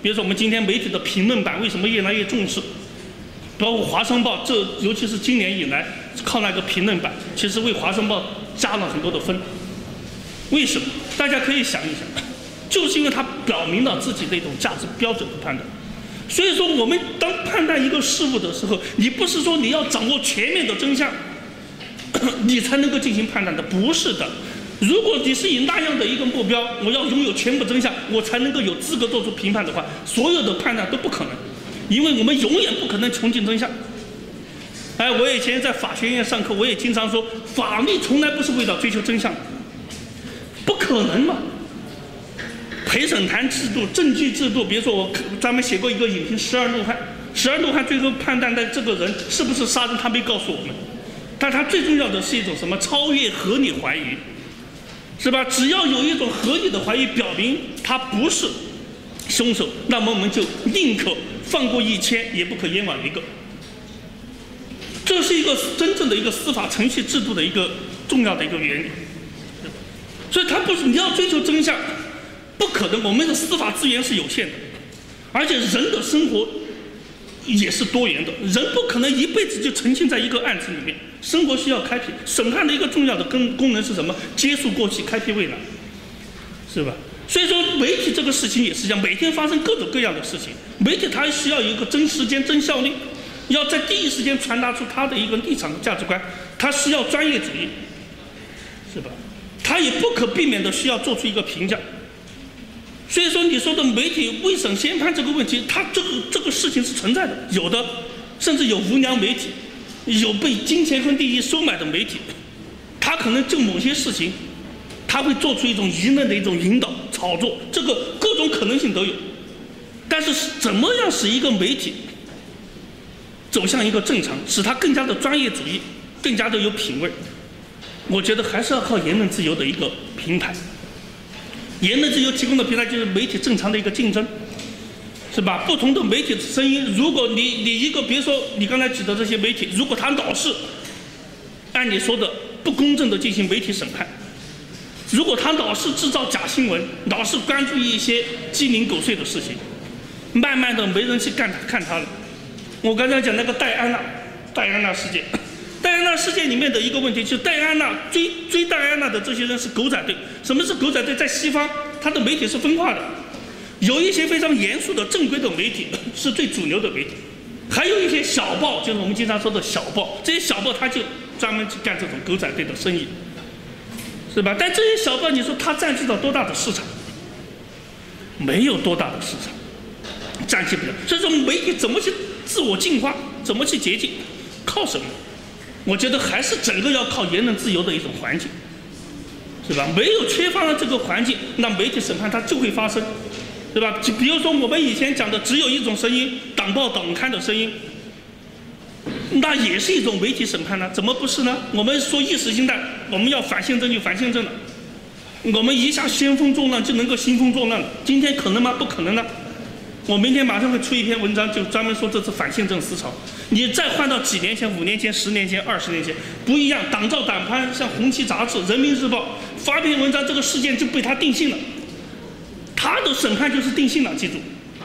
比如说我们今天媒体的评论版为什么越来越重视？包括《华商报》，尤其是今年以来靠那个评论版，其实为《华商报》加了很多的分。为什么？大家可以想一想，就是因为它表明了自己的一种价值标准和判断。所以说，我们当判断一个事物的时候，你不是说你要掌握全面的真相，你才能够进行判断的，不是的。如果你是以那样的一个目标，我要拥有全部真相，我才能够有资格做出评判的话，所有的判断都不可能，因为我们永远不可能穷尽真相。哎，我以前在法学院上课，我也经常说，法律从来不是为了追求真相，不可能嘛。陪审团制度、证据制度，比如说我专门写过一个影评《12怒汉》，12怒汉最后判断的这个人是不是杀人，他没告诉我们，但他最重要的是一种什么？超越合理怀疑。是吧？只要有一种合理的怀疑，表明他不是凶手，那么我们就宁可放过1000，也不可冤枉一个。这是一个真正的一个司法程序制度的一个重要的一个原理。所以，它不是你要追求真相，不可能。我们的司法资源是有限的，而且人的生活也是多元的，人不可能一辈子就沉浸在一个案子里面。生活需要开辟，审判的一个重要的功能是什么？接触过去，开辟未来，是吧？所以说，媒体这个事情也是一样，每天发生各种各样的事情，媒体它需要有一个真时间、真效率，要在第一时间传达出它的一个立场和价值观，它需要专业主义，是吧？它也不可避免的需要做出一个评价。所以说，你说的媒体未审先判这个问题，它这个事情是存在的，有的，甚至有无良媒体。有被金钱和利益收买的媒体，他可能就某些事情，他会做出一种舆论的一种引导、炒作，这个各种可能性都有。但是怎么样使一个媒体走向一个正常，使它更加的专业主义、更加的有品位，我觉得还是要靠言论自由的一个平台。言论自由提供的平台就是媒体正常的一个竞争。是吧？不同的媒体的声音，如果你一个，比如说你刚才举的这些媒体，如果他老是按你说的不公正的进行媒体审判，如果他老是制造假新闻，老是关注一些鸡零狗碎的事情，慢慢的没人去看他了。我刚才讲那个戴安娜事件，戴安娜事件里面的一个问题就是戴安娜追戴安娜的这些人是狗仔队。什么是狗仔队？在西方，它的媒体是分化的。有一些非常严肃的正规的媒体是最主流的媒体，还有一些小报，就是我们经常说的小报，这些小报他就专门去干这种狗仔队的生意，是吧？但这些小报，你说它占据到多大的市场？没有多大的市场，占据不了。所以说，媒体怎么去自我净化，怎么去洁净，靠什么？我觉得还是整个要靠言论自由的一种环境，是吧？没有缺乏了这个环境，那媒体审判它就会发生。对吧？就比如说我们以前讲的只有一种声音，党报党刊的声音，那也是一种媒体审判呢？怎么不是呢？我们说意识形态，我们要反宪政就反宪政了，我们一下兴风作浪就能够兴风作浪了。今天可能吗？不可能了。我明天马上会出一篇文章，就专门说这次反宪政思潮。你再换到几年前、5年前、10年前、20年前，不一样。党照党刊，像《红旗》杂志、《人民日报》发篇文章，这个事件就被他定性了。他的审判就是定性了，记住。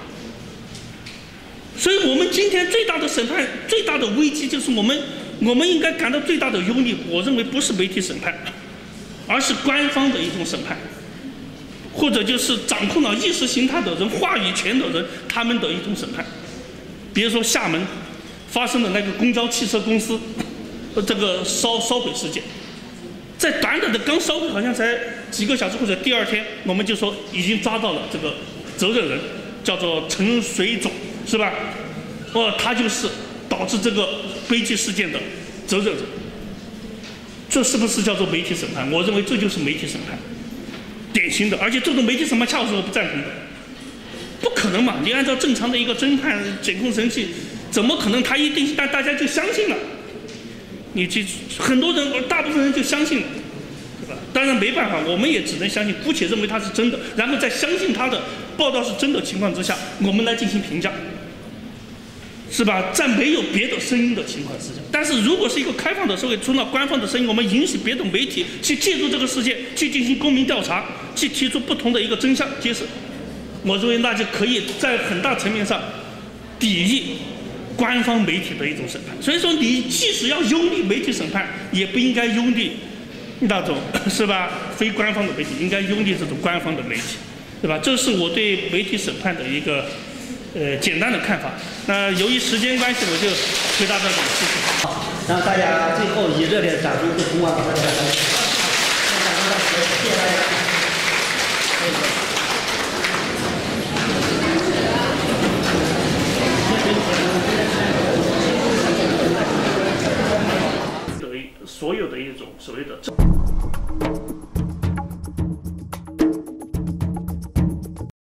所以我们今天最大的审判、最大的危机，就是我们应该感到最大的忧虑。我认为不是媒体审判，而是官方的一种审判，或者就是掌控了意识形态的人、话语权的人他们的一种审判。比如说厦门发生的那个公交汽车公司这个烧毁事件。在短短的刚烧毁，好像才几个小时或者第二天，我们就说已经抓到了这个责任人，叫做陈水肿，是吧？他就是导致这个悲剧事件的责任人。这是不是叫做媒体审判？我认为这就是媒体审判，典型的。而且这种媒体审判恰好是我不赞同的，不可能嘛！你按照正常的一个侦判检控程序，怎么可能他一定大家就相信了？你去很多人，大部分人就相信了，是吧？当然没办法，我们也只能相信，姑且认为它是真的，然后在相信它的报道是真的情况之下，我们来进行评价，是吧？在没有别的声音的情况之下，但是如果是一个开放的社会，除了官方的声音，我们允许别的媒体去介入这个事件，去进行公民调查，去提出不同的一个真相揭示， 我认为那就可以在很大层面上抵御官方媒体的一种审判。所以说，你即使要拥立媒体审判，也不应该拥立那种是吧非官方的媒体，应该拥立这种官方的媒体，对吧？这是我对媒体审判的一个简单的看法。那由于时间关系，我就回答到这里，谢谢。 好，让大家最后以热烈的掌声对洪广老师的感谢。谢谢大家。 所有的一种所谓的